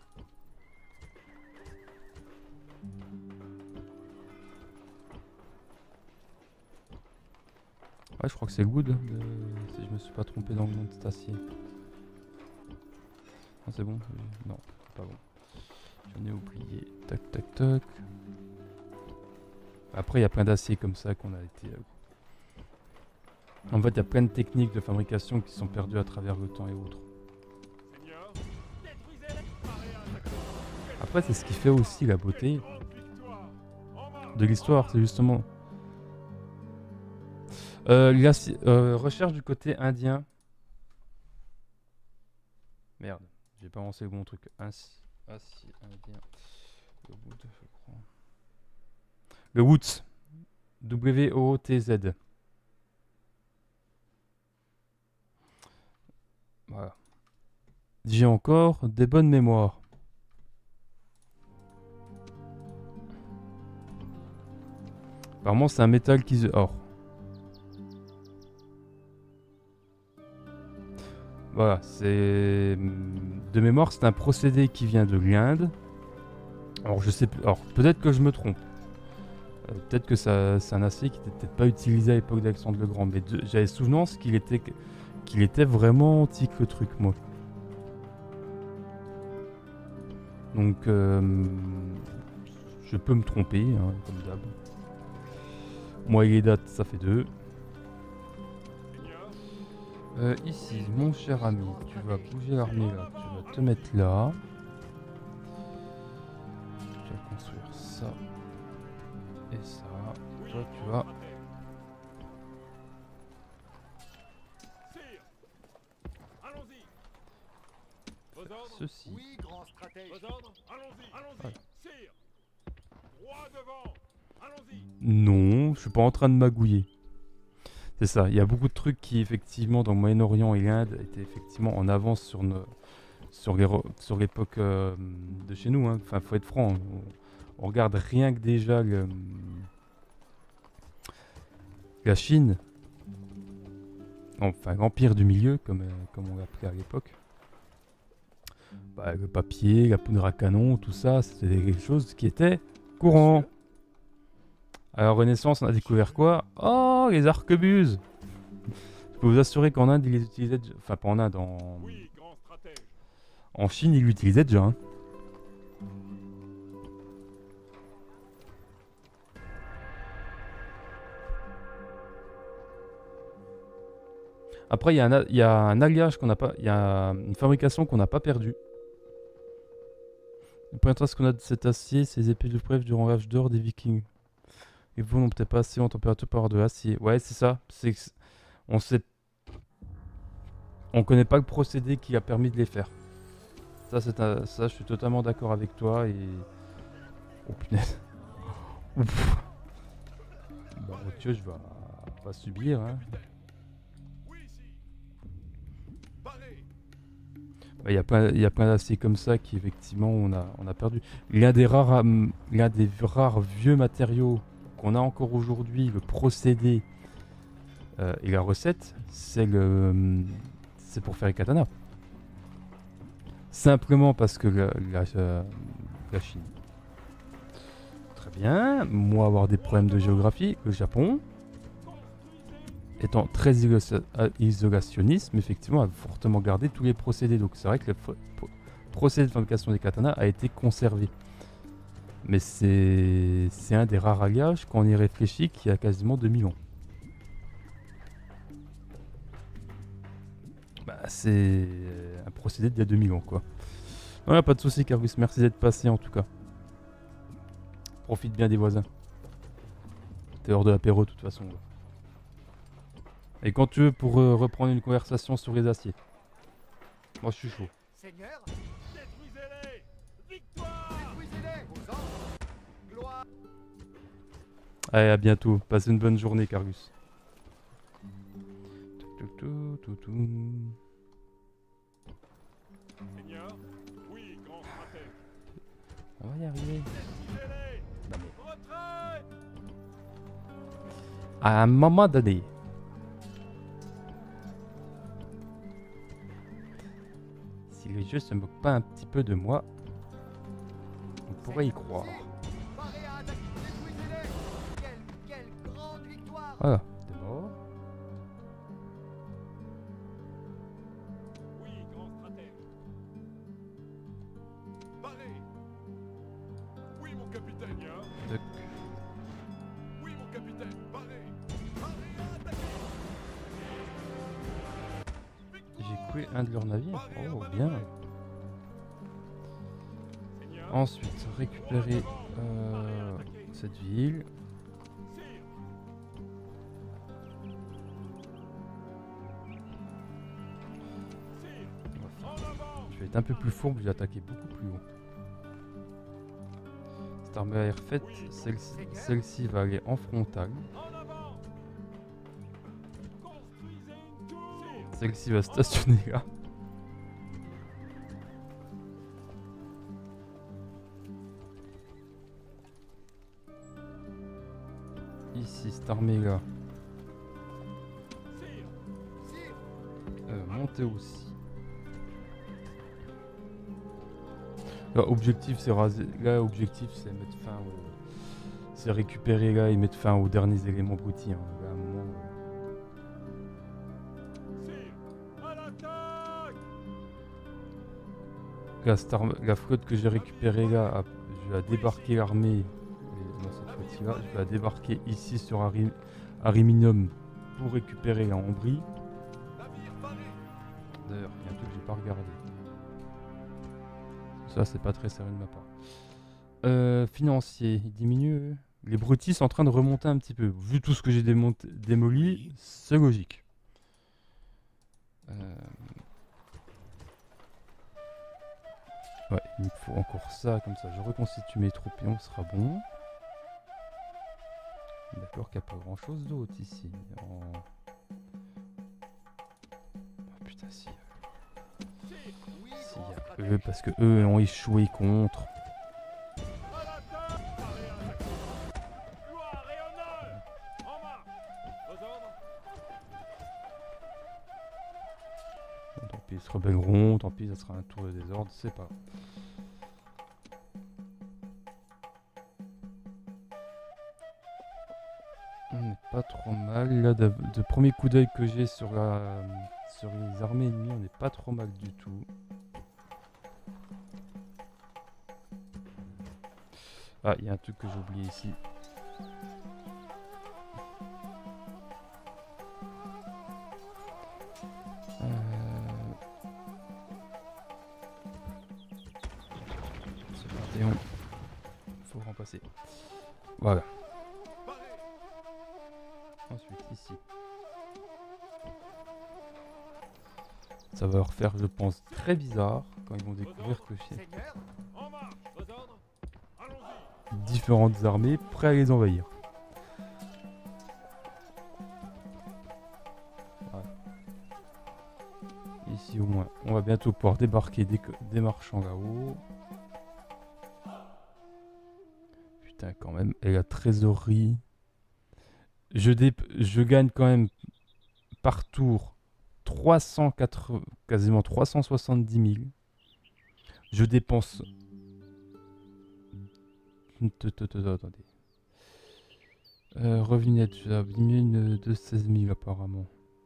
Ouais, je crois que c'est le wood, euh, si je me suis pas trompé dans le nom de cet acier. Ah, c'est bon? Non, c'est pas bon. J'en ai oublié. Tac, tac, tac. Après, il y a plein d'aciers comme ça qu'on a été... Euh... En fait, il y a plein de techniques de fabrication qui sont perdues à travers le temps et autres. Seigneur, détruisez-les. Parez à attaquer. Après, c'est ce qui fait aussi la beauté Grande victoire. En marche. de l'histoire, c'est justement... Euh, l'acier- euh, recherche du côté indien. Merde, j'ai pas lancé le bon truc. Acier, acier indien. Le wood, je crois. Le Woods. W O O T Z. Voilà. J'ai encore des bonnes mémoires. Apparemment, c'est un métal qui se... Or. Voilà, c'est... De mémoire, c'est un procédé qui vient de l'Inde. Alors, je sais plus... Alors, peut-être que je me trompe. Euh, peut-être que ça, c'est un acier qui n'était peut-être pas utilisé à l'époque d'Alexandre le Grand. Mais de- j'avais souvenance qu'il était... qu'il était vraiment antique, le truc, moi. Donc, euh, je peux me tromper, hein, comme d'hab. Moi et les dates, ça fait deux. Seigneur, Euh, ici, mon cher ami, tu vas bouger l'armée là, tu vas te mettre là. Tu vas construire ça et ça. oui, Toi, tu grand vas. stratège. Sire, allons-y. Vos ordres. Ceci. Oui, grand stratège. Vos ordres. Allons-y. Allons-y. Voilà. Sire. Droit devant. Allons-y. Non, je suis pas en train de magouiller. C'est ça, il y a beaucoup de trucs qui, effectivement, dans le Moyen-Orient et l'Inde, étaient effectivement en avance sur, nos, sur, les re- sur l'époque euh, de chez nous. Hein. Enfin, faut être franc, on, on regarde rien que déjà le- la Chine, enfin l'Empire du Milieu, comme, euh, comme on l'appelait à l'époque. Bah, le papier, la poudre à canon, tout ça, c'était des choses qui étaient courantes. À la Renaissance, on a découvert quoi? Oh, les arquebuses! Je peux vous assurer qu'en Inde, ils les utilisaient déjà... Enfin, pas en Inde, en, Oui, grand stratège. en Chine, ils l'utilisaient déjà. Hein. Après, il y, a un a- il y a un alliage qu'on n'a pas... Il y a une fabrication qu'on n'a pas perdue. Le point ce qu'on a de cet acier, c'est les épées de preuve durant l'âge d'or des Vikings. Et vous n'ont peut-être pas assez en température pour avoir de l'acier. Ouais, c'est ça. C'est que c- on sait, on connaît pas le procédé qui a permis de les faire. Ça, c'est un- ça, je suis totalement d'accord avec toi et. Oh punaise. Ouf. Bah, Dieu, je vais pas subir. Hein. Oui, sire. Parez. Bah, Il y a plein, il y a plein d'aciers comme ça qui effectivement on a, on a perdu. L'un des rares, am- l'un des rares vieux matériaux qu'on a encore aujourd'hui, le procédé euh, et la recette, c'est le, c'est pour faire les katanas. Simplement parce que la, la, euh, la Chine. Très bien. Moi avoir des problèmes de géographie, le Japon étant très iso- euh, isolationniste, mais effectivement a fortement gardé tous les procédés. Donc c'est vrai que le fo- po- procédé de fabrication des katanas a été conservé. Mais c'est c'est un des rares alliages, quand on y réfléchit, qui a quasiment deux mille ans. Bah, c'est un procédé d'il y a deux mille ans, quoi. Voilà, pas de soucis, Cargus. Merci d'être passé, en tout cas. Profite bien des voisins. T'es hors de l'apéro, de toute façon. là. Et quand tu veux, pour euh, reprendre une conversation sur les aciers. Moi, je suis chaud. Seigneur, Détruisez-les. Victoire. détruisez-les. Vos ordres. Gloire. Allez, à bientôt. Passez une bonne journée, Cargus. Tout, tout, tout, tout. Seigneur. Oui, grand stratège. On va y arriver. Détruisez-les. Non, mais Retrait. à un moment donné. jeu se moque pas un petit peu de moi. On pourrait y croire. Paré à attaquer. Détruisez-les. Quelle, quelle grande victoire. Voilà, t'es mort. Oui, grand stratège. Paré. Oui, mon capitaine. Tac. Oui, mon capitaine. Paré. Paré à attaquer. J'ai coulé un de leurs navires. Oh, bien. Seigneur. Ensuite, récupérer euh, cette ville. Sire. Sire. On va faire- En avant. Je vais être un peu plus fourbe, je vais attaquer beaucoup plus haut. Cette armée à air faite, celle-ci celle-ci va aller en frontal. En avant. Construisez une tour. Sire. Celle-ci va stationner là. Ici, cette armée là, Sire. Sire. euh, monter aussi. Là, objectif c'est raser. Là, objectif c'est mettre fin au. C'est récupérer là et mettre fin aux derniers éléments brutis. Hein. Là, à un moment, euh, Sire. À l'attaque. la, star- la flotte que j'ai récupérée là, a- je vais la débarquer l'armée. et Dans cette flotte là, je vais la débarquer ici sur Ari- Ariminum pour récupérer la Hongrie. Navire paré. D'ailleurs, il y a un truc que j'ai pas regardé. Ça, c'est pas très sérieux de ma part. Euh, financier, il diminue. Les brutis sont en train de remonter un petit peu. Vu tout ce que j'ai démonté- démoli, c'est logique. Euh, Ouais, il me faut encore ça, comme ça je reconstitue mes troupes et on sera bon. D'accord qu'il n'y a pas grand chose d'autre ici. En... Oh putain, si. Oui, Si, grand y a stratège. eux, parce que eux ont échoué contre. À l'attaque. Paré à attaquer. Gloire et honneur. En marche. Vos ordres. Bon, tant pis, ils se rebelleront, tant pis, ça sera un tour de désordre, c'est pas grave. On n'est pas trop mal. Là, de, de premier coup d'œil que j'ai sur, la, sur les armées ennemies, on n'est pas trop mal du tout. Ah, il y a un truc que j'ai oublié ici. Euh... Ce Panthéon, faut remplacer. Voilà. Paré. Ensuite, ici. Ça va leur faire, je pense, très bizarre quand ils vont découvrir que j'ai Seigneur. En marche. Vos ordres. Allons-y. différentes armées prêtes à les envahir. Voilà. Ici au moins, on va bientôt pouvoir débarquer des, co- des marchands là-haut. Putain, quand même, et la trésorerie. Je, dép- je gagne quand même par tour trois cent quatre-vingts, quasiment trois cent soixante-dix mille. Je dépense. Attendez. Euh, revenu net, j'ai diminué de seize mille apparemment.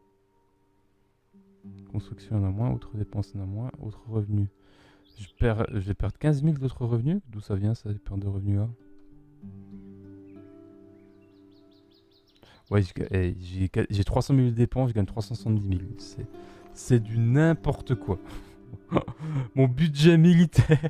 Construction en a moins, autres dépenses en a moins, autres revenus. Je perds, je vais perdre quinze mille d'autres revenus. D'où ça vient ça, ces pertes de revenus là? Ouais, je ga- eh, j'ai qua- j'ai trois cent mille de dépenses, je gagne trois cent soixante-dix mille. C'est, c'est du n'importe quoi. Mon budget militaire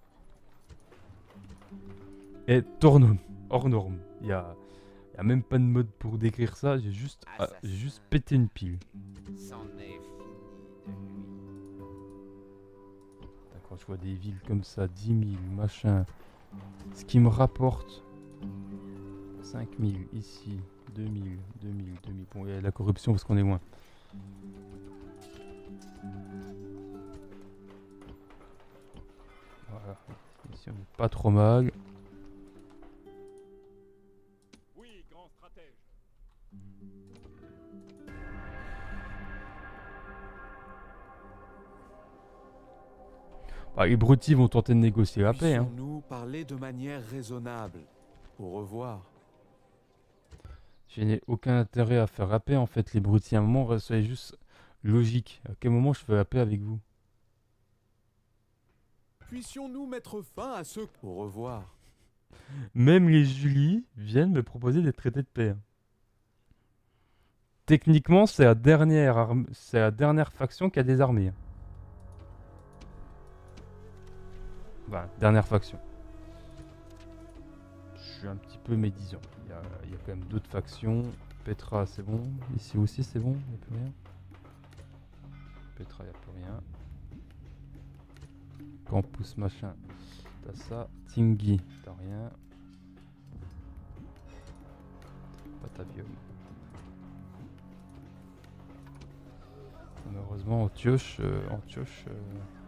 est hors norme. Hors norme. Il y a, y a même pas de mode pour décrire ça. J'ai juste, ah, j'ai juste pété une pile. C'en est fini de lui. Quand je vois des villes comme ça, dix mille, machin, ce qui me rapporte cinq mille ici, deux mille, deux mille, deux mille. Bon, il y a la corruption parce qu'on est loin. Voilà, ici on est pas trop mal. Oui, grand stratège. Bah, les broutilles vont tenter de négocier la paix. Hein. Puissions-nous parler de manière raisonnable. Au revoir. Je n'ai aucun intérêt à faire la paix en fait, les broutilles. À un moment, soyez juste logique. À quel moment je fais la paix avec vous? Puissions-nous mettre fin à ce... Au revoir. Même les Julie viennent me proposer des traités de paix. Techniquement, c'est la dernière, arme... c'est la dernière faction qui a des armées. Voilà, dernière faction. Je suis un petit peu médisant. Il y a, il y a quand même d'autres factions. Petra, c'est bon. Ici aussi, c'est bon. Il n'y a plus rien. Petra, il n'y a plus rien. Campus, machin. T'as ça. Tingy, t'as rien. Patavium. Malheureusement, Antioche, euh, Antioche, euh,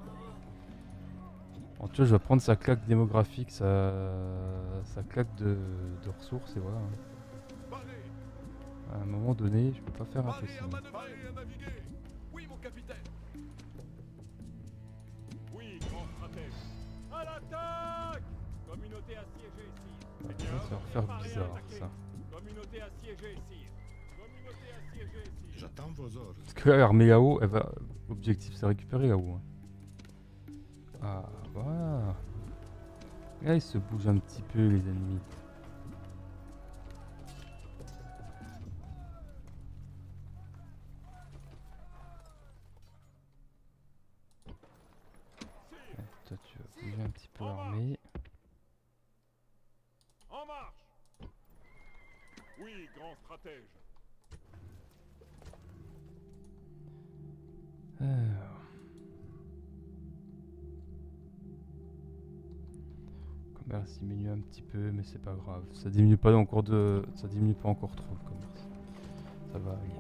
Antioche va prendre sa claque démographique, sa, sa claque de, de ressources, et voilà. À un moment donné, je peux pas faire impossible. Oui, mon capitaine. Oui, grand stratège. À l'attaque! Communauté assiégée ici. Ouais, ça va faire bizarre, ça. Communauté assiégée ici. Communauté assiégée ici. J'attends vos ordres. Parce que là, l'armée là-haut, elle va... Objectif, c'est récupérer là-haut. Hein. Ah, voilà. Là, ils se bougent un petit peu, les ennemis. Ouais, toi, tu vas bouger un petit peu l'armée. En marche! Oui, grand stratège. Alors. Commerce diminue un petit peu, mais c'est pas grave. Ça diminue pas encore de, ça diminue pas encore trop le commerce. Ça va aller.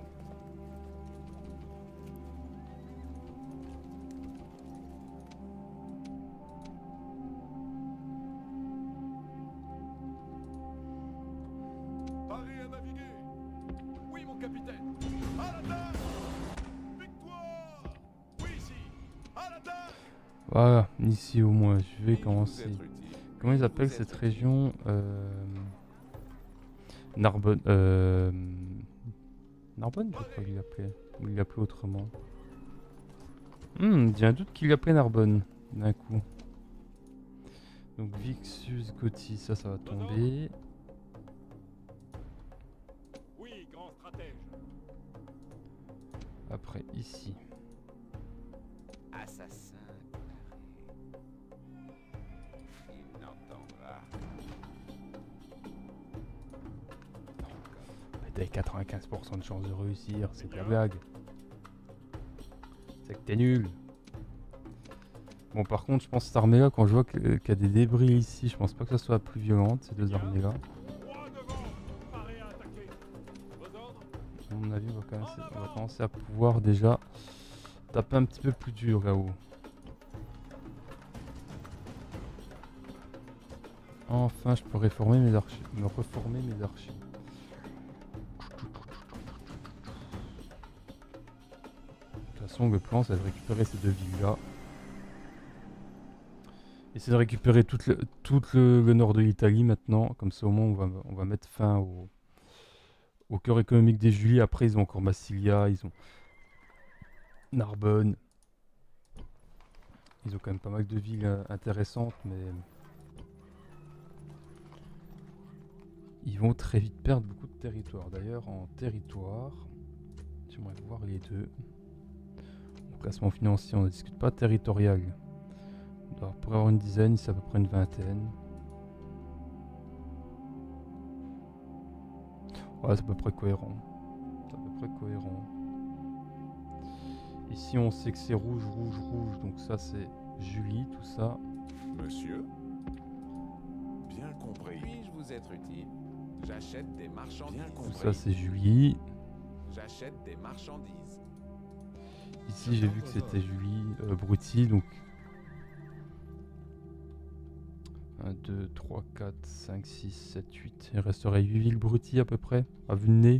Paré à naviguer. Oui, mon capitaine. À l'attaque! Victoire! Oui, ici. À l'attaque! Voilà, ici au moins, je vais Puis-je vous commencer. être utile? Comment ils Puis-je appellent vous cette être région euh... Narbonne. Euh... Narbonne, je crois qu'il l'appelait. Ou il l'appelait autrement. Hmm, j'ai un doute qu'il l'appelait Narbonne, d'un coup. Donc Vixus, Gothi, ça, ça va tomber. Oui, grand stratège. Après, ici. Assassin déclaré. Il n'entendra. Mais t'as quatre-vingt-quinze pour cent de chance de réussir, c'est de la blague. C'est que t'es nul. Bon, par contre, je pense que cette armée-là, quand je vois que- qu'il y a des débris ici, je pense pas que ça soit la plus violente, ces deux armées-là. Droit devant. Paré à attaquer. Vos ordres? À mon avis, on va, commencer, on va commencer à pouvoir déjà taper un petit peu plus dur là-haut. Enfin, je peux réformer mes archers, me reformer mes archers. De toute façon, le plan, c'est de récupérer ces deux villes-là. Et c'est de récupérer tout, le, tout le, le nord de l'Italie maintenant. Comme ça, au moins, on va, on va mettre fin au, au cœur économique des Julies. Après, ils ont encore Massilia, ils ont Narbonne. Ils ont quand même pas mal de villes euh, intéressantes, mais ils vont très vite perdre beaucoup de territoire. D'ailleurs, en territoire, j'aimerais voir les deux. En classement financier, on ne discute pas territorial. Alors, pour avoir une dizaine, c'est à peu près une vingtaine. Ouais, c'est à peu près cohérent. C'est à peu près cohérent. Ici, on sait que c'est rouge, rouge, rouge. Donc ça, c'est Julie, tout ça. Monsieur? Bien compris. Puis-je vous être utile? J'achète des marchandises. Bien Tout compris. ça, c'est Julie. J'achète des marchandises. Ici, j'ai vu que c'était Julie, euh, Brutti, donc un, deux, trois, quatre, cinq, six, sept, huit. Il resterait huit villes Brutti à peu près, à vue de nez.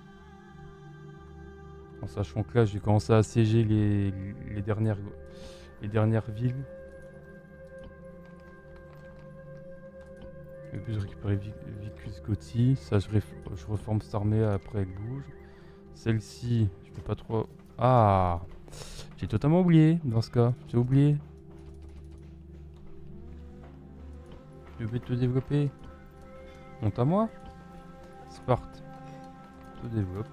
En sachant que là, j'ai commencé à assiéger les, les dernières les dernières villes. Le but de récupérer Vi- Vicus Gotti. Ça, je, réf- je reforme cette armée après elle bouge. Celle-ci, je peux pas trop. Ah! J'ai totalement oublié dans ce cas. J'ai oublié. Je vais te développer. Monte à moi. Sparte. Te développe.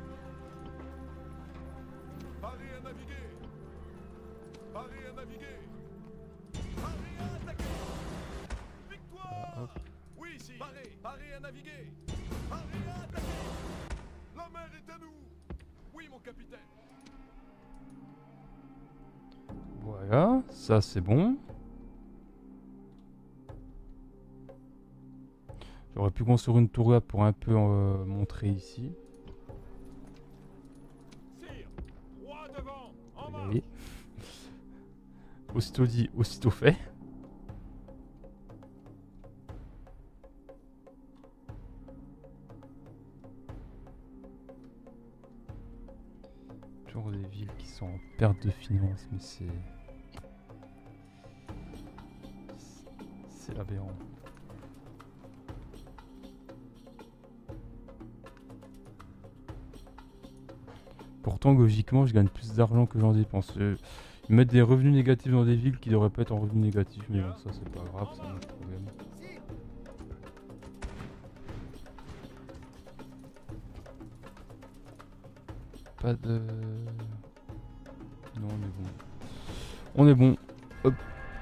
Paré à naviguer. Paré à naviguer. Paré à attaquer. Victoire. Voilà, hop. Oui, si. Paré. Paré à naviguer. Paré à attaquer. La mer est à nous. Oui, mon capitaine. Voilà, ça c'est bon. J'aurais pu construire une tour là pour un peu euh, montrer ici. Sire. Roi devant. En Vous marche. voyez. Aussitôt dit, aussitôt fait. Toujours des villes qui sont en perte de finances, mais c'est... C'est aberrant. Pourtant, logiquement, je gagne plus d'argent que j'en dépense. Euh, Ils mettent des revenus négatifs dans des villes qui devraient pas être en revenus négatifs, mais bon, ça c'est pas grave, c'est un autre problème. Pas de... Non, on est bon. On est bon. Hop.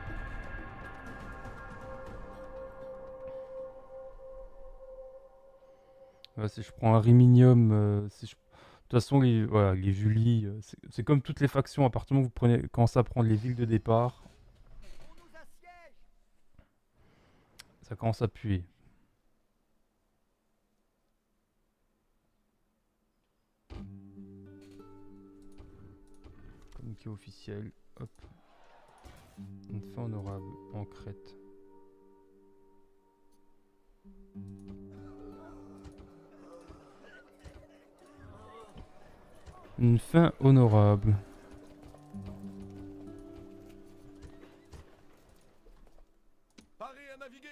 Ouais, si je prends un Riminium, euh, si je... de toute façon, les, voilà, les Julie, euh, c'est c'est comme toutes les factions, à partir du moment où vous prenez, commencez à prendre les villes de départ, On nous assiège. ça commence à puer. Communiqué officiel, hop. Une fin honorable en Crète. Une fin honorable. Paré à naviguer.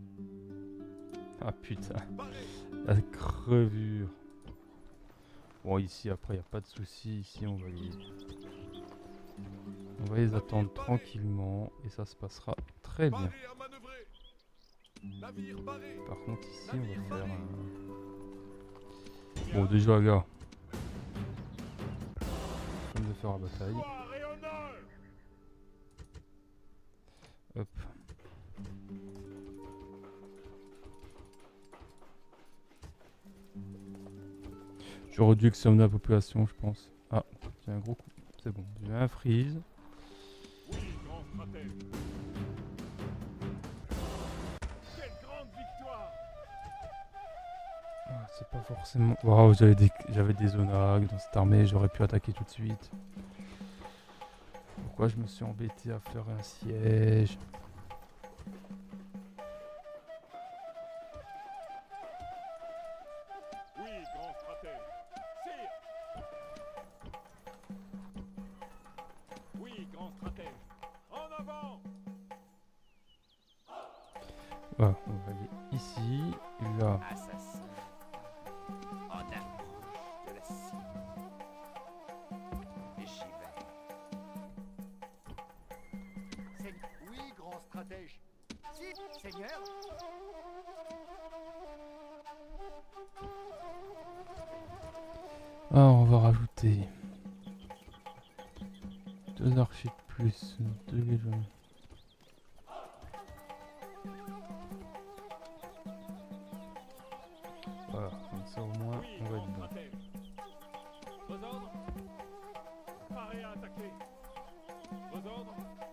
Ah putain, Paré. la crevure. Bon, ici après, il n'y a pas de souci. Ici, on va les... On va les attendre tranquillement et ça se passera très bien. Paré à manœuvrer. Navire paré. Par contre, ici, on va faire un... Bon, déjà, là. On de faire la bataille. Gloire et honneur. Hop. J'aurais dû exterminer la population, je pense. Ah, j'ai un gros coup. C'est bon, j'ai un freeze. Oui, grand stratège. Quelle grande victoire. Ah, c'est pas forcément... Waouh, j'avais des, j'avais des zonags dans cette armée, j'aurais pu attaquer tout de suite. Pourquoi je me suis embêté à faire un siège? Oui, grand stratège. Sire. Oui, grand stratège. En avant. Voilà, on va aller ici, là. Assassin. En approche de la cible. Et j'y vais. Seigneur. Oui, grand stratège. Si, Seigneur. Ah, on va rajouter deux archers de plus, deux légions. Voilà, comme ça au moins Oui, on va grand être bon. stratège. Vos ordres. Paré à attaquer. Vos ordres.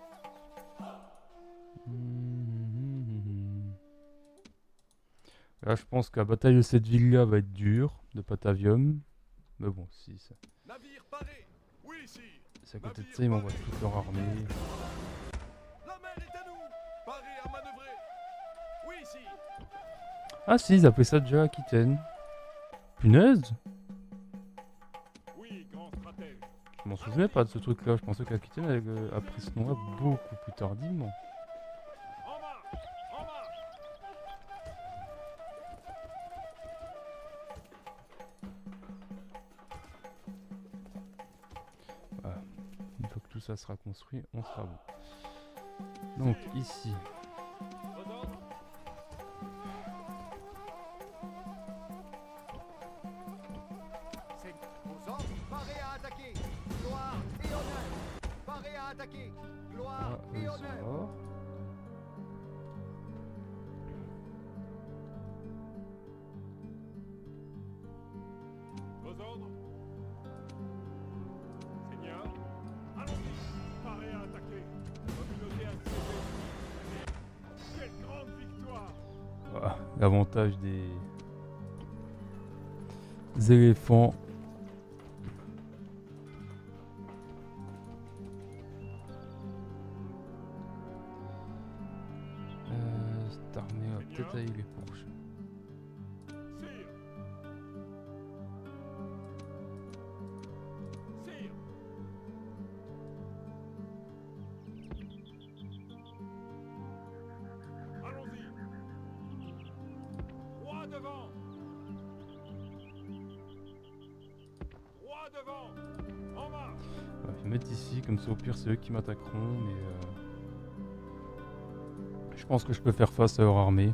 Mmh. Là, je pense que la bataille de cette ville-là va être dure, de Patavium. Mais bon, si ça- Navire paré. Oui, sire. c'est à côté de ça, ils m'envoient toute leur armée. La mer est à nous. Paré à manœuvrer. Oui, sire. Ah si, ils appelaient ça déjà Aquitaine. Punaise. Oui, grand stratège. Je m'en souvenais pas de ce truc là, je pensais qu'Aquitaine avait a pris ce nom là beaucoup plus tardivement. En marche, en marche. Voilà. Une fois que tout ça sera construit, on sera bon. Donc ici, Aux ordres. C'est aux ordres. Paré à attaquer. Gloire et honneur. Paré à attaquer. Gloire ah, et eux honneur. sont Aux ordres. Seigneur, allons-y. Paré à attaquer. Communauté assiégée. Quelle grande victoire. voilà, l'avantage des... des éléphants. Euh, cette armée va peut-être aller les prochains. Sire. Sire. Allons-y. Roi devant. Roi devant. En marche. Ouais, je vais mettre ici, comme ça au pire c'est eux qui m'attaqueront, mais euh, je pense que je peux faire face à leur armée.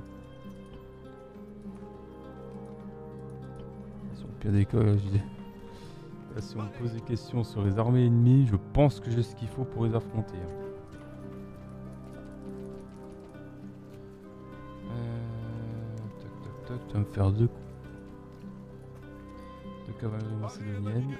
Au pire des cas, là, je dis- là, si on me pose des questions sur les armées ennemies, je pense que j'ai ce qu'il faut pour les affronter. hein. Euh, tac tac tac, tu vas me faire deux, deux cavaleries macédoniennes.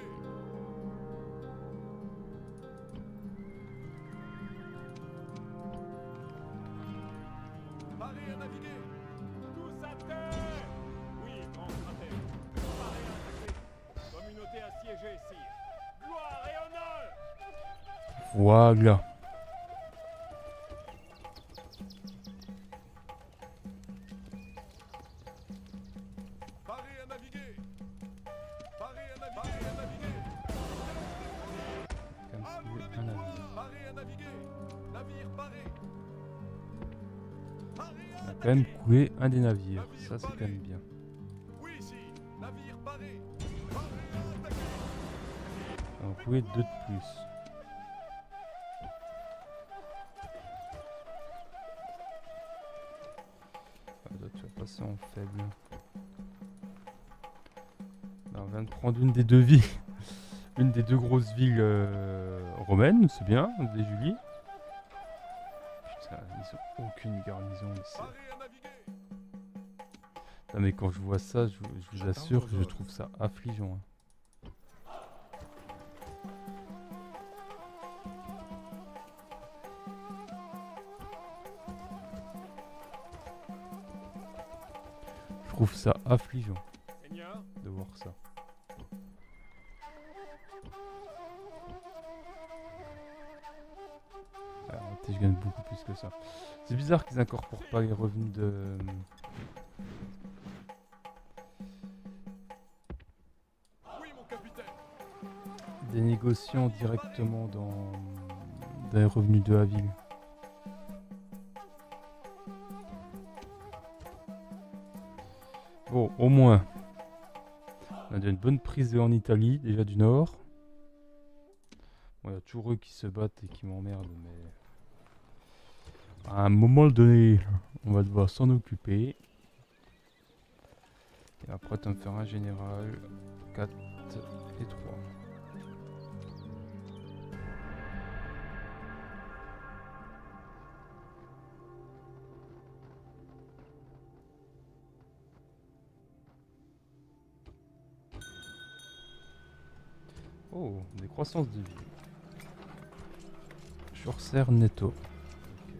Paré à naviguer. Tous à terre. Oui, grand stratège. Paré à attaquer. Communauté assiégée, sire. Gloire et honneur. Voilà. Paré à naviguer. Paré à naviguer. Paré à naviguer. Comme À si nous le un navire. déploiement. Paré à naviguer. Navire paré. Paré à On a quand même attaquer. coulé un des navires, ça c'est quand même bien. Oui, si. Navire paré. Paré à attaquer. On a coulé deux de plus. Ah, toi, tu vas passer en faible. Là, on vient de prendre une des deux villes, une des deux grosses villes euh, romaines, c'est bien, des Julies. Putain, ils ont aucune garnison, mais c'est... Paré à naviguer. Non, mais quand je vois ça, je, je vous assure que je trouve ça affligeant. hein. Je trouve ça affligeant Seigneur. de voir ça. Alors, je gagne beaucoup plus que ça. C'est bizarre qu'ils incorporent pas les revenus de... Oui, mon capitaine. des négociants directement dans, dans les revenus de la ville. Bon, au moins, on a déjà une bonne prise en Italie, déjà du nord. Bon, il y a toujours eux qui se battent et qui m'emmerdent, mais à un moment donné, on va devoir s'en occuper. Et après, tu vas me faire un général, quatre et trois. Oh, des croissances de vie. Chaucer netto. Ok.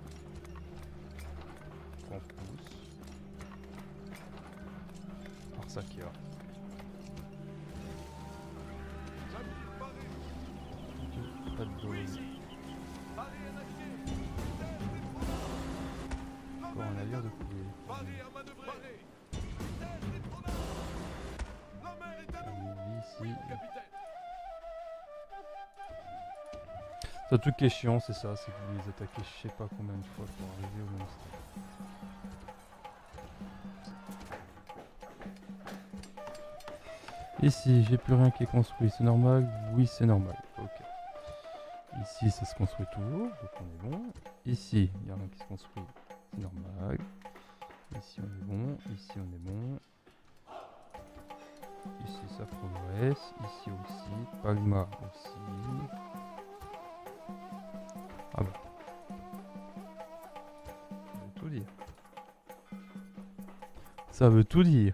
trente pouces. Arsakia. Navire paré. Pas de Oui, dose. si. Paré à naviguer. Encore un navire de coulée. Paré à manœuvrer. Vitesse des promenades. La mer est à nous. Ici. Oui, mon capitaine. C'est un truc qui est chiant, c'est ça, c'est que vous les attaquez je sais pas combien de fois pour arriver au monstre. Ici, j'ai plus rien qui est construit, c'est normal? Oui, c'est normal. Ok. Ici, ça se construit toujours, donc on est bon. Ici, il n'y a rien qui se construit, c'est normal. Ici, on est bon. Ici, on est bon. Ici, ça progresse. Ici aussi. Palma aussi. Ah bah. Ça veut tout dire. Ça veut tout dire.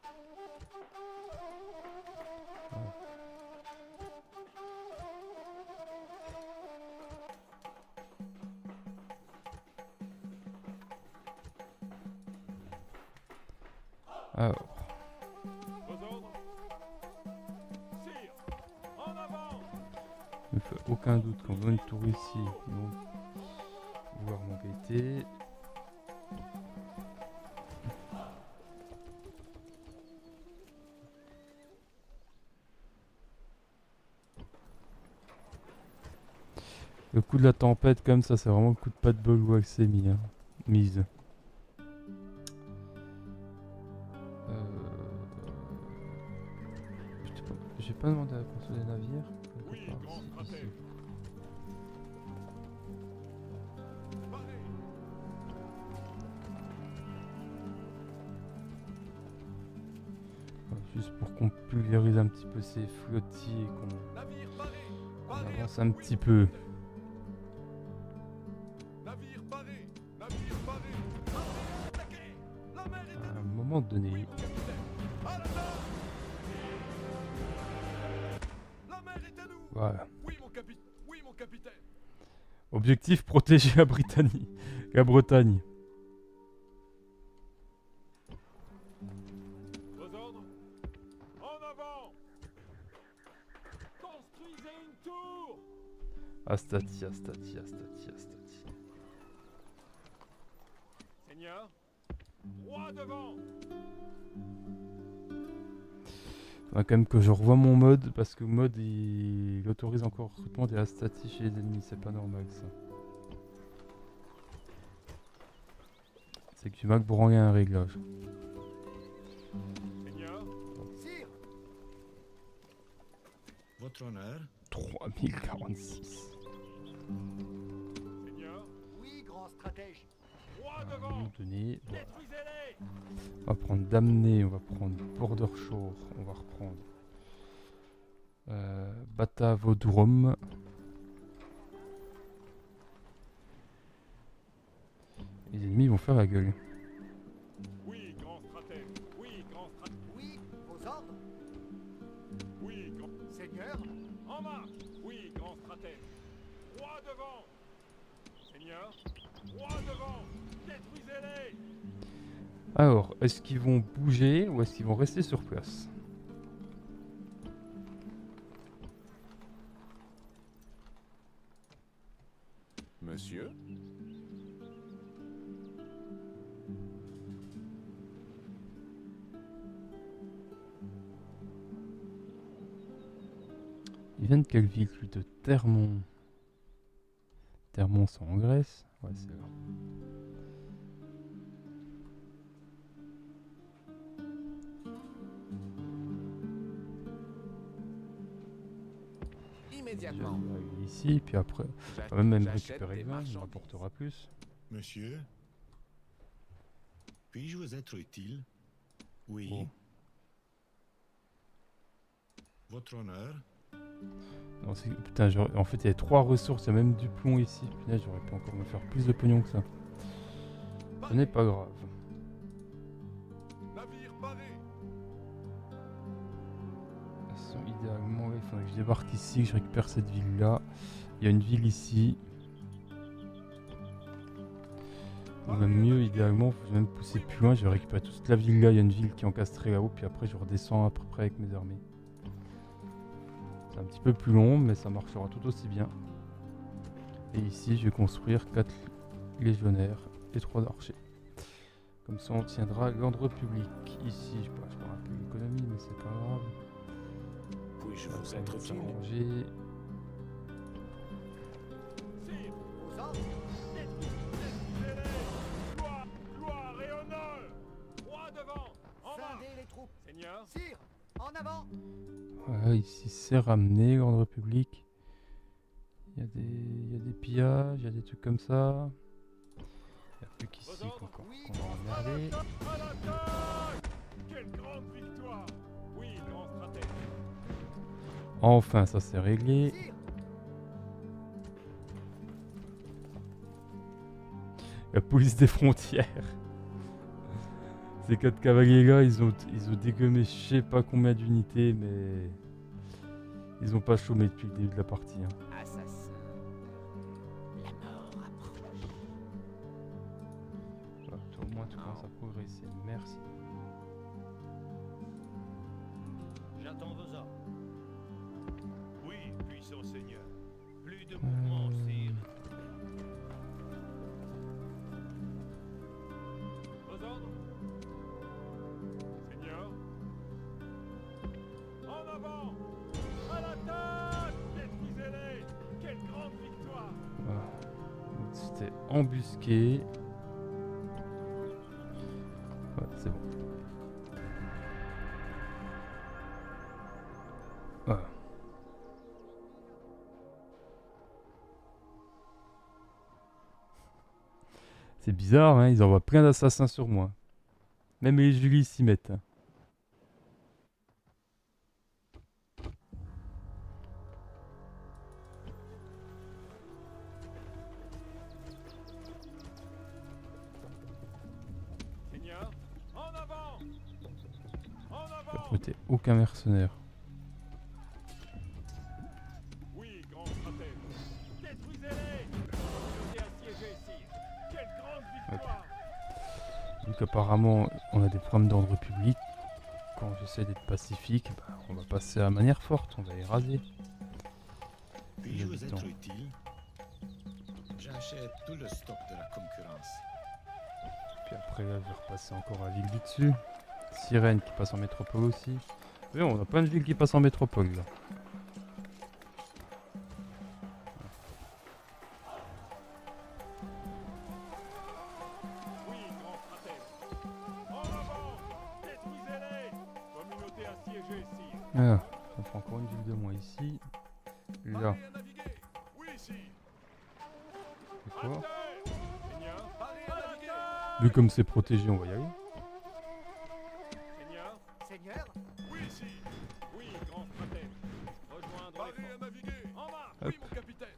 Alors. Vos ordres? Sire, en avant! Il ne fait aucun doute qu'en faisant une tour ici, ils vont vouloir m'embêter. Le coup de la tempête comme ça, c'est vraiment le coup de pas de bol où elle s'est mis, hein. mise. J'ai pas demandé à construire des navires. Oui, Part, grand ici, stratège. ici. Parez! Voilà, juste pour qu'on pulvérise un petit peu ces flottilles et qu'on Navire paré! qu'on Paré! avance un petit peu. Navire paré! Navire paré! Paré, attaquez! La mer est à À un nous! moment donné, Oui, mon capitaine! À la nage! La mer est à nous! voilà. Oui, mon capitaine! Oui, mon capitaine! Objectif protéger la Britannie, la Bretagne. Vos ordres? En avant! Construisez une tour! Astati, Astati, Astati, Astati. Seigneur, droit devant! Faudra quand même que je revoie mon mode parce que mode il, il autorise encore le recrutement des Astati chez les ennemis, c'est pas normal ça. C'est que tu vas que pour rendre un réglage. Seigneur, Sire, Votre honneur, trois mille quarante-six. Seigneur, oui, grand stratège. droit À un devant! moment donné, voilà. Détruisez-les! On va prendre Damné, on va prendre Border Shore, on va reprendre euh, Batavodrome. Les ennemis vont faire la gueule. Oui, grand stratège! Oui, grand stratège! Oui, vos ordres. Oui, grand... Seigneur, En marche! Oui, grand stratège! Droit devant! Seigneur, droit devant! Détruisez-les! Alors, est-ce qu'ils vont bouger ou est-ce qu'ils vont rester sur place? Monsieur? Il vient de quelle ville lui? De Termont. Termont c'est en Grèce? Ouais, c'est là. Immédiatement. Je vais aller ici, puis après, J'a- on va même j'achète récupérer des le vin, il marchandises. rapportera plus. monsieur. Puis-je vous être utile? Oui. Oh. Votre honneur, Non, c'est- putain, j'aurais- en fait, il y a trois ressources, il y a même du plomb ici. Putain, j'aurais pu encore me faire plus de pognon que ça. Ce n'est pas grave. Navire paré! De toute façon, idéalement, il faudrait que je débarque ici, que je récupère cette ville-là. Il y a une ville ici. Ou même mieux, idéalement, faut même pousser plus loin, je vais récupérer toute la ville là. Il y a une ville qui est encastrée là-haut, puis après je redescends à peu près avec mes armées. C'est un petit peu plus long, mais ça marchera tout aussi bien. Et ici, je vais construire quatre légionnaires et trois archers. Comme ça, on tiendra l'ordre public. Ici, je peux faire un peu l'économie, mais c'est pas grave. Puis-je Ça vous va être utile? s'arranger. Blindez les troupes. Seigneur, Sire, en avant. Voilà, ici c'est ramené, Grande République. Il y a des, il y a des pillages, il y a des trucs comme ça. Il n'y a plus qu'ici qu'on qu'on- qu'on va emmerder. à l'attaque! Quelle grande victoire! Oui, grand stratège. Enfin, ça c'est réglé. Sire, La police des frontières. Ces quatre cavaliers là, ils ont, ils ont dégommé je sais pas combien d'unités, mais ils ont pas chômé depuis le début de la partie. Hein. Assassin. La mort approche. Voilà, toi, au moins tu commences à progresser. Merci. J'attends vos ordres. Oui, puissant seigneur. Plus de Euh, mouvement, sire. Vos ordres? Seigneur? En avant! À l'attaque! Détruisez-les! Quelle grande victoire! Voilà. C'était embusqué. Ouais, c'est bon. Voilà. C'est bizarre, hein, ils envoient plein d'assassins sur moi. Même les Julie s'y mettent. hein. Seigneur? En avant! En Je vais avant! recruter aucun mercenaire. Oui, grand stratège. Détruisez-les! Communauté assiégée, sire. Quelle grande victoire! Donc apparemment, on a des problèmes d'ordre public. Quand j'essaie d'être pacifique, bah, on va passer à la manière forte, on va les raser. Puis-je vous habitants. être utile? J'achète tout le stock de la concurrence. Puis après là, je vais repasser encore à la ville du dessus. Sirène qui passe en métropole aussi. Oui, on a plein de villes qui passent en métropole là. Oui, grand stratège. En avant! Détruisez-les! Communauté assiégée, sire. Ah, ça fait encore une ville de moins ici. Là, Parez à naviguer! Oui, sire. c'est quoi? À terre! Seigneur? Parez à naviguer! Vu comme c'est protégé, on va y aller. Seigneur? Seigneur, Oui, sire. Oui, grand stratège. Rejoindre les Parez forces. à naviguer. En marche! Hop. Oui, mon capitaine.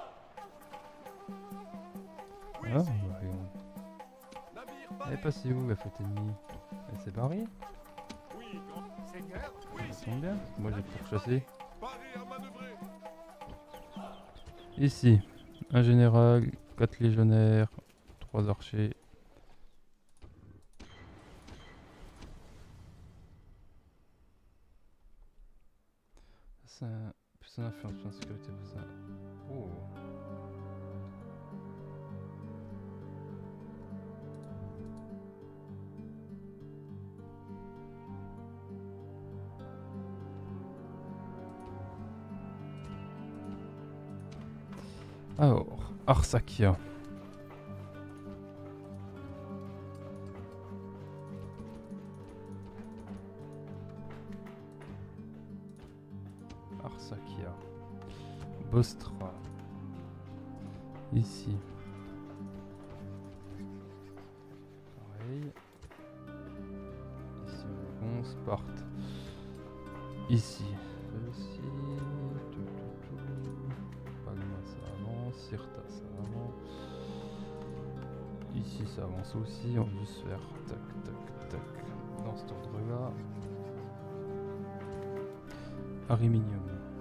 Oui, Ah, sire. bah, et on- Navire Elle est paré. passée où la flotte ennemie? Elle s'est barrée? Oui, grand... Seigneur, Oui, Ça sire. tombe bien, parce que moi j'ai pourchassé. Paré à manœuvrer. Ici, un général, quatre légionnaires, trois archers. C'est un... plus un influence sur la sécurité pour ça. Oh. Alors, Arsakia. Arsakia. Bostra. Ici. Pareil. Ici on Sparte. Ici. Ceci. Tout, tout, tout. Pagma ça avance. Sirta ça avance. Ici ça avance aussi. On va juste faire tac tac tac. Dans cet ordre là. Ariminium.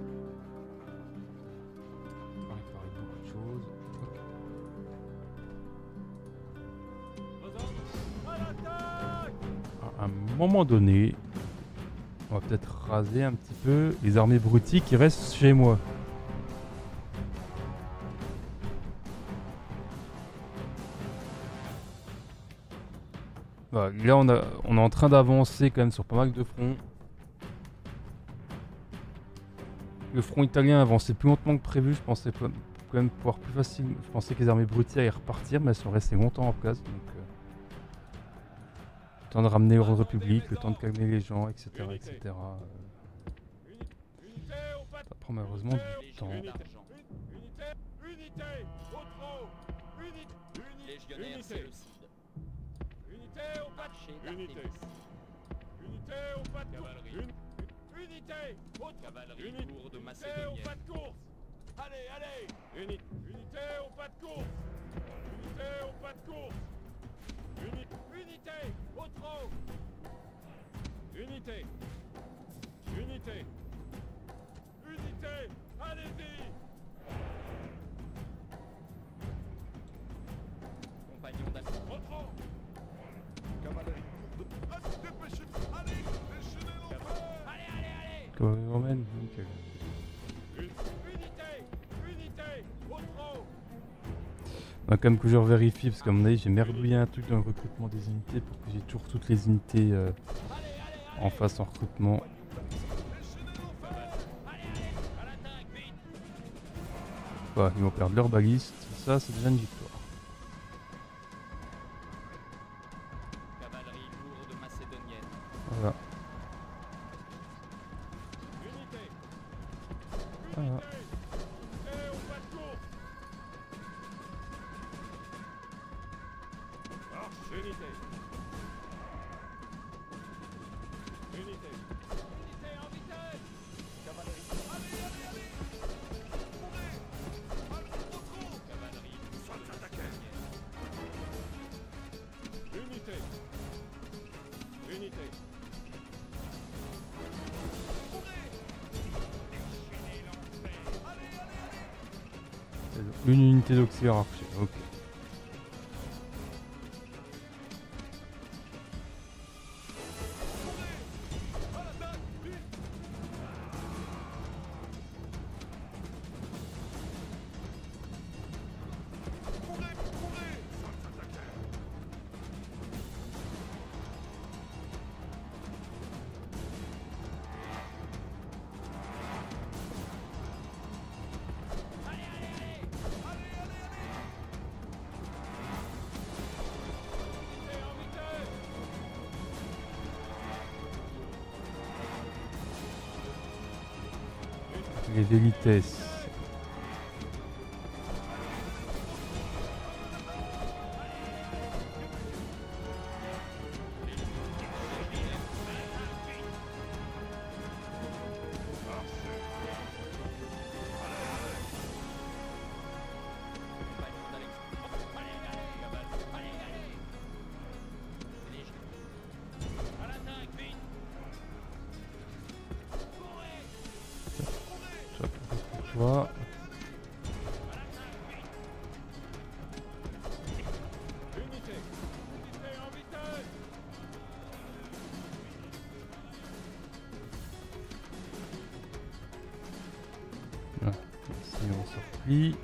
On va réparer beaucoup de choses. Ok. Vos ordres? À l'attaque! À un moment donné, on va peut-être raser un petit peu les armées broutilles qui restent chez moi. Voilà, là on, a, on est en train d'avancer quand même sur pas mal de fronts. Le front italien avançait plus lentement que prévu, je pensais quand même pouvoir plus facile. Je pensais que les armées broutilles allaient repartir, mais elles sont restées longtemps en place. Donc, euh, temps de ramener l'ordre public, le temps de calmer les gens, et cetera et cetera. Ça prend malheureusement du temps. Unité, unité, au trot, unité, Légionnaire Séleucide. unité au pas Marché de unité, d'Artémis. unité au pas de Cavalerie. une- unité, au Cavalerie unité, lourde unité au macédonienne. pas de course. Allez, allez, unité, unité au pas de course, unité au pas de course, unité, unité, au trot, unité, unité, unité, allez-y. Compagnon d'Athènes. Au trot. Cavalerie lourde. Ah, dépêchez-vous. Allez, déchaînez l'enfer. Allez, allez, allez. Cavalerie romaine, nickel. Une- Unité, unité, au trot. Donc, comme que je revérifie, parce qu'à mon avis j'ai merdouillé un truc dans le recrutement des unités pour que j'ai toujours toutes les unités euh, en face en recrutement. Voilà, ils vont perdre leur baliste, ça c'est déjà une victoire. Cavalerie lourde macédonienne. Voilà. Unité. Voilà. Unité au pas de course. Marche. Unité. Unité. Unité en vitesse. Cavalerie. Allez, allez, allez. Courez. Allez, au trot. Cavalerie lourde macédonienne. Unité. Unité. Courez. Déchaînez l'enfer. Allez, allez, allez. Une unité d'auxiliaire archer, ok. À l'attaque, vite. Courez, courez. Allez, allez, allez. Allez, allez, allez. Unité en vitesse. Les Velites. Compagnon d'Alexandre. Allez, allez. Cavalerie. Allez, allez. Légion. À l'attaque, vite. Courez. Ça fait beaucoup de choix. Unité. Unité en vitesse. Voilà. Ici on se replie.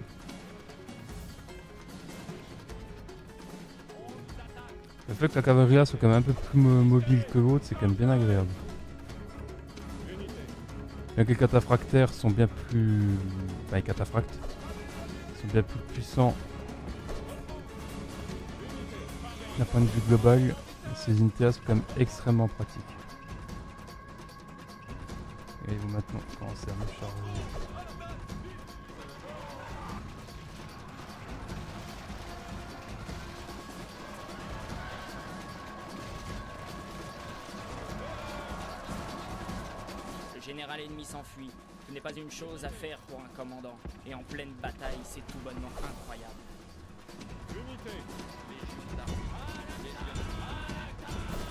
Le fait que la cavalerie là soit quand même un peu plus mo- mobile que l'autre, c'est quand même bien agréable. Unité. Bien que les cataphractaires sont bien plus... Enfin les cataphractes sont bien plus puissants d'un point de vue global. Ces unités là sont quand même extrêmement pratiques. Et ils vont maintenant commencer à me charger. Le général ennemi s'enfuit. Ce n'est pas une chose à faire pour un commandant. Et en pleine bataille, c'est tout bonnement incroyable. Unité. Légion d'Artémis. Légionnaire.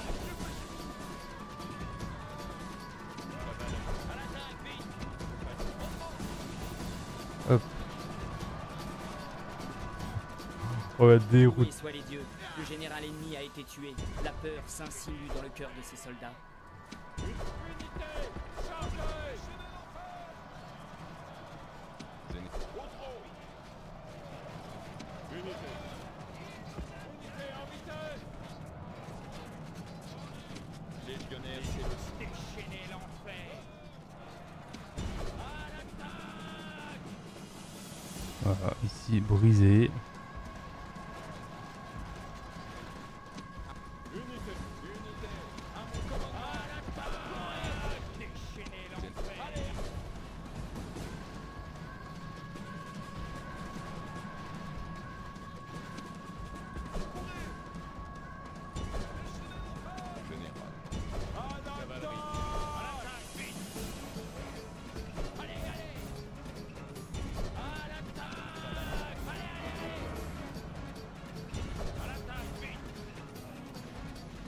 À l'attaque, vite. Hop. On va dérouter. Loués soient les dieux. Le général ennemi a été tué. La peur s'insinue dans le cœur de ses soldats. Unité. Chargez. Au trot. Unité. Unité en vitesse. Légionnaire Séleucide. Déchaînez l'enfer. À l'attaque. Voilà, ici brisé. Unité.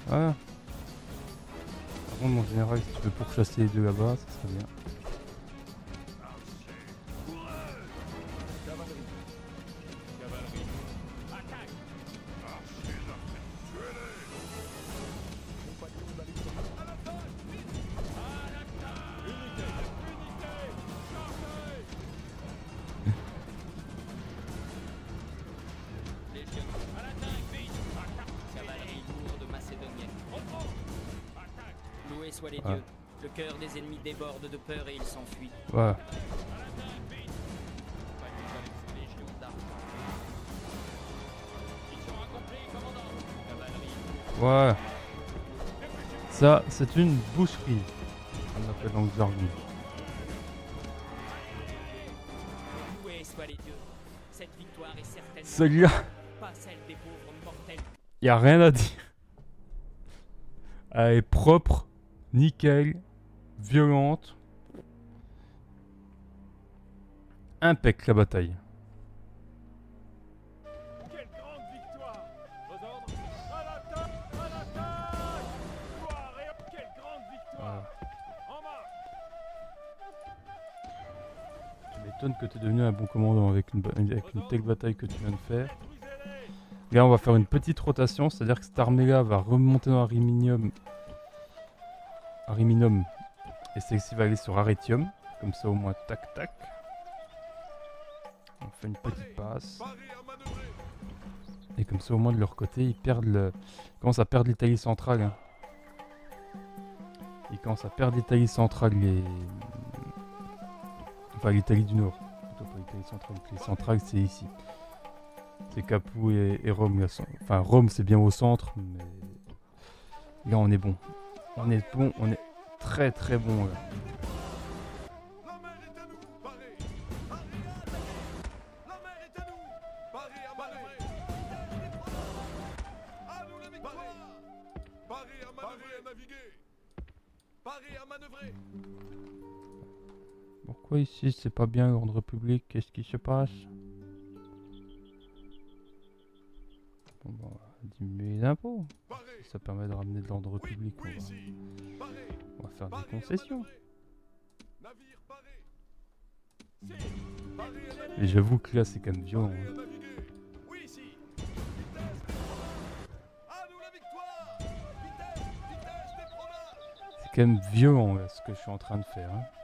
Ah. Par contre, mon général, si tu peux pourchasser les deux là-bas, ça serait bien. Soit les Ah. dieux. Le cœur des ennemis déborde de peur et ils s'enfuient. Ouais. Ouais. Ça, c'est une boucherie. On appelle dans le jargon. Loués soient les dieux. Cette victoire est certaine. Celle-là, Pas celle des pauvres mortels. y a rien à dire. Elle est propre, nickel, violente. Impec la bataille. Quelle grande victoire! Vos ordres? À l'attaque! À l'attaque! Gloire et quelle grande victoire! Voilà. En marche! Tu m'étonnes que tu es devenu un bon commandant avec une, ba- avec une telle bataille que tu viens de faire. Là, on va faire une petite rotation, c'est-à-dire que cette armée-là va remonter dans Ariminium. Ariminum. Et celle-ci va aller sur Aretium. Comme ça, au moins, tac, tac. On fait une petite passe. Et comme ça, au moins, de leur côté, ils perdent le... Ils commencent à perdre l'Italie centrale. Hein. Ils commencent à perdre l'Italie centrale et... Enfin, l'Italie du Nord. Plutôt pas l'Italie centrale. L'Italie centrale, c'est ici. C'est Capoue et, et Rome. Là, sont- enfin, Rome, c'est bien au centre, mais... Là, on est bon. On est bon, on est très très bon, là. La mer est à nous! Parez! Parez à attaquer! La mer est à nous! Parez à manœuvrer! À nous la victoire! Parez à manœuvrer! À naviguer! Parez à manœuvrer! Pourquoi ici, c'est pas bien l'ordre public? Qu'est-ce qui se passe? Bon, bah, on va diminuer les impôts. Si ça permet de ramener de l'ordre public, on va, on va faire des concessions. Navire paré! Si! Parez à naviguer! Et j'avoue que là, c'est quand même violent. Parez à Hein. naviguer! Oui, si! Vitesse! À nous la victoire! Vitesse! Vitesse des fromages! C'est quand même violent, là, ce que je suis en train de faire. Hein.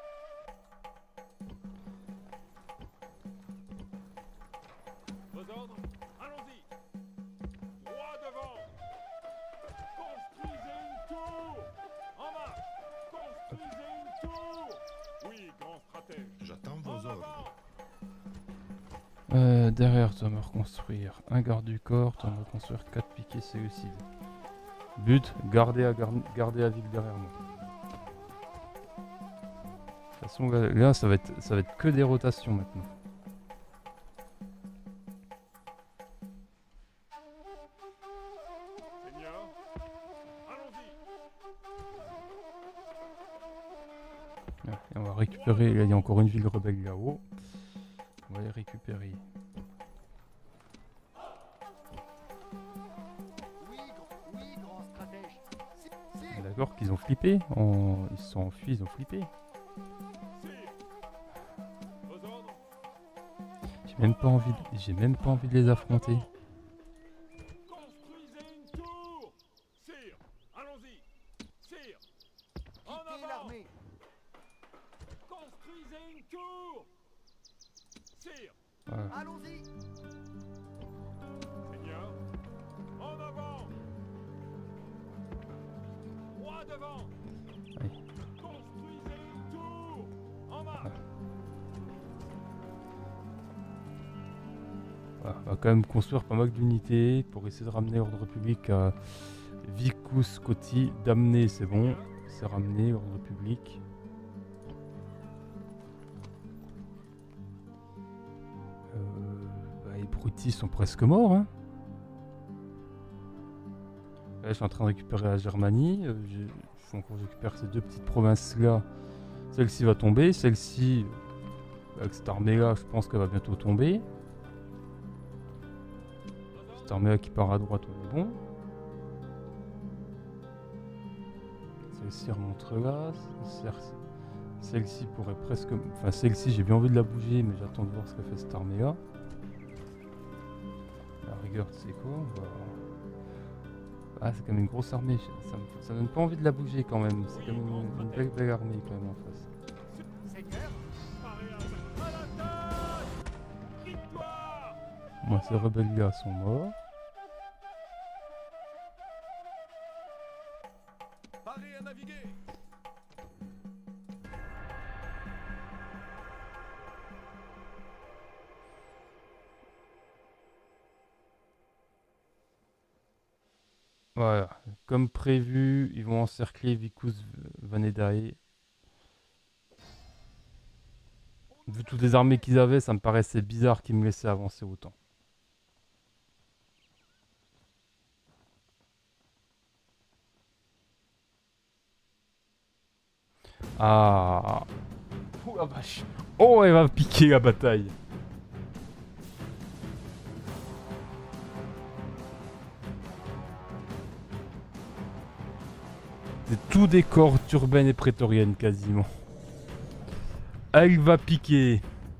Vos ordres? Allons-y! Droit devant! Construisez une tour! En marche! Construisez une tour! Oui, grand stratège! J'attends En vos ordres. avant! Euh, derrière, tu vas me reconstruire un garde du corps, tu vas me reconstruire quatre piquets séleucides. But, garder à, gar- garder la ville derrière moi. De toute façon, là, là, ça, va être, ça va être que des rotations maintenant. Seigneur! Allons-y! Ouais, et on va récupérer, là il y a encore une ville rebelle là-haut. On va les récupérer. Oui, grand, oui, grand stratège. Si, si. D'accord qu'ils ont flippé, en- ils se sont enfuis, ils ont flippé. Sire! Vos ordres? J'ai même pas envie, de- j'ai même pas envie de les affronter. Construisez une tour! Sire! Allons-y! Sire! En Quittez avant! l'armée. Construisez une tour! Sire! Voilà. Allons-y. Seigneur! En avant! Roi devant! Oui. Construisez une tour! En marche! Voilà, on va quand même construire pas mal d'unités pour essayer de ramener l'ordre public à Vicus Coti. D'amener, c'est bon, c'est ramené l'ordre public. Euh, bah, les Brutis sont presque morts. Hein. Là, je suis en train de récupérer la Germanie. Euh, j'ai- Il faut encore que je récupère ces deux petites provinces-là. Celle-ci va tomber. Celle-ci, avec cette armée-là, je pense qu'elle va bientôt tomber. Cette armée-là qui part à droite, on est bon. celle-ci remonte là. Celle-ci pourrait presque... Enfin, celle-ci, j'ai bien envie de la bouger, mais j'attends de voir ce que fait cette armée-là. La rigueur, tu sais quoi, on va... Ah, c'est quand même une grosse armée. Ça, me... ça donne pas envie de la bouger quand même. C'est quand même une, une belle, belle armée quand même en face. Moi, ces rebelles-là sont morts. Paré à naviguer. Voilà, comme prévu, ils vont encercler Vicus Vanedae. Vu toutes les armées qu'ils avaient, ça me paraissait bizarre qu'ils me laissaient avancer autant. Ah. Oh la vache. Oh, elle va piquer la bataille. C'est tout des corps urbaines et prétoriennes quasiment. Elle va piquer.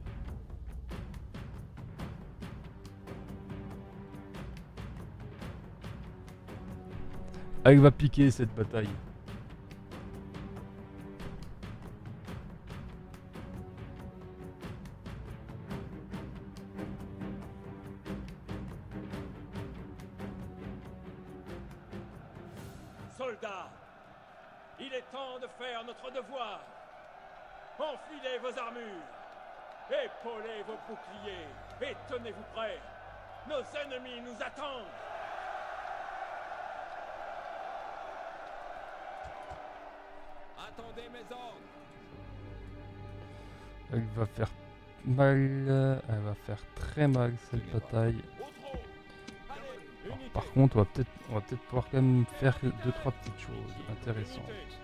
Elle va piquer cette bataille. Soldats, il est temps de faire notre devoir. Enfilez vos armures, épaulez vos boucliers et tenez-vous prêts. Nos ennemis nous attendent. Attendez mes ordres. Elle va faire mal, elle va faire très mal cette bataille. Alors, par contre, on va peut-être, on va peut-être pouvoir quand même faire deux trois petites choses intéressantes.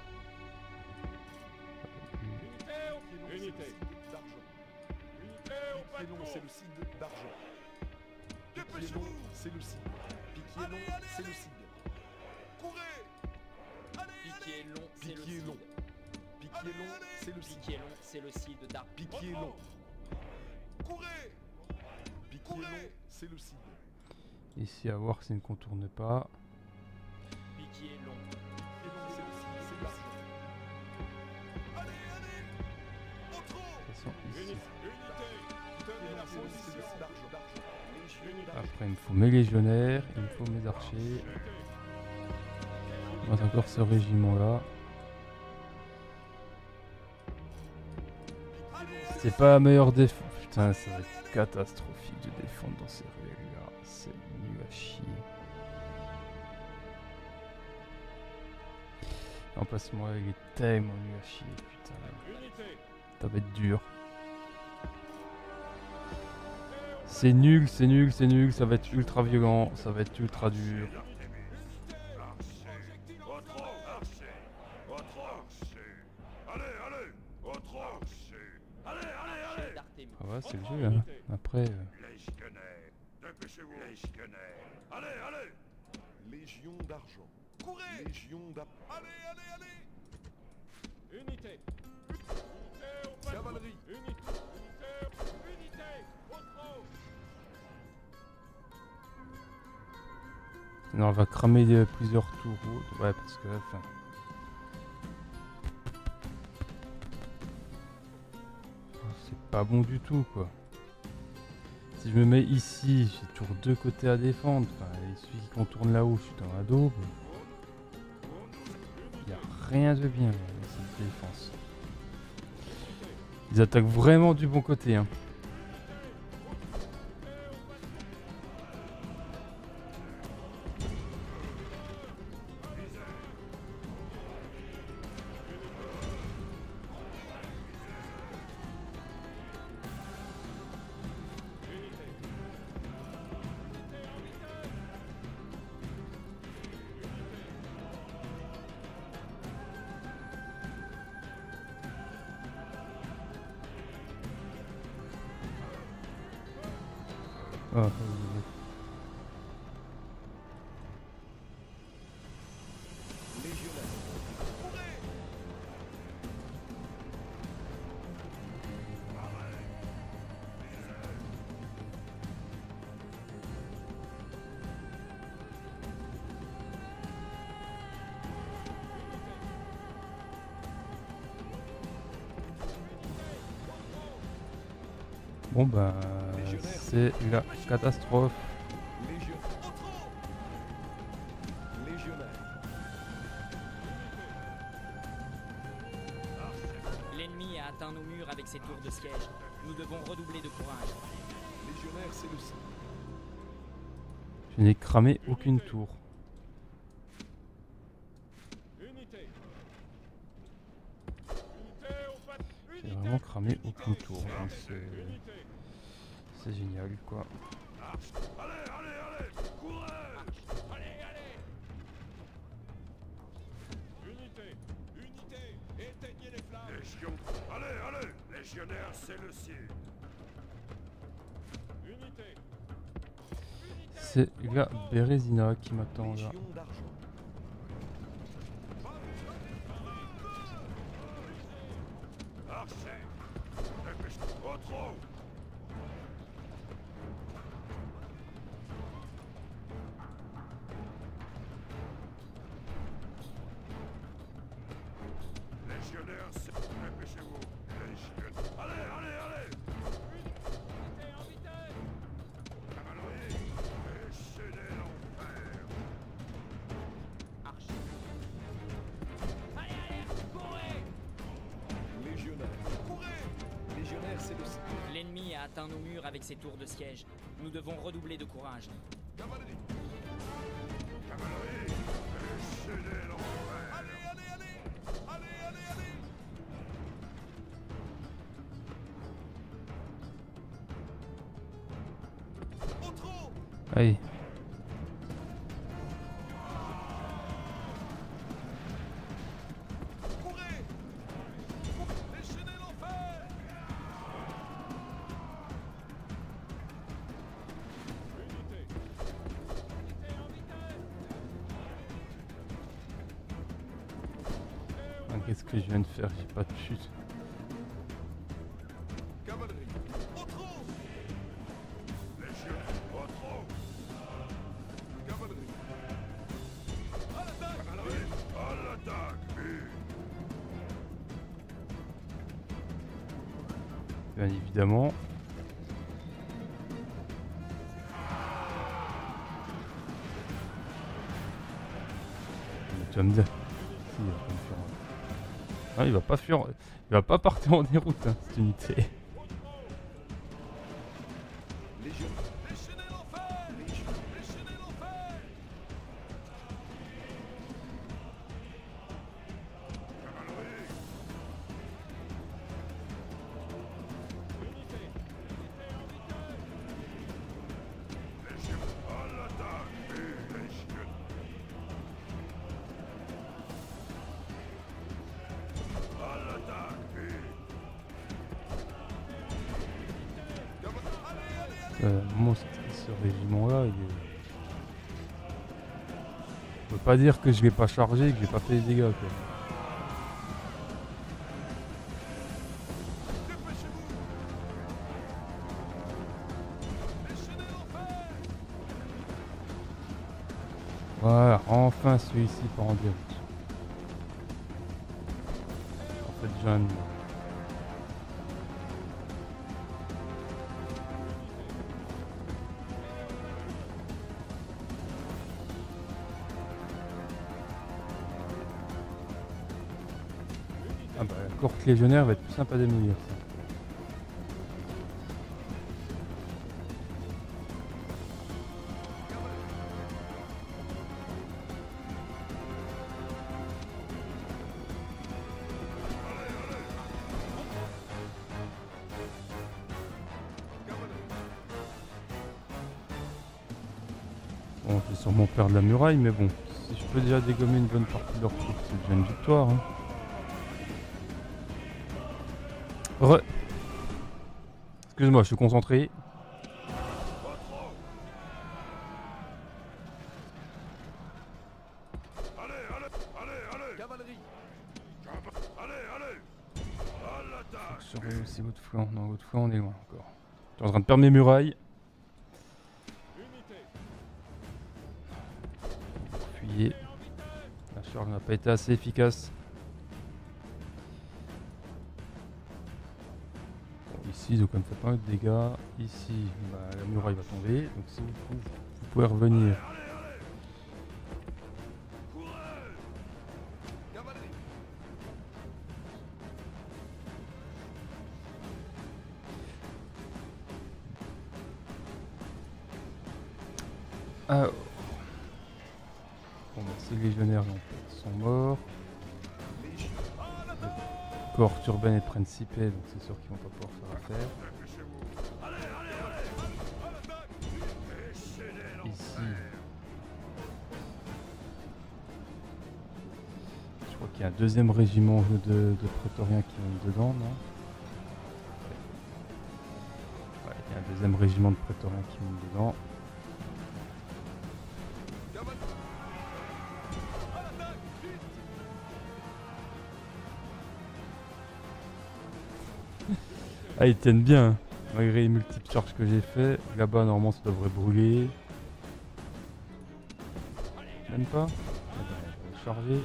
Unité. D'argent. Unité au pas de c'est le cid d'argent. Dépêchez-vous. C'est le cid. Piquier long, c'est le cid. Courez. Piqué long, c'est le Piquier cid. long. Piquier long, c'est le cid. Piqué long, c'est le cid d'Arc. Piquier long. Courez. Piquier long, c'est le cid. Ici, à voir s'il ne contourne pas. Piqué long. Piquier long, c'est le cid, c'est le cid. Allez, allez. Au trot. De toute façon, ici. Unité. Tenez la position. D'argent, d'argent. Après, il me faut mes légionnaires, il me faut mes archers. On a encore ce régiment-là. C'est pas la meilleure défense. Putain, ça va être catastrophique de défendre dans ces ruelles-là. C'est nul à chier. L'emplacement il est tellement nul à chier, putain. Ça va être dur. C'est nul, c'est nul, c'est nul, ça va être ultra violent, ça va être ultra dur. Ah ouais, c'est le jeu, hein. Après... Euh... Allez, allez. Légion d'argent. Courez. Légion d'argent. Allez, allez, allez. Unité. Unité au pas de Cavalerie. Unité. Unité. Unité. Au trot. Non, on va cramer euh, plusieurs tours. Ouais, parce que... Enfin... C'est pas bon du tout, quoi. Si je me mets ici, j'ai toujours deux côtés à défendre. Enfin, il suffit qu'il contourne là-haut, je suis dans la daube. Il n'y a rien de bien dans cette défense. Ils attaquent vraiment du bon côté, hein. Ah, euh, Légionnaire. Courez. Bon bah c'est la catastrophe. Légion. Légionnaire. L'ennemi a atteint nos murs avec ses tours de siège. Nous devons redoubler de courage. Légionnaire, c'est le sang. Je n'ai cramé aucune tour. Unité. Unité au pat... J'ai vraiment cramé aucune tour. Donc c'est Unité. c'est génial quoi. Allez, allez, allez, courez. Allez, allez. Unité. Unité. Éteignez les flammes. Légion. Allez, allez, légionnaire, c'est le ciel. Unité. C'est la Bérésina qui m'attend là. Légion d'argent. Archer. Dépêche. Au trop. Légionnaire, c'est... Dépêchez-vous. Légion. Allez, allez, allez. Unité en vitesse. Cavalerie. Déchaînez l'enfer. Archer. Allez, allez, courez! Légionnaire. Courez. Légionnaire, c'est le sang. L'ennemi a atteint nos murs avec ses tours de siège. Nous devons redoubler de courage. Cavalerie. Cavalerie. Déchaînez l'enfer. Allez, allez, allez. Allez, allez, allez. Au trop. Allez. Courez. Déchaînez l'enfer. Unité. Unité en vitesse. Ah, qu'est-ce que je viens de faire? J'ai pas de chute. Cavalerie. Au trop. Légionnaire. Au trop. Cavalerie. À l'attaque. Cavalerie. À l'attaque. Oui. Bien évidemment. Mais tu vas me dire. Si, il va pas me fuir. Ah, il va pas fuir. Il va pas partir en déroute, hein, cette unité. Légionnaire. Déchaînez l'enfer. Déchaînez l'enfer. Cavalerie. Unité. Unité en vitesse. Légion. À l'attaque. Oui. Légion. À l'attaque. Oui. Cavalerie. Allez, allez, allez. Euh, moi, ce ce régiment-là, il est... On peut pas dire que je l'ai pas chargé et que j'ai pas fait les dégâts, quoi. Dépêchez-vous. Déchaînez l'enfer. Voilà, enfin celui-ci part en déroute. En fait, j'ai un... Ah bah, la courte légionnaire va être plus sympa à démolir, ça. Bon, je vais sûrement perdre la muraille, mais bon, si je peux déjà dégommer une bonne partie de leur troupes, c'est déjà une victoire. Hein. Re. Excuse-moi, je suis concentré. Allez, allez, allez, allez. Cavalerie. Allez, allez. À l'attaque. Je surveille aussi votre flanc. Non, votre flanc, on est loin encore. Je suis en train de perdre mes murailles. Unité. Fuyez. La charge n'a pas été assez efficace. Bon, ici, ici, donc on ne fait pas de dégâts. Ici, bah, la muraille va tomber. Donc si vous, vous, vous pouvez revenir. Ah. Bon, bah, ces légionnaires donc, sont morts. Le corps Turben et Principe, donc c'est sûr qu'ils vont pas pouvoir faire affaire. Ici, je crois qu'il y a un deuxième régiment de, de prétoriens qui monte dedans, non? Ouais, il y a un deuxième régiment de prétoriens qui monte dedans. Ah, ils tiennent bien, malgré les multiples charges que j'ai fait. Là-bas, normalement, ça devrait brûler. Même pas. Charger.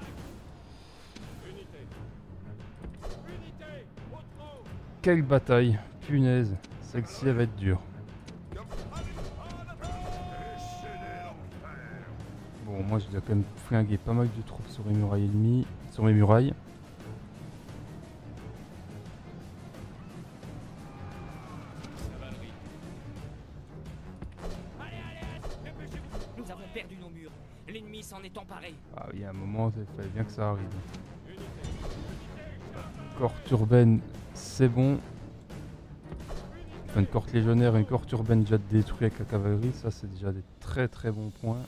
Quelle bataille, punaise. Celle-ci, elle va être dure. Bon, moi, j'ai déjà quand même flingué pas mal de troupes sur les murailles ennemies, sur mes murailles. Nous avons perdu nos murs. L'ennemi s'en est emparé. Ah, il y a un moment, il fallait bien que ça arrive. Corps urbaine, c'est bon. Enfin, une corte légionnaire et une corte urbaine déjà détruite avec la cavalerie, ça c'est déjà des très très bons points.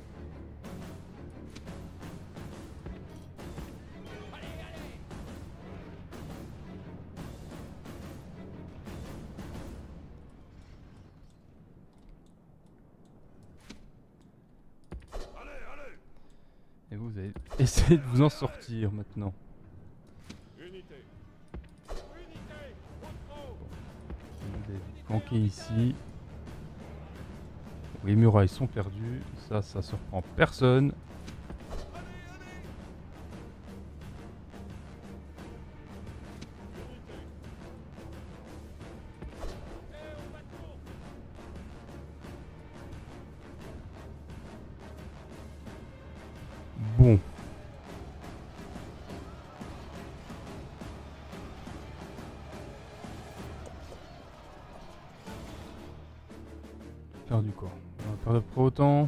Et vous allez essayer de vous en sortir maintenant. Vous allez planquer ici. Les murailles sont perdues. Ça, ça surprend personne. Bon. Perdu quoi. On va perdre pas autant.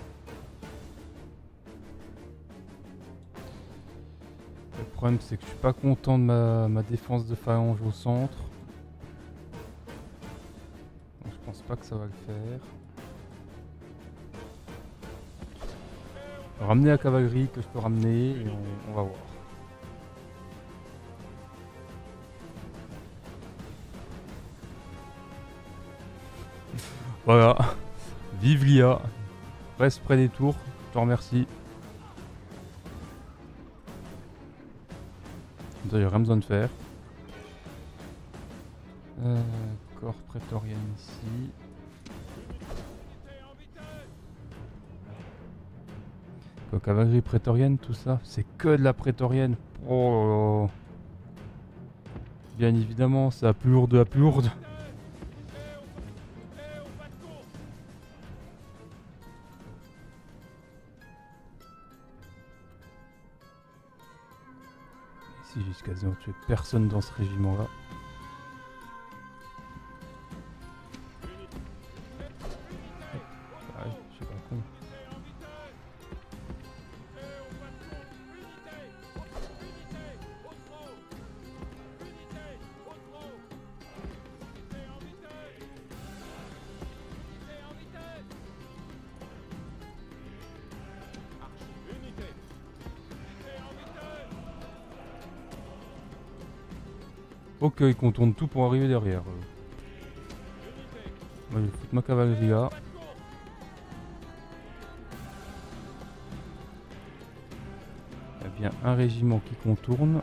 Le problème c'est que je suis pas content de ma, ma défense de phalange au centre. Donc, je pense pas que ça va le faire. Ramener la cavalerie que je peux ramener et on, on va voir. Voilà. Vive l'I A. Reste près des tours. Je te remercie. Il n'y a rien besoin de faire. Euh, corps prétorien ici. Quoi, cavalerie prétorienne, tout ça, c'est que de la prétorienne. Oh, bien évidemment, c'est la plus lourde de la plus lourde. Ici, j'ai quasiment tué personne dans ce régiment-là. Ah, je suis pas con. Ok, ils contournent tout pour arriver derrière. Moi, je vais foutre ma cavalerie là. Il y a bien un régiment qui contourne.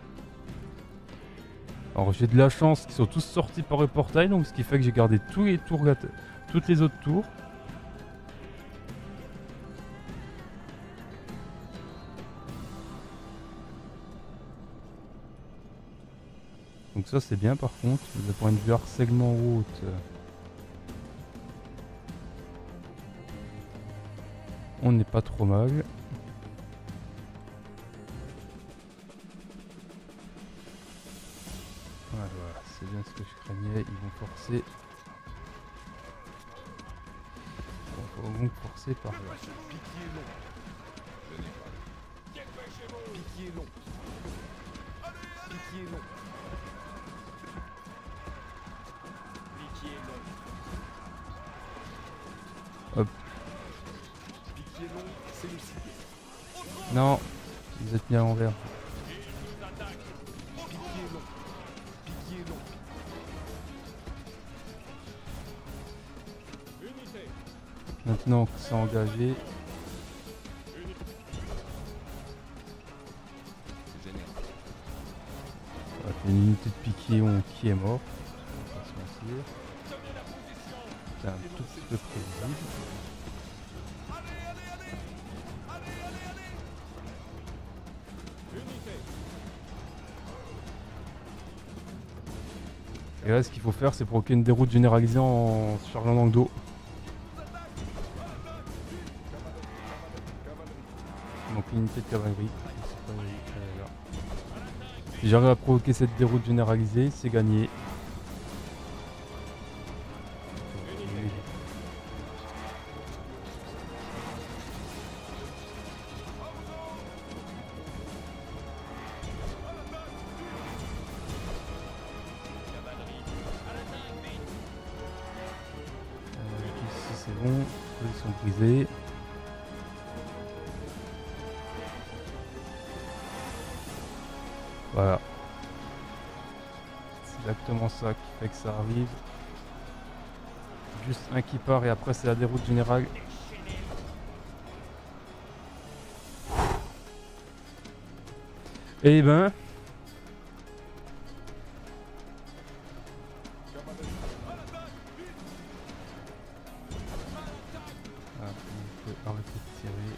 Alors j'ai de la chance qu'ils sont tous sortis par le portail, donc ce qui fait que j'ai gardé tous les tours, toutes les autres tours. Donc Donc ça c'est bien par contre, le point de vue harcèlement haute. euh, On n'est pas trop mal. Voilà, voilà, c'est bien ce que je craignais, ils vont forcer. Bon, ils vont forcer par là. Piquier long. Je n'ai pas. Piquier long. Piquier long. Piquier long. Hop. Piquier long, c'est le ciel. Non, vous êtes mis à l'envers. Piquier long. Piquier long. Unité. Maintenant que c'est engagé, Général. voilà, une unité de piquillon qui est morte. On va pas se mentir. Tenez la position. C'est un tout petit peu prévisible. Allez, allez, allez. Allez, allez, allez. Unité. Et là, ce qu'il faut faire, c'est provoquer une déroute généralisée en se chargeant dans le dos. Donc une unité de cavalerie. Je sais pas, elle est là. Si j'arrive à provoquer cette déroute généralisée, c'est gagné. Euh, ici c'est bon, ils sont brisés. Voilà. C'est exactement ça qui fait que ça arrive. Juste un qui part et après c'est la déroute générale. Et ben... Ah, on peut arrêter de tirer.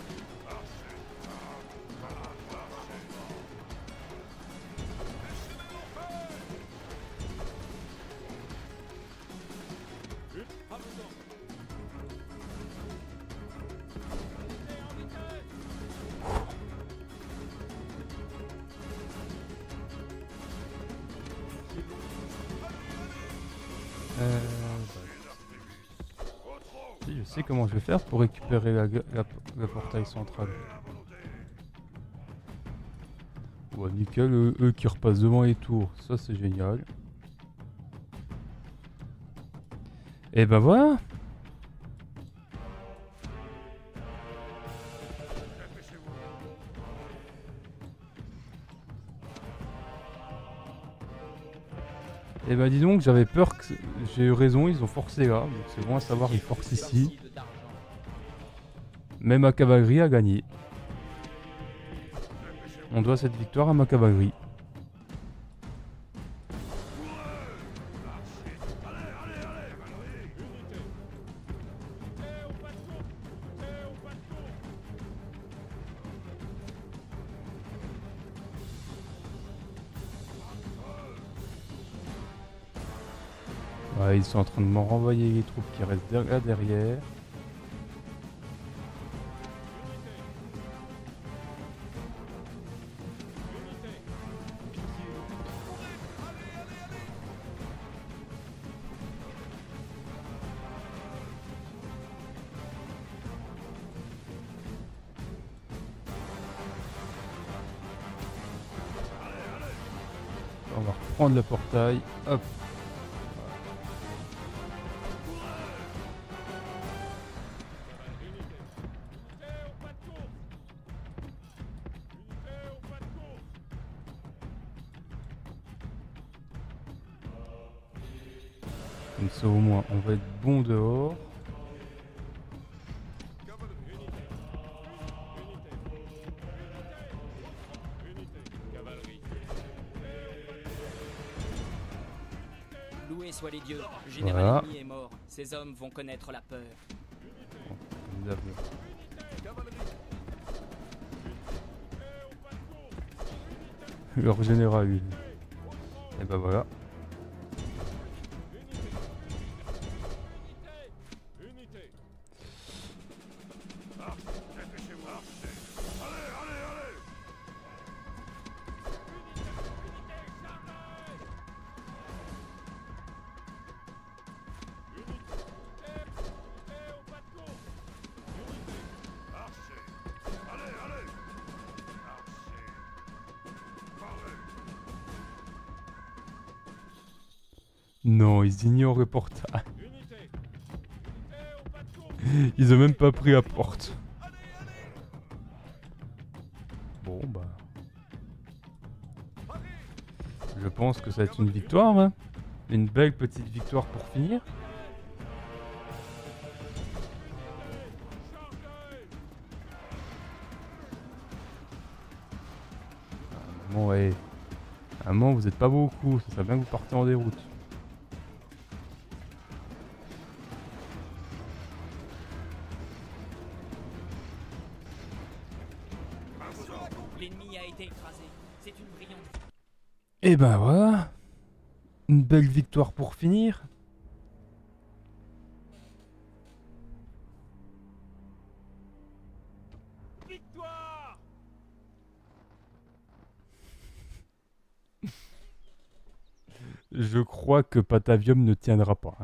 Euh, bah, si, je sais comment je vais faire pour récupérer la, la, la portail central. Ouais, nickel, eux, eux qui repassent devant les tours, ça c'est génial. Et ben voilà. Et bah dis donc, j'avais peur que... J'ai eu raison, ils ont forcé là. Donc c'est bon à savoir, ils forcent ici. Mais ma cavalerie a gagné. On doit cette victoire à ma cavalerie. Ouais, ils sont en train de m'en renvoyer les troupes qui restent là derrière. On va reprendre le portail. Hop. Comme ça au moins on va être bon dehors. Loués soient les dieux, le général Voilà. ennemi est mort. Ces hommes vont connaître la peur. Nous avons- Leur général est bah voilà. Unité. Ah, dépêchez-vous. Allez, allez, allez. Non, ils ignorent le portail. Ils ont même pas pris la porte. Bon bah... Je pense que ça va être une victoire, hein. Une belle petite victoire pour finir. Bon ouais. À un moment vous êtes pas beaucoup, ça serait bien que vous partez en déroute. L'ennemi a été écrasé. C'est une brillante. Et ben voilà. Une belle victoire pour finir. Victoire. Je crois que Patavium ne tiendra pas.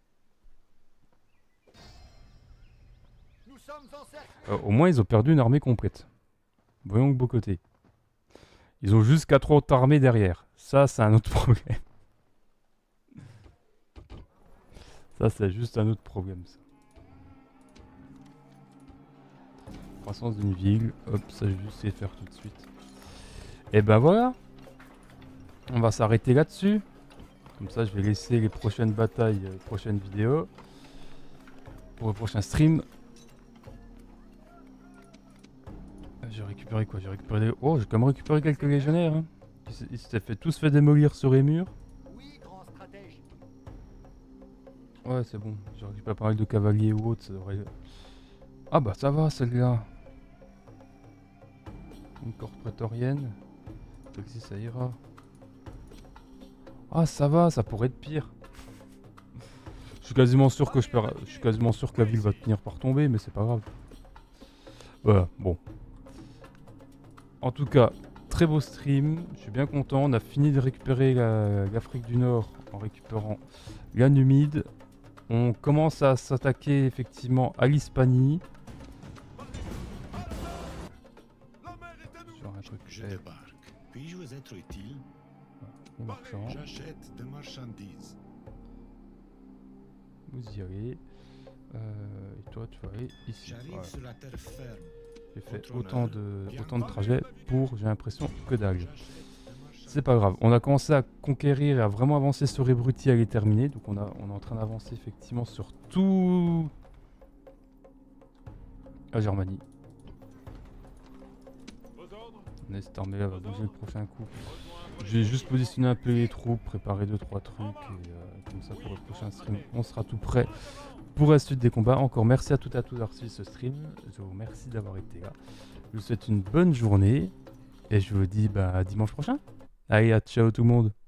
Nous sommes encerclés. Euh, au moins ils ont perdu une armée complète. Voyons le beau côté. Ils ont juste quatre autres armées derrière. Ça c'est un autre problème. Ça c'est juste un autre problème ça. Croissance d'une ville. Hop, ça je vais juste faire tout de suite. Et ben voilà. On va s'arrêter là-dessus. Comme ça je vais laisser les prochaines batailles, les prochaines vidéos. Pour le prochain stream. J'ai récupéré quoi? J'ai récupéré des... Oh, j'ai quand même récupéré quelques légionnaires. Hein. Ils s'étaient fait tous fait démolir sur les murs. Oui, grand stratège. Ouais, c'est bon. J'ai récupéré pas mal de cavaliers ou autres. Ça devrait... Ah bah ça va celle-là. Une corde prétorienne. Donc si ça ira. Ah ça va, ça pourrait être pire. Je suis quasiment sûr que je perds... Je suis quasiment sûr que la ville va finir par tomber, mais c'est pas grave. Voilà, bon. En tout cas, très beau stream, je suis bien content. On a fini de récupérer l'Afrique du Nord en récupérant la Numide. On commence à s'attaquer effectivement à l'Hispanie. Sur un truc Je fait. débarque. Puis-je vous être utile? Les marchands, J'achète des marchandises. vous y allez. Euh, et toi, tu vas aller ici. J'arrive Voilà. sur la terre ferme. J'ai fait Contre autant honneur, de, bien autant de connu. trajets pour, j'ai l'impression, que dalle. J'achète des marchandises. C'est pas grave. On a commencé à conquérir et à vraiment avancer sur Ebruti, elle est terminée. Donc on, a, on est en train d'avancer effectivement sur tout la Germanie. Vos ordres. Cette armée va bouger le prochain coup. Je vais juste positionner un peu les troupes, préparer deux trois trucs et euh, comme ça pour le prochain stream on sera tout prêt pour la suite des combats. Encore merci à toutes et à tous d'avoir suivi ce stream. Je vous remercie d'avoir été là. Je vous souhaite une bonne journée et je vous dis bah, à dimanche prochain. Allez, à ciao tout le monde.